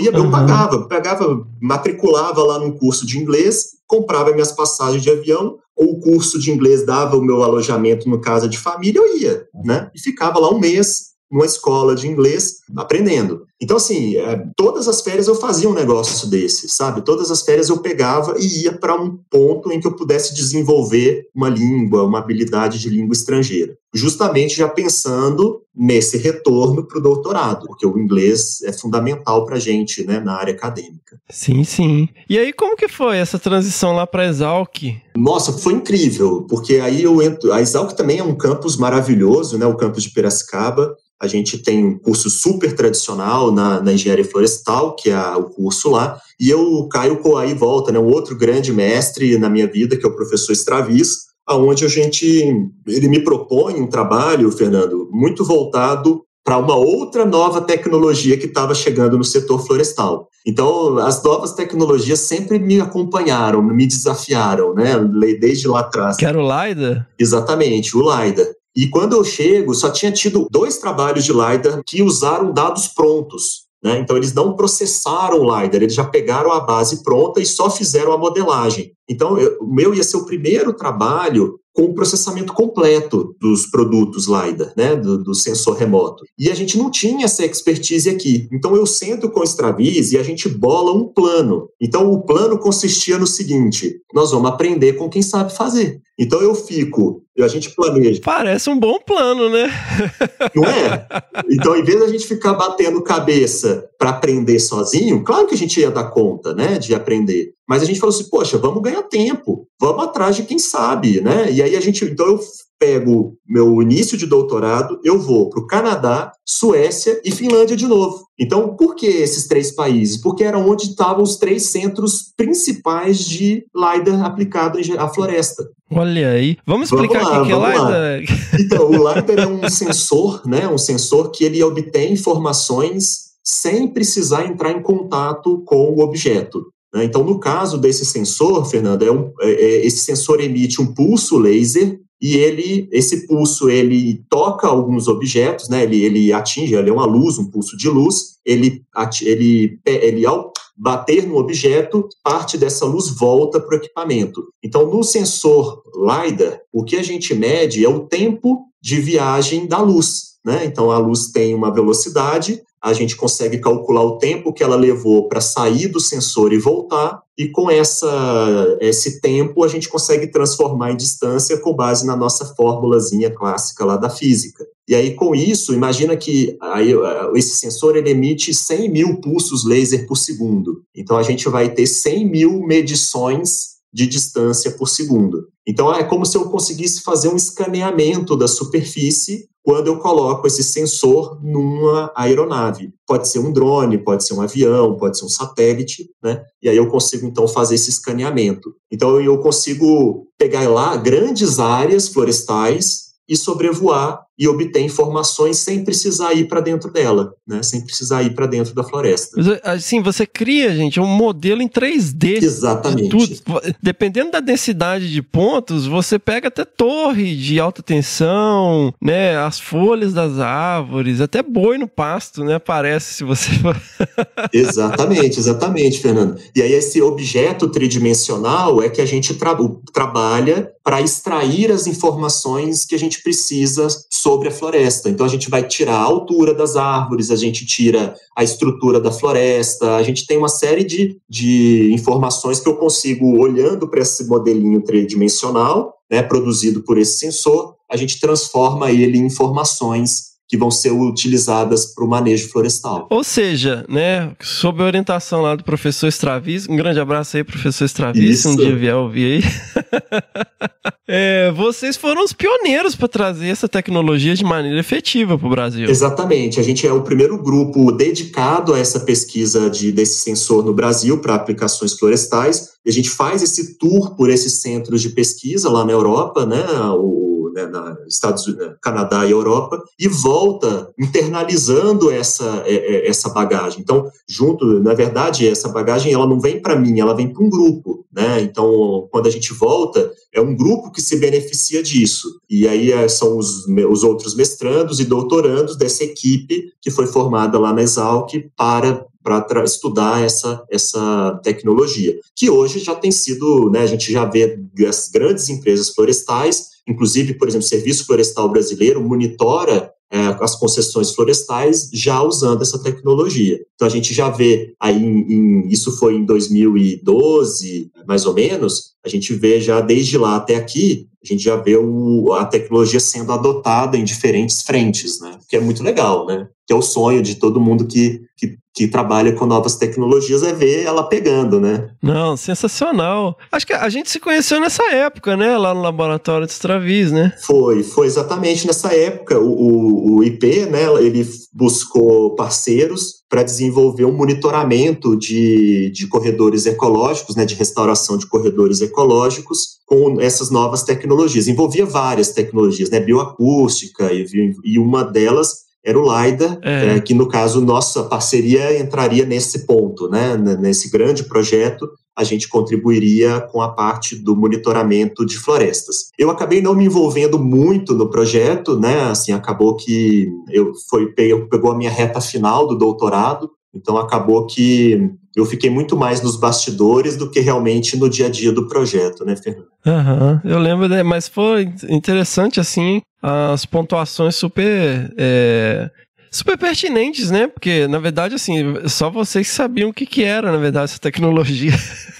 pagava, matriculava lá num curso de inglês, comprava minhas passagens de avião, ou o curso de inglês dava o meu alojamento no casa de família, eu ia, né? E ficava lá 1 mês numa escola de inglês aprendendo. Então, assim, todas as férias eu fazia um negócio desse, sabe? Todas as férias eu pegava e ia para um ponto em que eu pudesse desenvolver uma língua, uma habilidade de língua estrangeira. Justamente já pensando nesse retorno para o doutorado, porque o inglês é fundamental para a gente, né, na área acadêmica. Sim, sim. E aí, como que foi essa transição lá para a Exalc? Nossa, foi incrível, porque aí eu entro... A Exalc também é um campus maravilhoso, né, o campus de Piracicaba. A gente tem um curso super tradicional na engenharia florestal, que é o curso lá, e eu caio com aí volta, né, um outro grande mestre na minha vida, que é o professor Stravis, aonde ele me propõe um trabalho, Fernando, muito voltado para uma outra nova tecnologia que estava chegando no setor florestal. Então, as novas tecnologias sempre me acompanharam, me desafiaram, né, desde lá atrás. Que era o LiDAR? Exatamente, o LiDAR. E quando eu chego, só tinha tido 2 trabalhos de LiDAR que usaram dados prontos. né? Então, eles não processaram o LiDAR, eles já pegaram a base pronta e só fizeram a modelagem. Então, o meu ia ser o primeiro trabalho com o processamento completo dos produtos LiDAR, né, do sensor remoto. E a gente não tinha essa expertise aqui. Então, eu sento com o Straviz e a gente bola um plano. Então, o plano consistia no seguinte: nós vamos aprender com quem sabe fazer. Então, a gente planeja. Parece um bom plano, né? Não é? Então, em vez da gente ficar batendo cabeça para aprender sozinho, claro que a gente ia dar conta, né, de aprender. Mas a gente falou assim, poxa, vamos ganhar tempo, vamos atrás de quem sabe, né? E aí então eu pego meu início de doutorado, eu vou para o Canadá, Suécia e Finlândia de novo. Então, por que esses 3 países? Porque era onde estavam os 3 centros principais de LiDAR aplicado à floresta. Olha aí. Vamos explicar o que é LiDAR? Então, o LiDAR é um sensor, né? Um sensor que ele obtém informações sem precisar entrar em contato com o objeto. Então, no caso desse sensor, Fernando, esse sensor emite um pulso laser e esse pulso ele toca alguns objetos, né? Ele atinge, ele é uma luz, um pulso de luz, ele ao bater no objeto, parte dessa luz volta para o equipamento. Então, no sensor LiDAR, o que a gente mede é o tempo de viagem da luz, né? Então, a luz tem uma velocidade, a gente consegue calcular o tempo que ela levou para sair do sensor e voltar, e com esse tempo a gente consegue transformar em distância com base na nossa formulazinha clássica lá da física. E aí, com isso, imagina que esse sensor ele emite 100 mil pulsos laser por segundo. Então, a gente vai ter 100 mil medições de distância por segundo. Então, é como se eu conseguisse fazer um escaneamento da superfície quando eu coloco esse sensor numa aeronave. Pode ser um drone, pode ser um avião, pode ser um satélite, né? E aí eu consigo, então, fazer esse escaneamento. Então, eu consigo pegar lá grandes áreas florestais e sobrevoar e obter informações sem precisar ir para dentro dela, né? Sem precisar ir para dentro da floresta. Assim, você cria, gente, um modelo em 3D. Exatamente. De tudo. Dependendo da densidade de pontos, você pega até torre de alta tensão, né? As folhas das árvores, até boi no pasto, né? Aparece se você for... Exatamente, Fernando. E aí esse objeto tridimensional é que a gente trabalha para extrair as informações que a gente precisa sobre a floresta. Então, a gente vai tirar a altura das árvores, a gente tira a estrutura da floresta, a gente tem uma série de informações que eu consigo, olhando para esse modelinho tridimensional, né, produzido por esse sensor, a gente transforma ele em informações que vão ser utilizadas para o manejo florestal. Ou seja, né, sob a orientação lá do professor Straviz, um grande abraço aí, professor Straviz, se um dia vier ouvir aí. Vocês foram os pioneiros para trazer essa tecnologia de maneira efetiva para o Brasil. Exatamente, a gente é o primeiro grupo dedicado a essa pesquisa desse sensor no Brasil para aplicações florestais, e a gente faz esse tour por esses centros de pesquisa lá na Europa, né, Estados Unidos, Canadá e Europa, e volta internalizando essa bagagem. Então, na verdade, essa bagagem ela não vem para mim, ela vem para um grupo, né? Então, quando a gente volta, é um grupo que se beneficia disso. E aí são os outros mestrandos e doutorandos dessa equipe que foi formada lá na Exalc para estudar essa tecnologia, que hoje já tem sido, né, a gente já vê as grandes empresas florestais, inclusive, por exemplo, o Serviço Florestal Brasileiro monitora as concessões florestais já usando essa tecnologia. Então, a gente já vê, isso foi em 2012, mais ou menos, a gente vê já desde lá até aqui, a gente já vê a tecnologia sendo adotada em diferentes frentes, né? Que é muito legal, né? Que é o sonho de todo mundo que trabalha com novas tecnologias, é ver ela pegando, né? Não, sensacional. Acho que a gente se conheceu nessa época, né? Lá no laboratório de Straviz, né? Foi exatamente nessa época. O IP, né? Ele buscou parceiros para desenvolver um monitoramento de corredores ecológicos, né? De restauração de corredores ecológicos com essas novas tecnologias. Envolvia várias tecnologias, né? Bioacústica e uma delas era o LiDAR, que no caso nossa parceria entraria nesse ponto, né? Nesse grande projeto, a gente contribuiria com a parte do monitoramento de florestas. Eu acabei não me envolvendo muito no projeto, né? Assim, acabou que pegou a minha reta final do doutorado, Então acabou que eu fiquei muito mais nos bastidores do que realmente no dia a dia do projeto, né, Fernando? Eu lembro, mas foi interessante, assim, as pontuações super pertinentes, né? Porque, na verdade, assim, só vocês sabiam o que era, na verdade, essa tecnologia.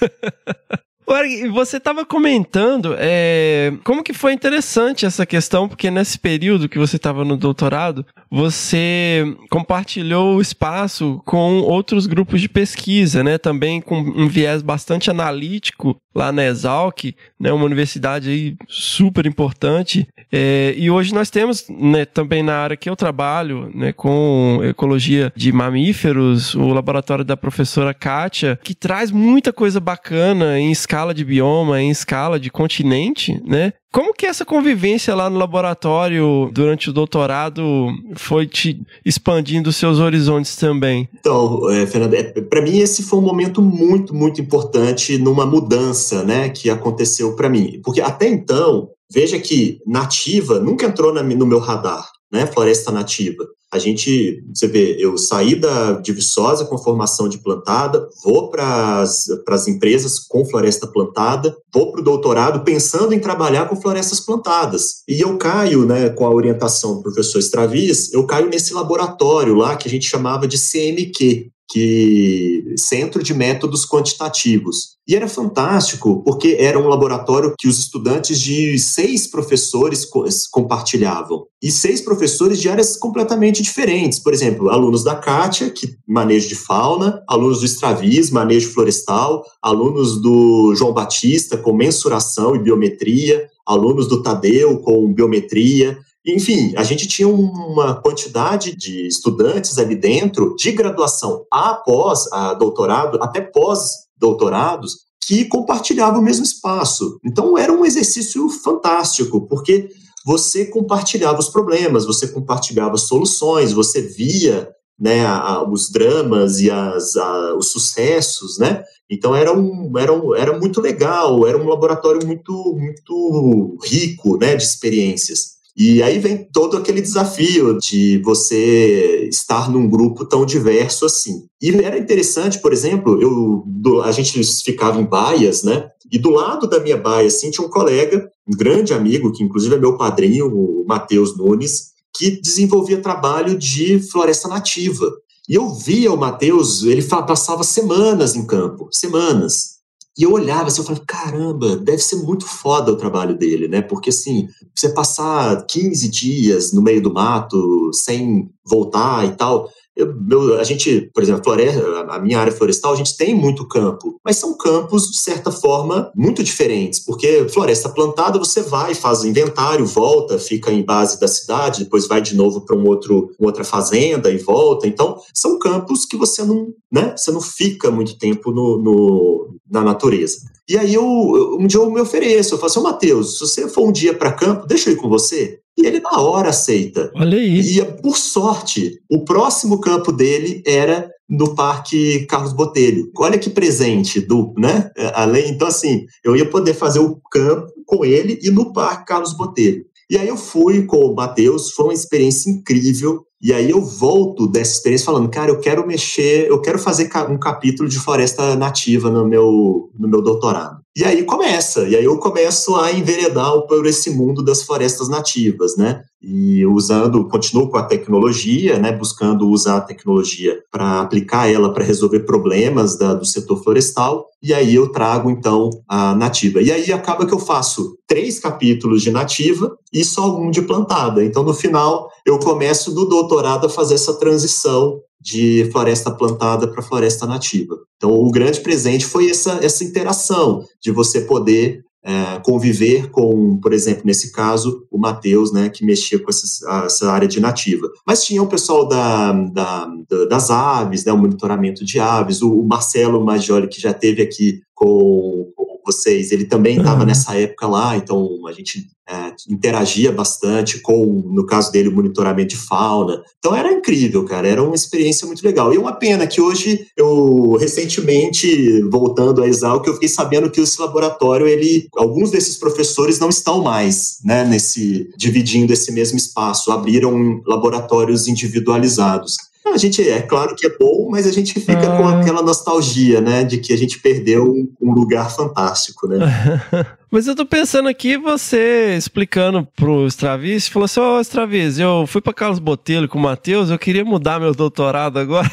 Você estava comentando como que foi interessante essa questão, porque nesse período que você estava no doutorado, você compartilhou o espaço com outros grupos de pesquisa, né? Também com um viés bastante analítico lá na Exalc, né? Uma universidade aí super importante. E hoje nós temos, né, também na área que eu trabalho, né, com ecologia de mamíferos, o laboratório da professora Kátia, que traz muita coisa bacana em escala de bioma, em escala de continente, né? Como que essa convivência lá no laboratório durante o doutorado foi te expandindo seus horizontes também? Então, Fernando, para mim esse foi um momento muito, muito importante numa mudança, né, que aconteceu para mim. Porque até então, veja que nativa nunca entrou no meu radar, né, floresta nativa. Você vê, eu saí de Viçosa com formação de plantada, vou para as empresas com floresta plantada, vou para o doutorado pensando em trabalhar com florestas plantadas. E eu caio, né, com a orientação do professor Straviz, eu caio nesse laboratório lá que a gente chamava de CMQ, Centro de Métodos Quantitativos. E era fantástico, porque era um laboratório que os estudantes de 6 professores compartilhavam. E 6 professores de áreas completamente diferentes. Por exemplo, alunos da Kátia, que manejo de fauna, alunos do Straviz, manejo florestal, alunos do João Batista, com mensuração e biometria, alunos do Tadeu, com biometria. Enfim, a gente tinha uma quantidade de estudantes ali dentro, de graduação a doutorado, até pós-doutorados, que compartilhavam o mesmo espaço. Então, era um exercício fantástico, porque você compartilhava os problemas, você compartilhava soluções, você via, né, os dramas e os sucessos, né? Então, era muito legal, era um laboratório muito, muito rico, né, de experiências. E aí vem todo aquele desafio de você estar num grupo tão diverso assim. E era interessante, por exemplo, a gente ficava em baias, né? E do lado da minha baia, assim, tinha um colega, um grande amigo, que inclusive é meu padrinho, o Matheus Nunes, que desenvolvia trabalho de floresta nativa. E eu via o Matheus, ele passava semanas em campo, semanas. E eu olhava assim, eu falava, caramba, deve ser muito foda o trabalho dele, né? Porque, assim, você passar 15 dias no meio do mato, sem voltar e tal... A gente, por exemplo, a minha área florestal, a gente tem muito campo, mas são campos, de certa forma, muito diferentes, porque floresta plantada, você vai, faz o inventário, volta, fica em base da cidade, depois vai de novo para outra fazenda e volta. Então, são campos que você não fica muito tempo na natureza. E aí, um dia eu me ofereço, eu falo assim, Matheus, se você for um dia para campo, deixa eu ir com você? E ele na hora aceita. Olha aí. E, por sorte, o próximo campo dele era no Parque Carlos Botelho. Olha que presente, né? Então, assim, eu ia poder fazer o campo com ele e no Parque Carlos Botelho. E aí eu fui com o Matheus, foi uma experiência incrível. E aí eu volto dessa experiência falando, cara, eu quero fazer um capítulo de floresta nativa no meu doutorado. E aí eu começo a enveredar por esse mundo das florestas nativas, né? E continuo com a tecnologia, né? Buscando usar a tecnologia para aplicar ela para resolver problemas do setor florestal. E aí eu trago, então, a nativa. E aí acaba que eu faço 3 capítulos de nativa e só 1 de plantada. Então, no final, eu começo do doutorado a fazer essa transição de floresta plantada para floresta nativa. Então, o grande presente foi essa interação de você poder conviver com, por exemplo, nesse caso, o Matheus, né, que mexia com essa área de nativa. Mas tinha o pessoal das aves, né, o monitoramento de aves, o Marcelo Maggioli, que já esteve aqui com vocês, ele também estava nessa época lá, então a gente interagia bastante com, no caso dele, o monitoramento de fauna. Então era incrível, cara, era uma experiência muito legal. E uma pena que hoje, recentemente, voltando à Exalc, eu fiquei sabendo que esse laboratório, alguns desses professores não estão mais, né, dividindo esse mesmo espaço, abriram laboratórios individualizados. A gente, é claro que é bom, mas a gente fica com aquela nostalgia, né, de que a gente perdeu um lugar fantástico, né? Mas eu tô pensando aqui, você explicando pro Straviz, falou assim, Straviz, eu fui pra Carlos Botelho com o Matheus, eu queria mudar meu doutorado agora.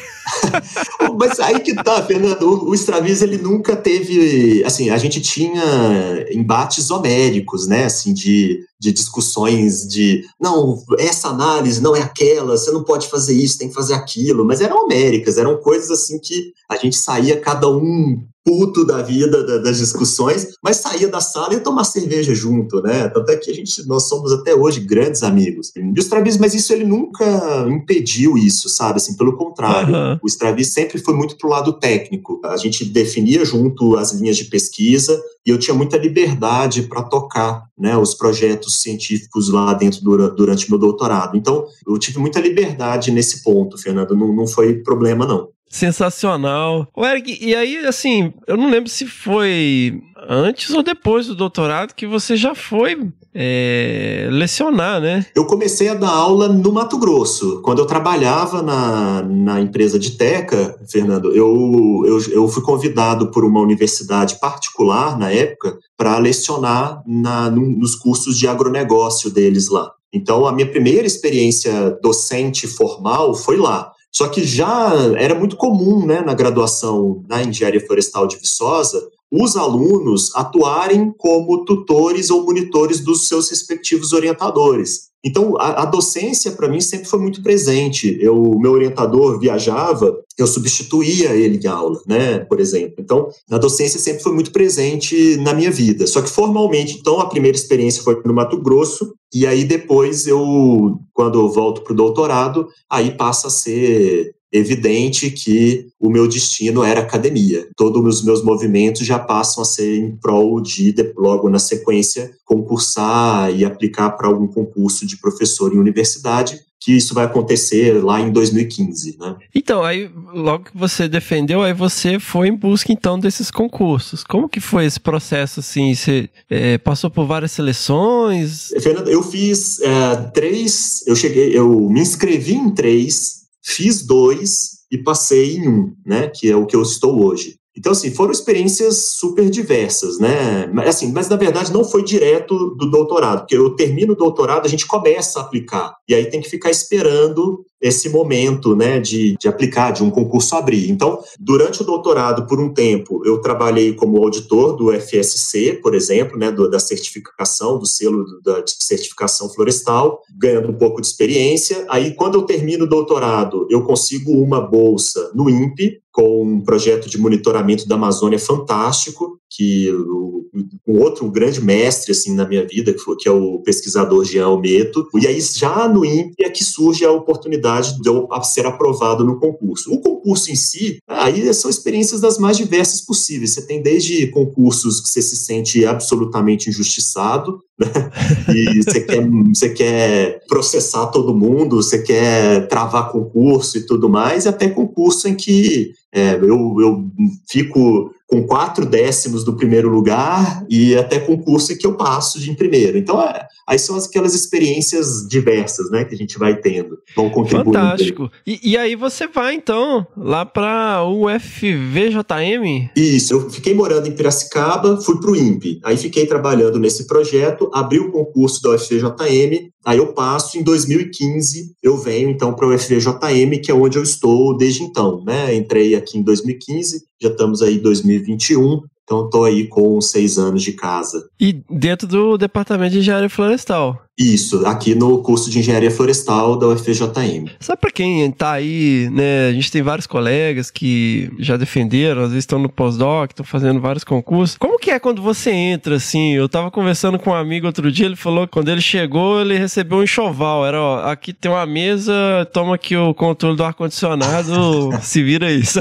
Mas aí que tá, Fernando, o Straviz, ele nunca teve, assim, a gente tinha embates homéricos, né, assim, de discussões de, não, essa análise não é aquela, você não pode fazer isso, tem que fazer aquilo, mas eram homéricas, eram coisas assim que a gente saía cada um puto da vida, das discussões, mas saía da sala e ia tomar cerveja junto, né? Tanto é que nós somos até hoje grandes amigos. E o Straviz, mas isso ele nunca impediu isso, sabe? Assim, pelo contrário, o Straviz sempre foi muito pro lado técnico. A gente definia junto as linhas de pesquisa e eu tinha muita liberdade para tocar, né, os projetos científicos lá dentro durante meu doutorado. Então, eu tive muita liberdade nesse ponto, Fernando. Não foi problema, não. Sensacional. Ô, Eric, e aí, assim, eu não lembro se foi antes ou depois do doutorado que você já foi lecionar, né? Eu comecei a dar aula no Mato Grosso. Quando eu trabalhava na empresa de Teca, Fernando, eu fui convidado por uma universidade particular, na época, para lecionar nos cursos de agronegócio deles lá. Então, a minha primeira experiência docente formal foi lá. Só que já era muito comum, né, na graduação na Engenharia Florestal de Viçosa, os alunos atuarem como tutores ou monitores dos seus respectivos orientadores. Então, a docência, para mim, sempre foi muito presente. O meu orientador viajava, eu substituía ele em aula, né, por exemplo. Então, a docência sempre foi muito presente na minha vida. Só que, formalmente, então, a primeira experiência foi no Mato Grosso, e aí depois, quando eu volto para o doutorado, aí passa a ser evidente que o meu destino era academia. Todos os meus movimentos já passam a ser em prol de, logo na sequência, concursar e aplicar para algum concurso de professor em universidade, que isso vai acontecer lá em 2015, né? Então, aí logo que você defendeu, aí você foi em busca, então, desses concursos. Como que foi esse processo, assim? Você passou por várias seleções? Fernando, eu fiz 3, eu me inscrevi em 3, fiz 2 e passei em 1, né? Que é o que eu estou hoje. Então, assim, foram experiências super diversas, né? Mas, na verdade, não foi direto do doutorado, porque eu termino o doutorado, a gente começa a aplicar. E aí tem que ficar esperando esse momento, né, de aplicar, de um concurso abrir. Então, durante o doutorado, por um tempo, eu trabalhei como auditor do FSC, por exemplo, né, da certificação, do selo da certificação florestal, ganhando um pouco de experiência. Aí, quando eu termino o doutorado, eu consigo uma bolsa no INPE, com um projeto de monitoramento da Amazônia fantástico, que um outro grande mestre assim, na minha vida, que é o pesquisador Jean Almeto. E aí, já no INPE, é que surge a oportunidade de eu ser aprovado no concurso. O concurso em si, aí são experiências das mais diversas possíveis. Você tem desde concursos que você se sente absolutamente injustiçado, né? E você quer processar todo mundo, você quer travar concurso e tudo mais, e até concurso em que eu fico com 4 décimos do primeiro lugar e até concurso em que eu passo em primeiro. Então, aí são aquelas experiências diversas, né, que a gente vai tendo, vão contribuindo. Fantástico. E aí você vai, então, lá para o UFVJM? Isso, eu fiquei morando em Piracicaba, fui para o INPE, aí fiquei trabalhando nesse projeto, abri o concurso da UFVJM, aí eu passo, em 2015, eu venho, então, para o UFVJM, que é onde eu estou desde então, né, entrei aqui em 2015, já estamos aí em 2021, então estou aí com 6 anos de casa. E dentro do Departamento de Engenharia Florestal? Isso, aqui no curso de Engenharia Florestal da UFVJM. Sabe para quem tá aí, né, a gente tem vários colegas que já defenderam, às vezes estão no pós-doc, estão fazendo vários concursos. Como que é quando você entra, assim? Eu tava conversando com um amigo outro dia, ele falou que quando ele chegou, ele recebeu um enxoval. Era, ó, aqui tem uma mesa, toma aqui o controle do ar-condicionado, se vira isso.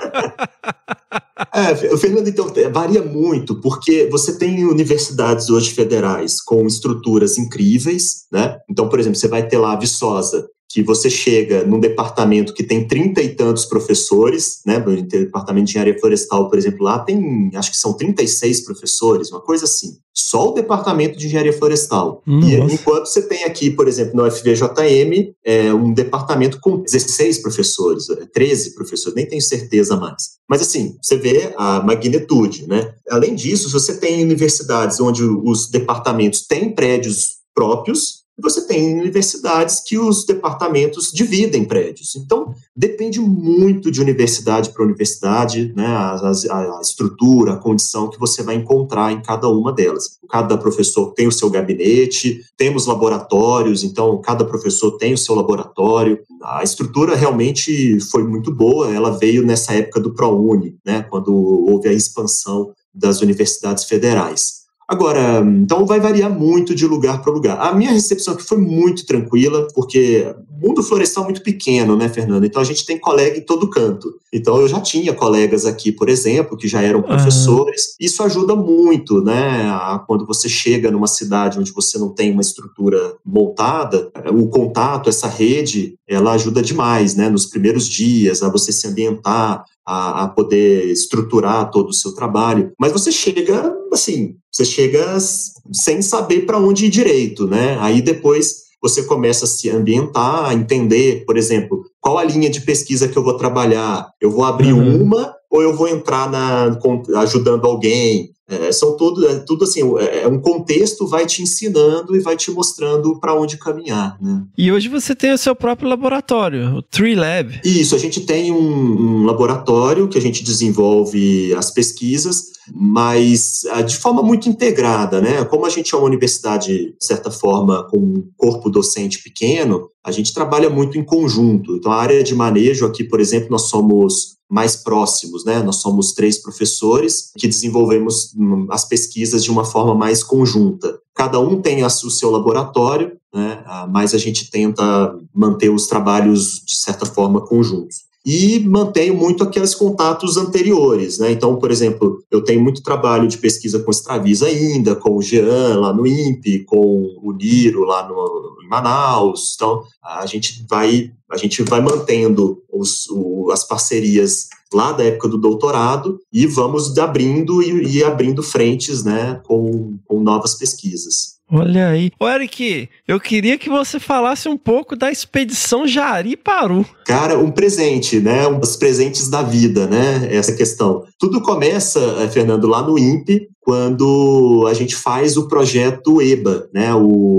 Fernando, então, varia muito, porque você tem universidades hoje federais com estruturas incríveis, né? Então, por exemplo, você vai ter lá a Viçosa, que você chega num departamento que tem 30 e tantos professores, né? No departamento de engenharia florestal, por exemplo, lá tem, acho que são 36 professores, uma coisa assim. Só o departamento de engenharia florestal. E enquanto você tem aqui, por exemplo, no FVJM, um departamento com 16 professores, 13 professores, nem tenho certeza mais. Mas assim, você vê a magnitude, né? Além disso, você tem universidades onde os departamentos têm prédios próprios, e você tem universidades que os departamentos dividem prédios. Então, depende muito de universidade para universidade, né, a estrutura, a condição que você vai encontrar em cada uma delas. Cada professor tem o seu gabinete, temos laboratórios, então cada professor tem o seu laboratório. A estrutura realmente foi muito boa, ela veio nessa época do ProUni, né, quando houve a expansão das universidades federais. Agora, então vai variar muito de lugar para lugar. A minha recepção aqui foi muito tranquila, porque o mundo florestal é muito pequeno, né, Fernando? Então a gente tem colega em todo canto. Então eu já tinha colegas aqui, por exemplo, que já eram professores. Isso ajuda muito, né? Quando você chega numa cidade onde você não tem uma estrutura montada, o contato, essa rede, ela ajuda demais, né? Nos primeiros dias, a você se ambientar, a poder estruturar todo o seu trabalho. Mas você chega, assim, sem saber para onde ir direito, né? Aí depois você começa a se ambientar, a entender, por exemplo, qual a linha de pesquisa que eu vou trabalhar? Eu vou abrir uma ou eu vou entrar ajudando alguém? São tudo assim, um contexto vai te ensinando e vai te mostrando para onde caminhar, né? E hoje você tem o seu próprio laboratório, o Tree Lab. Isso, a gente tem um laboratório que a gente desenvolve as pesquisas, mas de forma muito integrada, né? Como a gente é uma universidade, de certa forma, com um corpo docente pequeno, a gente trabalha muito em conjunto. Então, a área de manejo aqui, por exemplo, nós somos mais próximos, né? Nós somos 3 professores que desenvolvemos as pesquisas de uma forma mais conjunta. Cada um tem o seu laboratório, né? Mas a gente tenta manter os trabalhos, de certa forma, conjuntos. E mantenho muito aqueles contatos anteriores, né? Então, por exemplo, eu tenho muito trabalho de pesquisa com Extravisa ainda, com o Jean lá no INPE, com o Niro lá em Manaus. Então, a gente vai mantendo as parcerias lá da época do doutorado e vamos abrindo frentes, né, com novas pesquisas. Olha aí. Ô, Eric, eu queria que você falasse um pouco da Expedição Jari-Paru. Cara, um presente, né? Um dos presentes da vida, né? Essa questão. Tudo começa, Fernando, lá no INPE, quando a gente faz o projeto EBA, né?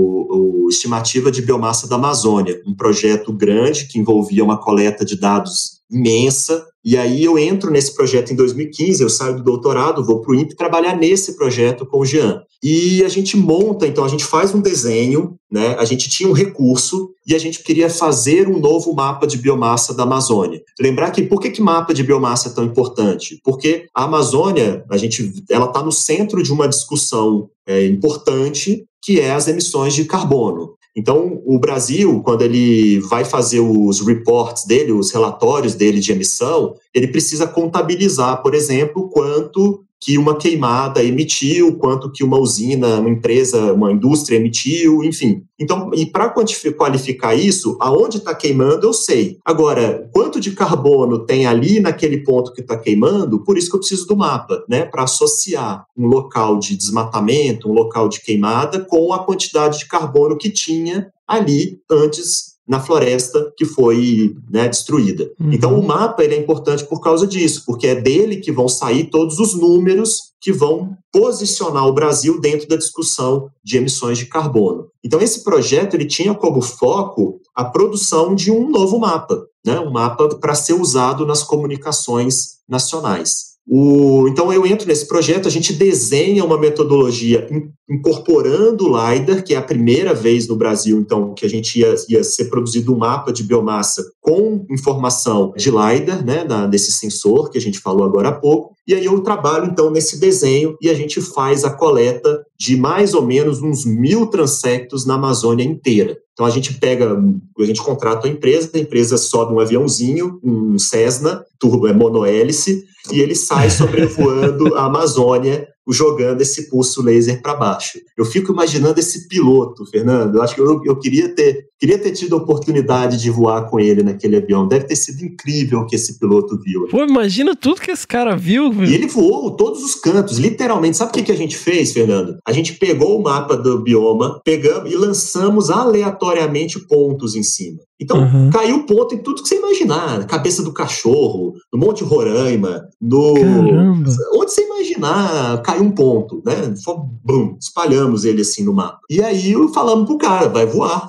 O Estimativa de Biomassa da Amazônia. Um projeto grande que envolvia uma coleta de dados imensa. E aí eu entro nesse projeto em 2015, eu saio do doutorado, vou para o INPE trabalhar nesse projeto com o Jean. E a gente monta, então a gente faz um desenho, né? A gente tinha um recurso e a gente queria fazer um novo mapa de biomassa da Amazônia. Lembrar que por que mapa de biomassa é tão importante? Porque a Amazônia, ela está no centro de uma discussão importante, que é as emissões de carbono. Então, o Brasil, quando ele vai fazer os reports dele, os relatórios dele de emissão, ele precisa contabilizar, por exemplo, quanto que uma queimada emitiu, quanto que uma usina, uma empresa, uma indústria emitiu, enfim. Então, e para qualificar isso, aonde está queimando, eu sei. Agora, quanto de carbono tem ali naquele ponto que está queimando, por isso que eu preciso do mapa, né? Para associar um local de desmatamento, um local de queimada, com a quantidade de carbono que tinha ali antes na floresta que foi, né, destruída. Então, o mapa ele é importante por causa disso, porque é dele que vão sair todos os números que vão posicionar o Brasil dentro da discussão de emissões de carbono. Então, esse projeto ele tinha como foco a produção de um novo mapa, né, um mapa para ser usado nas comunicações nacionais. Então, eu entro nesse projeto, a gente desenha uma metodologia incorporando o LiDAR, que é a primeira vez no Brasil, então, que a gente ia ser produzido um mapa de biomassa com informação de LiDAR, né, desse sensor que a gente falou agora há pouco. E aí eu trabalho, então, nesse desenho e a gente faz a coleta de mais ou menos uns 1.000 transectos na Amazônia inteira. Então, a gente contrata a empresa sobe um aviãozinho, um Cessna, monohélice, e ele sai sobrevoando a Amazônia jogando esse pulso laser para baixo. Eu fico imaginando esse piloto, Fernando. Eu acho que eu queria ter tido a oportunidade de voar com ele naquele avião. Deve ter sido incrível o que esse piloto viu. Pô, imagina tudo que esse cara viu. E ele voou todos os cantos, literalmente. Sabe o que a gente fez, Fernando? A gente pegou o mapa do bioma, pegamos e lançamos aleatoriamente pontos em cima. Então, caiu ponto em tudo que você imaginar. Na cabeça do cachorro, no Monte Roraima, onde você imaginar, caiu um ponto, né? Bum, espalhamos ele assim no mapa. E aí falamos pro cara, vai voar.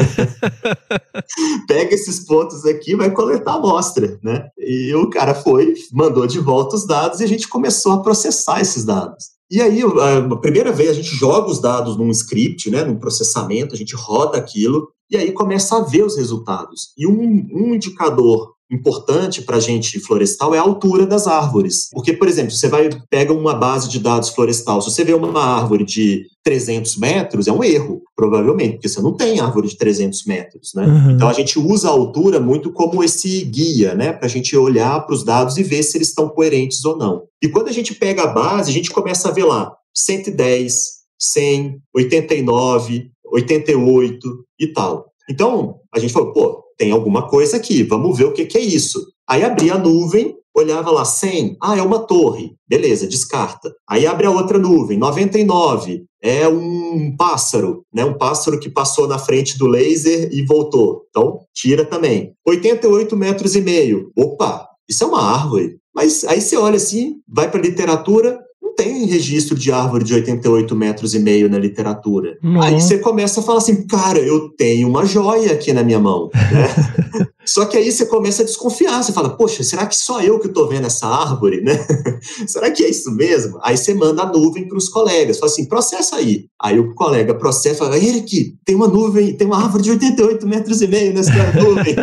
Pega esses pontos aqui, vai coletar a amostra, né? E o cara mandou de volta os dados e a gente começou a processar esses dados. E aí, a primeira vez, a gente joga os dados num script, né, num processamento, a gente roda aquilo, e aí começa a ver os resultados. E um indicador importante para a gente florestal é a altura das árvores. Porque, por exemplo, você pega uma base de dados florestal, se você vê uma árvore de 300 metros, é um erro, provavelmente, porque você não tem árvore de 300 metros, né? Então, a gente usa a altura muito como esse guia, né, para a gente olhar para os dados e ver se eles estão coerentes ou não. E quando a gente pega a base, a gente começa a ver lá 110, 100, 89, 88 e tal. Então, a gente falou, pô, tem alguma coisa aqui, vamos ver o que é isso. Aí abria a nuvem, olhava lá, 100, é uma torre, beleza, descarta. Aí abre a outra nuvem, 99, é um pássaro, né? Um pássaro que passou na frente do laser e voltou. Então, tira também. 88 metros e meio, opa, isso é uma árvore. Mas aí você olha assim, vai para a literatura, não tem registro de árvore de 88 metros e meio na literatura. Aí você começa a falar assim, cara, eu tenho uma joia aqui na minha mão, né? Só que aí você começa a desconfiar, você fala, poxa, será que só eu que estou vendo essa árvore, né? Será que é isso mesmo? Aí você manda a nuvem para os colegas, fala assim, processa aí. Aí o colega processa, fala, Eric, tem uma nuvem, tem uma árvore de 88 metros e meio nessa nuvem.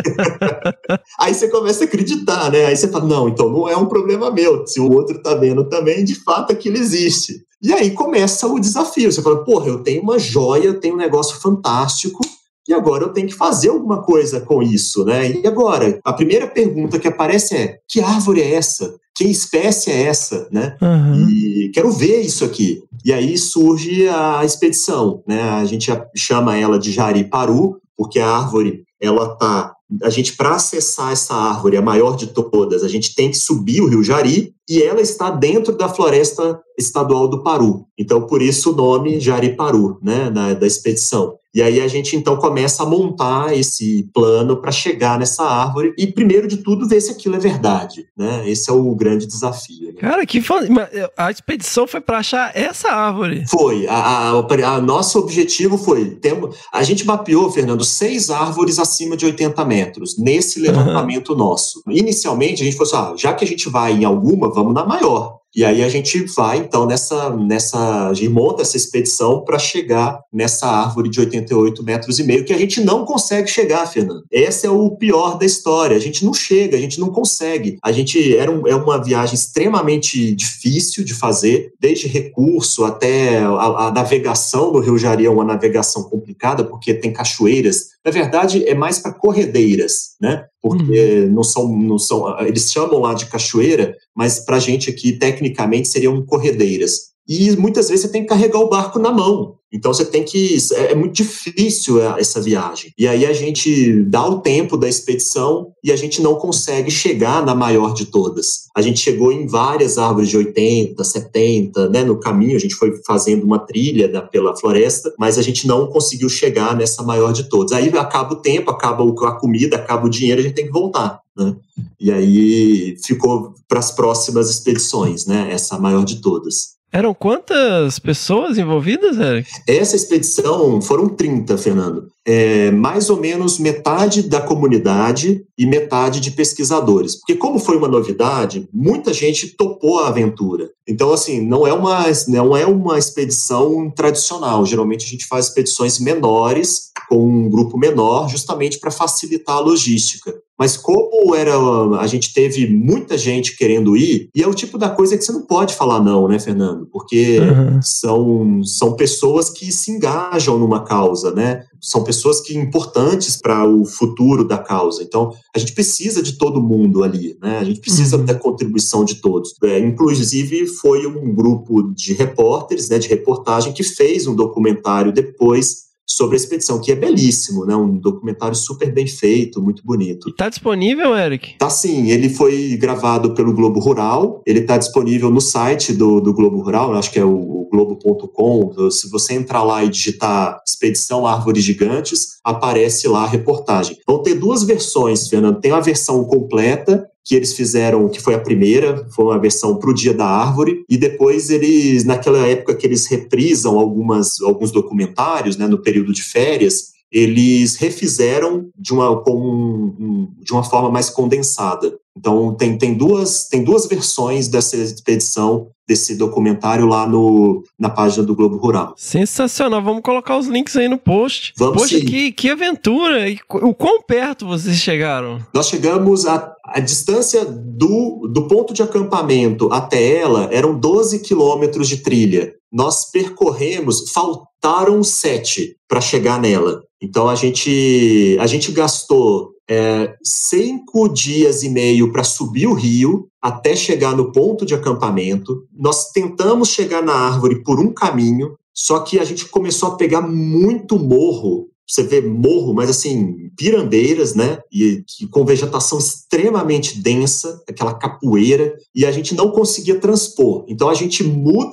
Aí você começa a acreditar, né? Aí você fala, não, então não é um problema meu, se o outro está vendo também, de fato aquilo existe. E aí começa o desafio, você fala, porra, eu tenho uma joia, eu tenho um negócio fantástico, e agora eu tenho que fazer alguma coisa com isso, né? E agora, a primeira pergunta que aparece é, que árvore é essa? Que espécie é essa, né? E quero ver isso aqui. E aí surge a expedição, né? A gente chama ela de Jari-Paru, porque a árvore, para acessar essa árvore, a maior de todas, a gente tem que subir o Rio Jari, e ela está dentro da Floresta Estadual do Paru. Então, por isso o nome Jari-Paru, né, da expedição. E aí a gente, então, começa a montar esse plano para chegar nessa árvore e, primeiro de tudo, ver se aquilo é verdade, né? Esse é o grande desafio. Né? Cara, a expedição foi para achar essa árvore. Foi. Nosso objetivo foi... A gente mapeou, Fernando, 6 árvores acima de 80 metros nesse levantamento nosso. Inicialmente, a gente falou assim, já que a gente vai em alguma, vamos na maior. E aí a gente vai, então, a gente monta essa expedição para chegar nessa árvore de 88 metros e meio, que a gente não consegue chegar, Fernando. Esse é o pior da história. A gente não chega, a gente não consegue. É uma viagem extremamente difícil de fazer, desde recurso até a navegação no Rio Jari é uma navegação complicada, porque tem cachoeiras. Na verdade, é mais para corredeiras, né? Porque não são, eles chamam lá de cachoeira, mas para a gente aqui, tecnicamente, seriam corredeiras. E muitas vezes você tem que carregar o barco na mão. Então você tem que... É muito difícil essa viagem. E aí a gente dá o tempo da expedição e a gente não consegue chegar na maior de todas. A gente chegou em várias árvores de 80, 70, né? No caminho a gente foi fazendo uma trilha pela floresta, mas a gente não conseguiu chegar nessa maior de todas. Aí acaba o tempo, acaba a comida, acaba o dinheiro, a gente tem que voltar, né? E aí ficou para as próximas expedições, né? Essa maior de todas. Eram quantas pessoas envolvidas, Eric? Essa expedição foram 30, Fernando. Mais ou menos metade da comunidade e metade de pesquisadores. Porque como foi uma novidade, muita gente topou a aventura. Então, assim, não é uma expedição tradicional. Geralmente a gente faz expedições menores com um grupo menor, justamente para facilitar a logística. Mas como a gente teve muita gente querendo ir, e é o tipo da coisa que você não pode falar não, né, Fernando? Porque são pessoas que se engajam numa causa, né? São pessoas importantes para o futuro da causa. Então, a gente precisa de todo mundo ali, né? A gente precisa da contribuição de todos. Inclusive, foi um grupo de repórteres, né, de reportagem, que fez um documentário depois sobre a expedição, que é belíssimo, né? Um documentário super bem feito, muito bonito. E tá disponível, Eric? Tá sim, ele foi gravado pelo Globo Rural, ele tá disponível no site do Globo Rural, acho que é o globo.com. Se você entrar lá e digitar Expedição Árvores Gigantes, aparece lá a reportagem. Vão ter duas versões, Fernando. Tem a versão completa, que eles fizeram, que foi a primeira, foi uma versão para o Dia da Árvore, e depois eles, naquela época que eles reprisam alguns documentários, né, no período de férias, eles refizeram de uma forma mais condensada. Então, tem duas versões dessa expedição, desse documentário lá na página do Globo Rural. Sensacional, vamos colocar os links aí no post. Vamos. Poxa, sim. Que aventura! E o quão perto vocês chegaram? Nós chegamos a distância do ponto de acampamento até ela eram 12 quilômetros de trilha. Nós percorremos, faltaram 7 para chegar nela. Então a gente gastou 5 dias e meio para subir o rio até chegar no ponto de acampamento. Nós tentamos chegar na árvore por um caminho, só que a gente começou a pegar muito morro. Você vê morro, mas assim, pirandeiras, né? E com vegetação extremamente densa, aquela capoeira, e a gente não conseguia transpor. Então a gente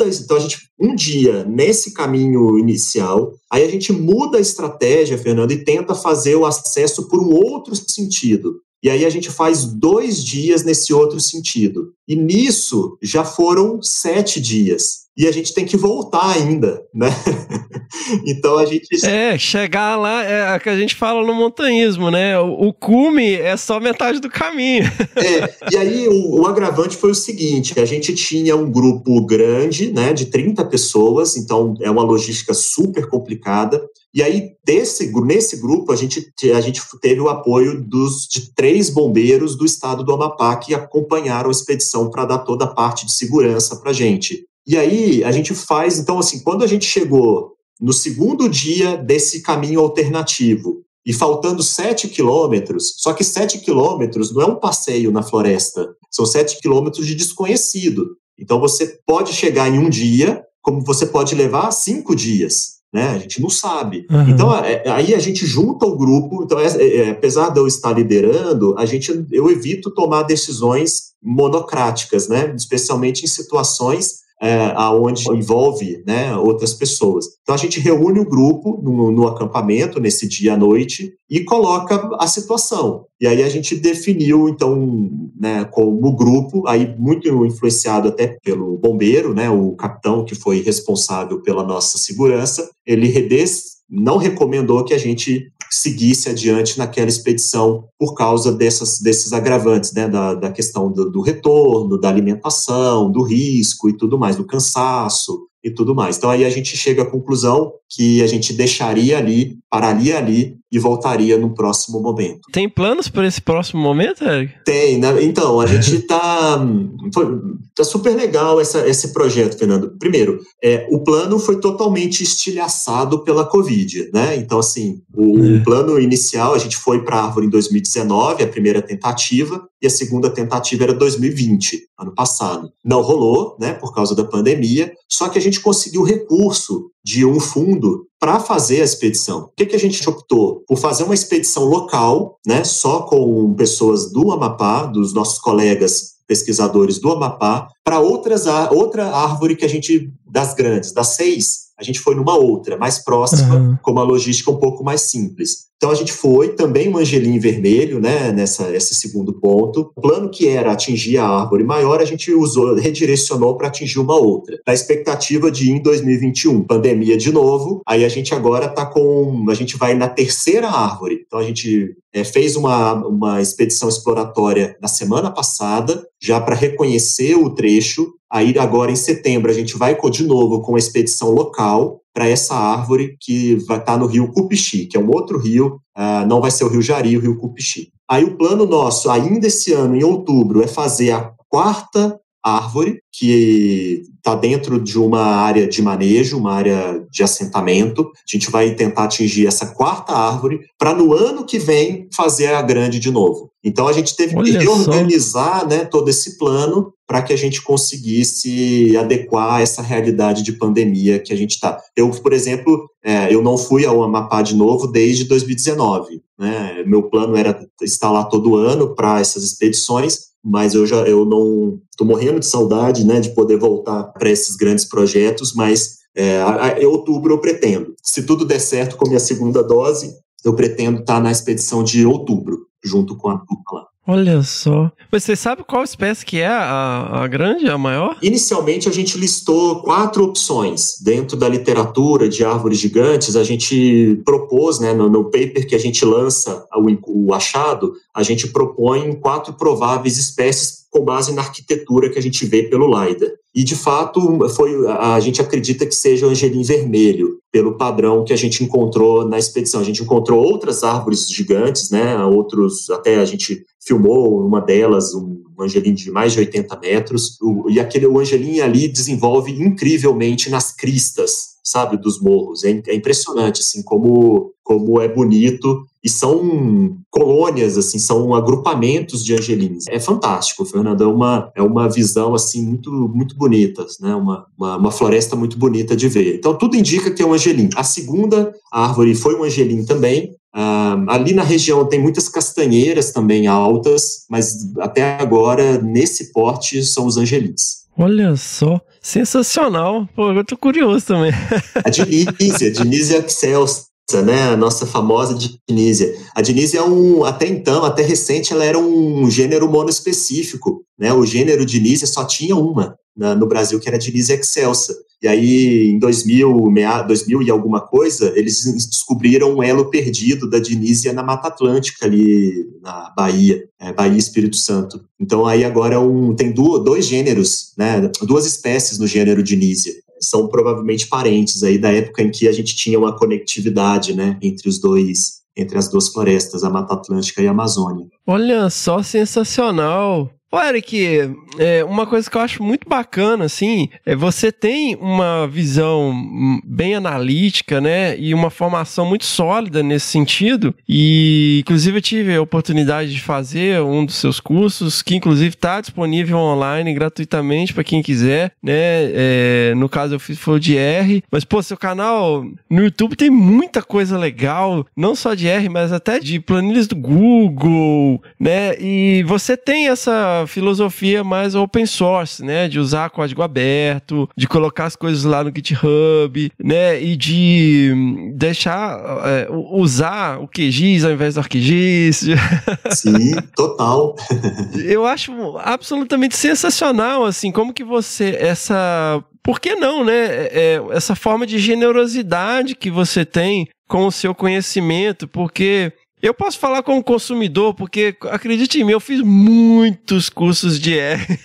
um dia nesse caminho inicial, aí a gente muda a estratégia, Fernando, e tenta fazer o acesso por um outro sentido. E aí a gente faz 2 dias nesse outro sentido. E nisso já foram 7 dias. E a gente tem que voltar ainda, né? Então a gente... chegar lá é o que a gente fala no montanhismo, né? O cume é só metade do caminho. E aí o agravante foi o seguinte, a gente tinha um grupo grande, né, de 30 pessoas, então é uma logística super complicada. E aí, nesse grupo, a gente teve o apoio de 3 bombeiros do estado do Amapá que acompanharam a expedição para dar toda a parte de segurança para a gente. E aí, a gente faz... Então, assim, quando a gente chegou no segundo dia desse caminho alternativo, e faltando 7 quilômetros, só que 7 quilômetros não é um passeio na floresta, são 7 quilômetros de desconhecido. Então, você pode chegar em um dia, como você pode levar 5 dias. Né? A gente não sabe. Então, aí a gente junta o grupo. Então, apesar de eu estar liderando, eu evito tomar decisões monocráticas, né? Especialmente em situações onde envolve, né, outras pessoas. Então, a gente reúne o grupo no acampamento, nesse dia à noite, e coloca a situação. E aí a gente definiu, então, né, como grupo, aí muito influenciado até pelo bombeiro, né, o capitão que foi responsável pela nossa segurança, ele não recomendou que a gente seguisse adiante naquela expedição por causa desses agravantes, né, da questão do retorno, da alimentação, do risco e tudo mais, do cansaço e tudo mais. Então aí a gente chega à conclusão que a gente pararia ali e voltaria no próximo momento. Tem planos para esse próximo momento, Eric? Tem, né? Então, a gente tá super legal esse projeto, Fernando. Primeiro, o plano foi totalmente estilhaçado pela Covid, né? Então, assim, o plano inicial, a gente foi para a árvore em 2019, a primeira tentativa, e a segunda tentativa era 2020, ano passado. Não rolou, né, por causa da pandemia, só que a gente conseguiu recurso de um fundo para fazer a expedição. O que a gente optou? Por fazer uma expedição local, né, só com pessoas do Amapá, dos nossos colegas pesquisadores do Amapá, para outra árvore que das grandes, das 6, a gente foi numa outra, mais próxima, com uma logística um pouco mais simples. Então a gente foi também um angelim vermelho, né, esse segundo ponto. O plano que era atingir a árvore maior, a gente redirecionou para atingir uma outra. Na expectativa de ir em 2021, pandemia de novo, aí a gente agora a gente vai na terceira árvore. Então a gente fez uma expedição exploratória na semana passada, já para reconhecer o trecho. Aí agora em setembro a gente vai de novo com a expedição local para essa árvore que vai estar no rio Cupixi, que é um outro rio, não vai ser o Rio Jari, o Rio Cupixi. Aí o plano nosso, ainda esse ano, em outubro, é fazer a 4ª árvore, que está dentro de uma área de manejo, uma área de assentamento. A gente vai tentar atingir essa 4ª árvore para no ano que vem fazer a grande de novo. Então a gente teve que reorganizar, né, todo esse plano para que a gente conseguisse adequar a essa realidade de pandemia que a gente está. Eu, por exemplo, eu não fui ao Amapá de novo desde 2019. Né? Meu plano era estar lá todo ano para essas expedições, mas eu não estou morrendo de saudade, né, de poder voltar para esses grandes projetos, mas em outubro eu pretendo. Se tudo der certo com a minha 2ª dose, eu pretendo estar na expedição de outubro, junto com a dupla. Olha só. Mas você sabe qual espécie que é a grande, a maior? Inicialmente a gente listou 4 opções. Dentro da literatura de árvores gigantes, a gente propôs, né, no paper que a gente lança o achado, a gente propõe 4 prováveis espécies com base na arquitetura que a gente vê pelo LiDAR. E, de fato, a gente acredita que seja o angelim vermelho, pelo padrão que a gente encontrou na expedição. A gente encontrou outras árvores gigantes, né? Até a gente filmou uma delas, um angelim de mais de 80 metros, e o angelim ali desenvolve incrivelmente nas cristas, sabe, dos morros. É impressionante, assim, como é bonito. E são colônias, assim, são agrupamentos de angelins. É fantástico, Fernando, é uma visão, assim, muito, muito bonita, né? Uma floresta muito bonita de ver. Então, tudo indica que é um angelim. A 2ª árvore foi um angelim também. Ali na região tem muitas castanheiras também altas, mas até agora, nesse porte, são os angelins. Olha só, sensacional. Pô, eu tô curioso também. A Dinysia excelsa, né, a nossa famosa Dinysia. A Dinysia até recente, ela era um gênero monoespecífico, né? O gênero Dinysia só tinha uma no Brasil, que era a Dinysia excelsa. E aí, em 2000 e alguma coisa, eles descobriram um elo perdido da Dinysia na Mata Atlântica, ali na Bahia, Bahia e Espírito Santo. Então, aí agora tem 2 gêneros, né, 2 espécies no gênero Dinysia. São provavelmente parentes aí da época em que a gente tinha uma conectividade, né, entre as 2 florestas, a Mata Atlântica e a Amazônia. Olha só, sensacional. Ô, Eric, uma coisa que eu acho muito bacana, assim, você tem uma visão bem analítica, né, e uma formação muito sólida nesse sentido, e inclusive eu tive a oportunidade de fazer um dos seus cursos, que inclusive está disponível online gratuitamente para quem quiser, né, no caso eu fiz foi o de R, mas pô, seu canal no YouTube tem muita coisa legal, não só de R, mas até de planilhas do Google, né, e você tem essa filosofia mais open source, né, de usar código aberto, de colocar as coisas lá no GitHub, né, e de deixar, usar o QGIS ao invés do ArcGIS. Sim, total. Eu acho absolutamente sensacional, assim, como que você, por que não, né, essa forma de generosidade que você tem com o seu conhecimento, porque eu posso falar como consumidor, porque, acredite em mim, eu fiz muitos cursos de R.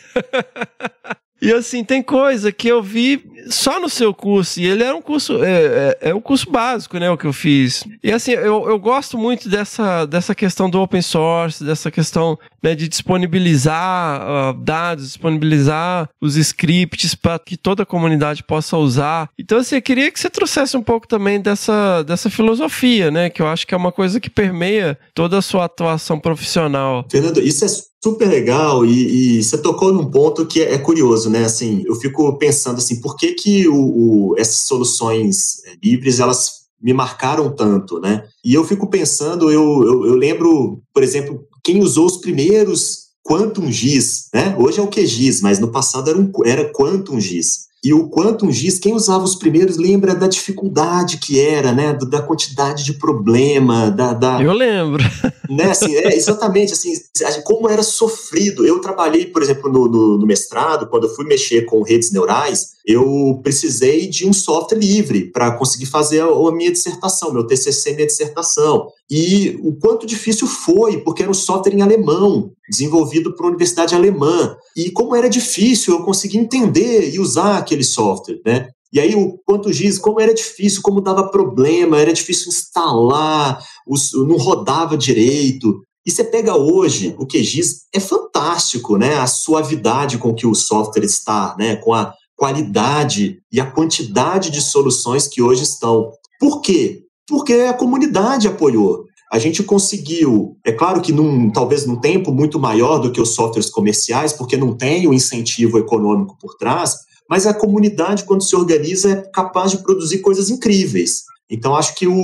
E assim, tem coisa que eu vi só no seu curso, e ele era um curso, um curso básico, né, o que eu fiz. E assim, eu gosto muito dessa questão do open source, dessa questão, né, de disponibilizar dados, disponibilizar os scripts para que toda a comunidade possa usar. Então assim, eu queria que você trouxesse um pouco também dessa filosofia, né, que eu acho que é uma coisa que permeia toda a sua atuação profissional. Fernando, isso é super legal e você tocou num ponto que é curioso, né? Assim, eu fico pensando assim, por que essas soluções livres, elas me marcaram tanto, né? E eu fico pensando, eu lembro, por exemplo, quem usou os primeiros QuantumGIS, né? Hoje é o QGIS, mas no passado era QuantumGIS. E o QuantumGIS, quem usava os primeiros lembra da dificuldade que era, né? Da quantidade de problema, Eu lembro. Né? Assim, exatamente, assim, como era sofrido. Eu trabalhei, por exemplo, no mestrado, quando eu fui mexer com redes neurais, eu precisei de um software livre para conseguir fazer a minha dissertação, meu TCC, minha dissertação. E o quanto difícil foi, porque era um software em alemão, desenvolvido por uma universidade alemã. E como era difícil eu conseguir entender e usar aquele software, né? E aí o QuantoGIS, como era difícil, como dava problema, era difícil instalar, não rodava direito. E você pega hoje, o QGIS é fantástico, né? A suavidade com que o software está, né? Com a qualidade e a quantidade de soluções que hoje estão. Por quê? Porque a comunidade apoiou. A gente conseguiu, é claro que talvez num tempo muito maior do que os softwares comerciais, porque não tem o incentivo econômico por trás, mas a comunidade, quando se organiza, é capaz de produzir coisas incríveis. Então, acho que,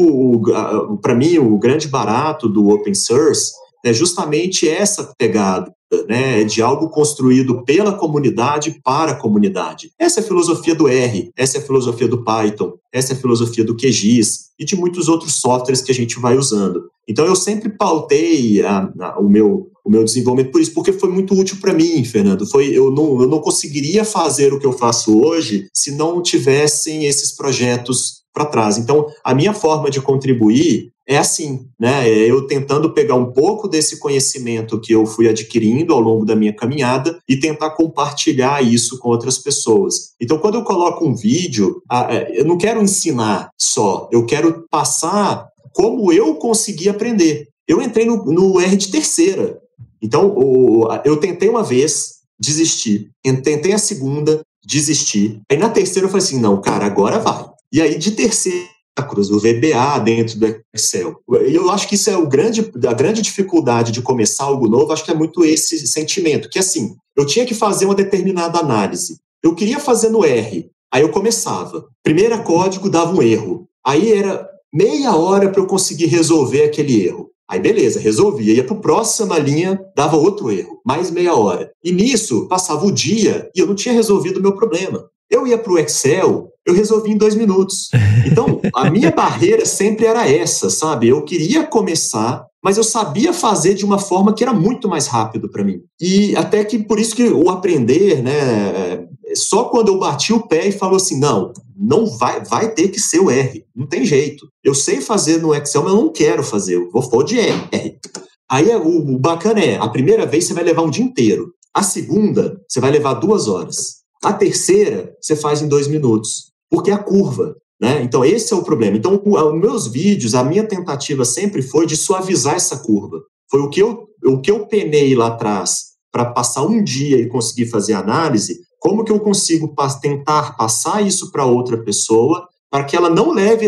para mim, o grande barato do open source é justamente essa pegada, né, de algo construído pela comunidade para a comunidade. Essa é a filosofia do R, essa é a filosofia do Python, essa é a filosofia do QGIS e de muitos outros softwares que a gente vai usando. Então, eu sempre pautei o meu desenvolvimento por isso, porque foi muito útil para mim, Fernando. Eu não conseguiria fazer o que eu faço hoje se não tivessem esses projetos para trás. Então, a minha forma de contribuir é assim, né? Eu tentando pegar um pouco desse conhecimento que eu fui adquirindo ao longo da minha caminhada e tentar compartilhar isso com outras pessoas. Então, quando eu coloco um vídeo, eu não quero ensinar só, eu quero passar como eu consegui aprender. Eu entrei no R de terceira. Então, eu tentei uma vez, desisti. Tentei a segunda, desisti. Aí na terceira eu falei assim, não, cara, agora vai. E aí de terceira, o VBA dentro do Excel. Eu acho que isso é a grande dificuldade de começar algo novo, acho que é muito esse sentimento, que assim, eu tinha que fazer uma determinada análise. Eu queria fazer no R, aí eu começava. Primeiro código dava um erro. Aí era meia hora para eu conseguir resolver aquele erro. Aí beleza, resolvia. Ia para a próxima linha, dava outro erro. Mais meia hora. E nisso, passava o dia e eu não tinha resolvido o meu problema. Eu ia para o Excel, eu resolvi em 2 minutos. Então, a minha barreira sempre era essa, sabe? Eu queria começar, mas eu sabia fazer de uma forma que era muito mais rápido para mim. E até que, por isso que o aprender, né? Só quando eu bati o pé e falou assim, não vai ter que ser o R, não tem jeito. Eu sei fazer no Excel, mas eu não quero fazer, eu vou de R. Aí o bacana a primeira vez você vai levar um dia inteiro, a segunda você vai levar 2 horas, a terceira você faz em 2 minutos, porque é a curva, né? Então esse é o problema. Então os meus vídeos, a minha tentativa sempre foi de suavizar essa curva. Foi o que eu penei lá atrás para passar um dia e conseguir fazer análise. Como que eu consigo tentar passar isso para outra pessoa para que ela não leve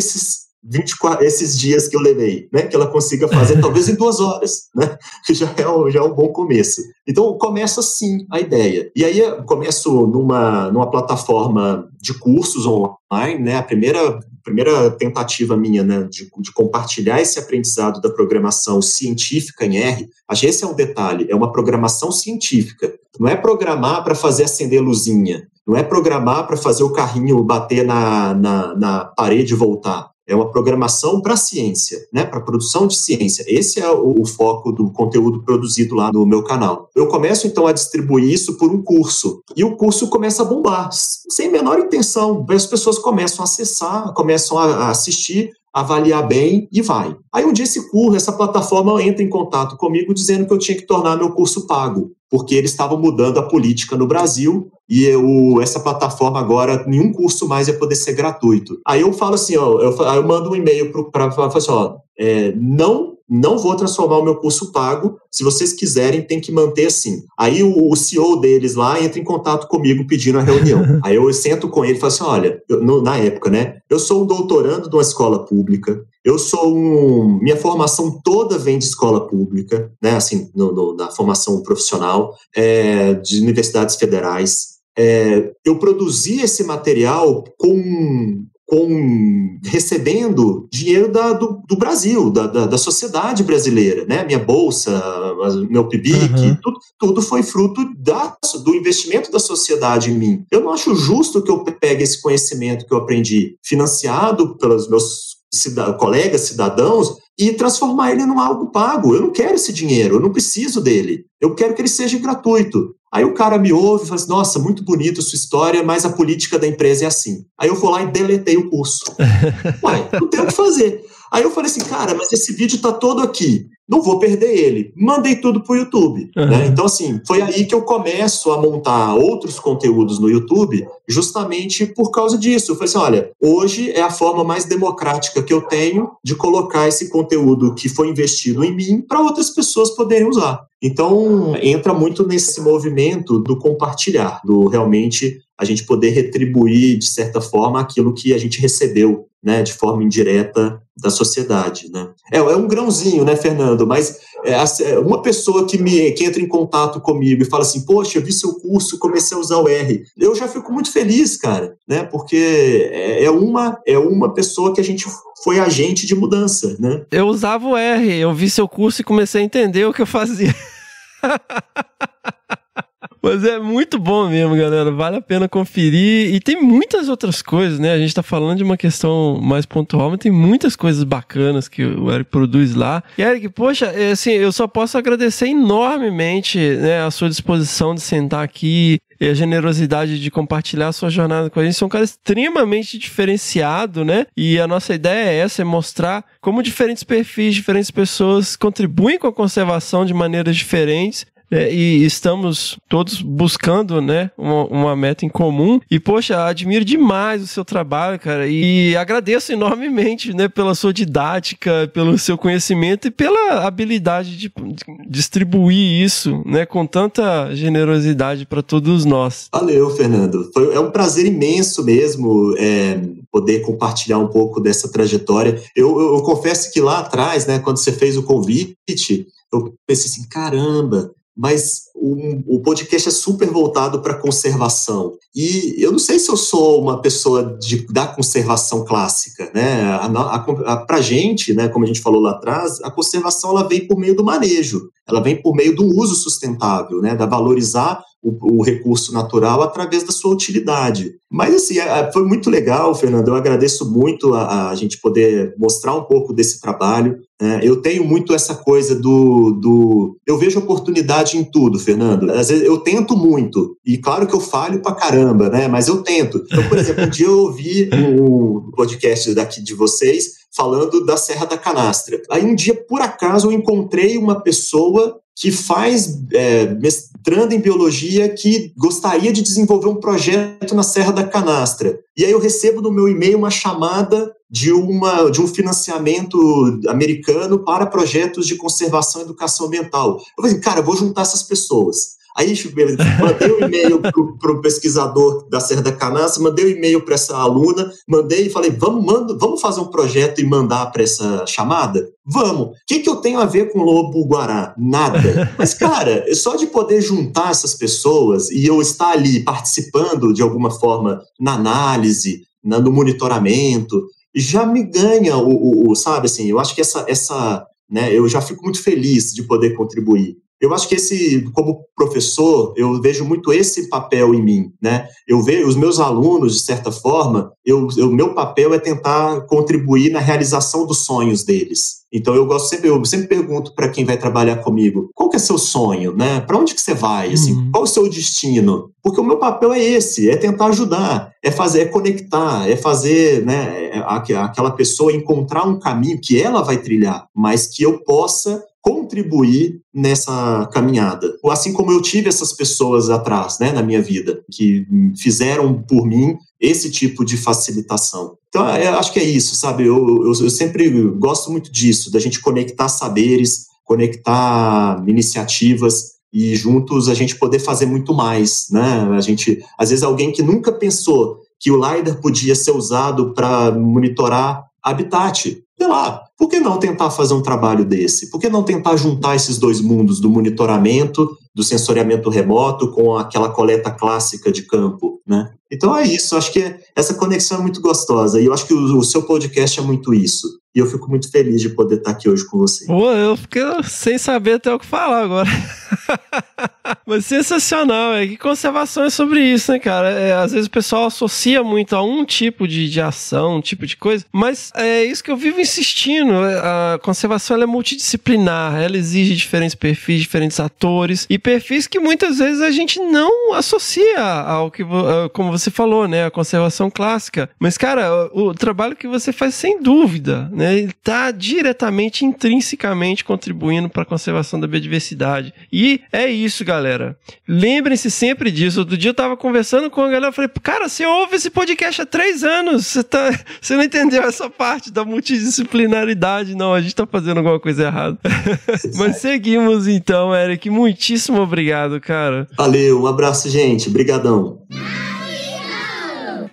esses dias que eu levei, né? Que ela consiga fazer talvez em 2 horas, né? Que já é um bom começo. Então, começa assim a ideia. E aí, eu começo numa plataforma de cursos online, né? A primeira tentativa minha, né, de compartilhar esse aprendizado da programação científica em R, acho que esse é um detalhe, é uma programação científica. Não é programar para fazer acender luzinha, não é programar para fazer o carrinho bater na parede e voltar. É uma programação para a ciência, né, para a produção de ciência. Esse é o foco do conteúdo produzido lá no meu canal. Eu começo, então, a distribuir isso por um curso. E o curso começa a bombar, sem a menor intenção. As pessoas começam a acessar, começam a assistir, avaliar bem e vai. Aí um dia essa plataforma entra em contato comigo dizendo que eu tinha que tornar meu curso pago, porque eles estavam mudando a política no Brasil e essa plataforma agora, nenhum curso mais ia poder ser gratuito. Aí eu falo assim, eu mando um e-mail para falar assim, não vou transformar o meu curso pago, se vocês quiserem tem que manter assim. Aí o CEO deles lá entra em contato comigo pedindo a reunião. Aí eu sento com ele e falo assim, olha, na época, né, eu sou um doutorando de uma escola pública, minha formação toda vem de escola pública, né, assim, na formação profissional, de universidades federais. Eu produzi esse material recebendo dinheiro do Brasil, da sociedade brasileira, né? Minha bolsa, meu PIBIC, tudo foi fruto do investimento da sociedade em mim. Eu não acho justo que eu pegue esse conhecimento que eu aprendi, financiado pelos meus colegas cidadãos, e transformar ele em algo pago. Eu não quero esse dinheiro, eu não preciso dele. Eu quero que ele seja gratuito. Aí o cara me ouve e fala assim, nossa, muito bonita a sua história, mas a política da empresa é assim. Aí eu vou lá e deletei o curso. Ué, não tem o que fazer. Aí eu falei assim, cara, mas esse vídeo tá todo aqui, não vou perder ele. Mandei tudo pro YouTube, né? Então, assim, foi aí que eu começo a montar outros conteúdos no YouTube, justamente por causa disso. Eu falei assim, olha, hoje é a forma mais democrática que eu tenho de colocar esse conteúdo que foi investido em mim para outras pessoas poderem usar. Então, entra muito nesse movimento do compartilhar, do realmente a gente poder retribuir, de certa forma, aquilo que a gente recebeu, né, de forma indireta da sociedade, né? É um grãozinho, né, Fernando? Mas uma pessoa que entra em contato comigo e fala assim, poxa, eu vi seu curso, comecei a usar o R. Eu já fico muito feliz, cara, né? Porque é uma pessoa que a gente foi agente de mudança, né? Eu usava o R, eu vi seu curso e comecei a entender o que eu fazia. Mas é muito bom mesmo, galera. Vale a pena conferir. E tem muitas outras coisas, né? A gente tá falando de uma questão mais pontual, mas tem muitas coisas bacanas que o Eric produz lá. E, Eric, poxa, assim, eu só posso agradecer enormemente, né, a sua disposição de sentar aqui e a generosidade de compartilhar a sua jornada com a gente. Você é um cara extremamente diferenciado, né? E a nossa ideia é essa, é mostrar como diferentes perfis, diferentes pessoas contribuem com a conservação de maneiras diferentes. E estamos todos buscando, né, uma meta em comum. E, poxa, admiro demais o seu trabalho, cara. E agradeço enormemente, né, pela sua didática, pelo seu conhecimento e pela habilidade de distribuir isso, né, com tanta generosidade para todos nós. Valeu, Fernando. É um prazer imenso mesmo poder compartilhar um pouco dessa trajetória. Eu confesso que lá atrás, né, quando você fez o convite, eu pensei assim, caramba, mas o podcast é super voltado para conservação. E eu não sei se eu sou uma pessoa da conservação clássica, né? Para a gente, né, como a gente falou lá atrás, a conservação ela vem por meio do manejo, ela vem por meio do uso sustentável, né, da valorizar o recurso natural através da sua utilidade. Mas, assim, foi muito legal, Fernando, eu agradeço muito a gente poder mostrar um pouco desse trabalho. Eu tenho muito essa coisa eu vejo oportunidade em tudo, Fernando. Às vezes eu tento muito, e claro que eu falho pra caramba, né? Mas eu tento. Então, por exemplo, um dia eu ouvi um podcast daqui de vocês falando da Serra da Canastra. Aí um dia, por acaso, eu encontrei uma pessoa que faz mestrando em biologia que gostaria de desenvolver um projeto na Serra da Canastra. E aí eu recebo no meu e-mail uma chamada de um financiamento americano para projetos de conservação e educação ambiental. Eu falei, cara, eu vou juntar essas pessoas. Aí mandei um e-mail para o pesquisador da Serra da Canastra, mandei um e-mail para essa aluna, mandei e falei, vamos fazer um projeto e mandar para essa chamada? Vamos. O que eu tenho a ver com lobo-guará? Nada. Mas, cara, só de poder juntar essas pessoas e eu estar ali participando de alguma forma na análise, no monitoramento, já me ganha sabe, assim, eu acho que essa né, eu já fico muito feliz de poder contribuir. Eu acho que como professor, eu vejo muito esse papel em mim, né? Eu vejo os meus alunos, de certa forma, meu papel é tentar contribuir na realização dos sonhos deles. Então, eu sempre pergunto para quem vai trabalhar comigo, qual que é seu sonho, né? Para onde que você vai? Assim, qual é o seu destino? Porque o meu papel é esse, é tentar ajudar, é conectar, é fazer, né, aquela pessoa encontrar um caminho que ela vai trilhar, mas que eu possa contribuir nessa caminhada. Assim como eu tive essas pessoas atrás, né, na minha vida, que fizeram por mim esse tipo de facilitação. Então, eu acho que é isso, sabe? Eu sempre gosto muito disso, da gente conectar saberes, conectar iniciativas e juntos a gente poder fazer muito mais, né? Às vezes alguém que nunca pensou que o LiDAR podia ser usado para monitorar habitat, sei lá, por que não tentar fazer um trabalho desse? Por que não tentar juntar esses dois mundos do monitoramento, do sensoriamento remoto com aquela coleta clássica de campo, né? Então é isso, acho que essa conexão é muito gostosa e eu acho que o seu podcast é muito isso. E eu fico muito feliz de poder estar aqui hoje com você. Pô, eu fiquei sem saber até o que falar agora. Mas sensacional, que conservação é sobre isso, né, cara? Às vezes o pessoal associa muito a um tipo de ação, um tipo de coisa, mas é isso que eu vivo insistindo. A conservação ela é multidisciplinar, ela exige diferentes perfis, diferentes atores, e perfis que muitas vezes a gente não associa ao que, como você você falou, né, a conservação clássica. Mas, cara, o trabalho que você faz, sem dúvida, né, ele tá diretamente, intrinsecamente contribuindo para a conservação da biodiversidade. E é isso, galera. Lembrem-se sempre disso. Outro dia eu tava conversando com a galera, eu falei, cara, você ouve esse podcast há 3 anos, você não entendeu essa parte da multidisciplinaridade, não, a gente tá fazendo alguma coisa errada. Mas seguimos então, Eric, muitíssimo obrigado, cara. Valeu, um abraço, gente, brigadão.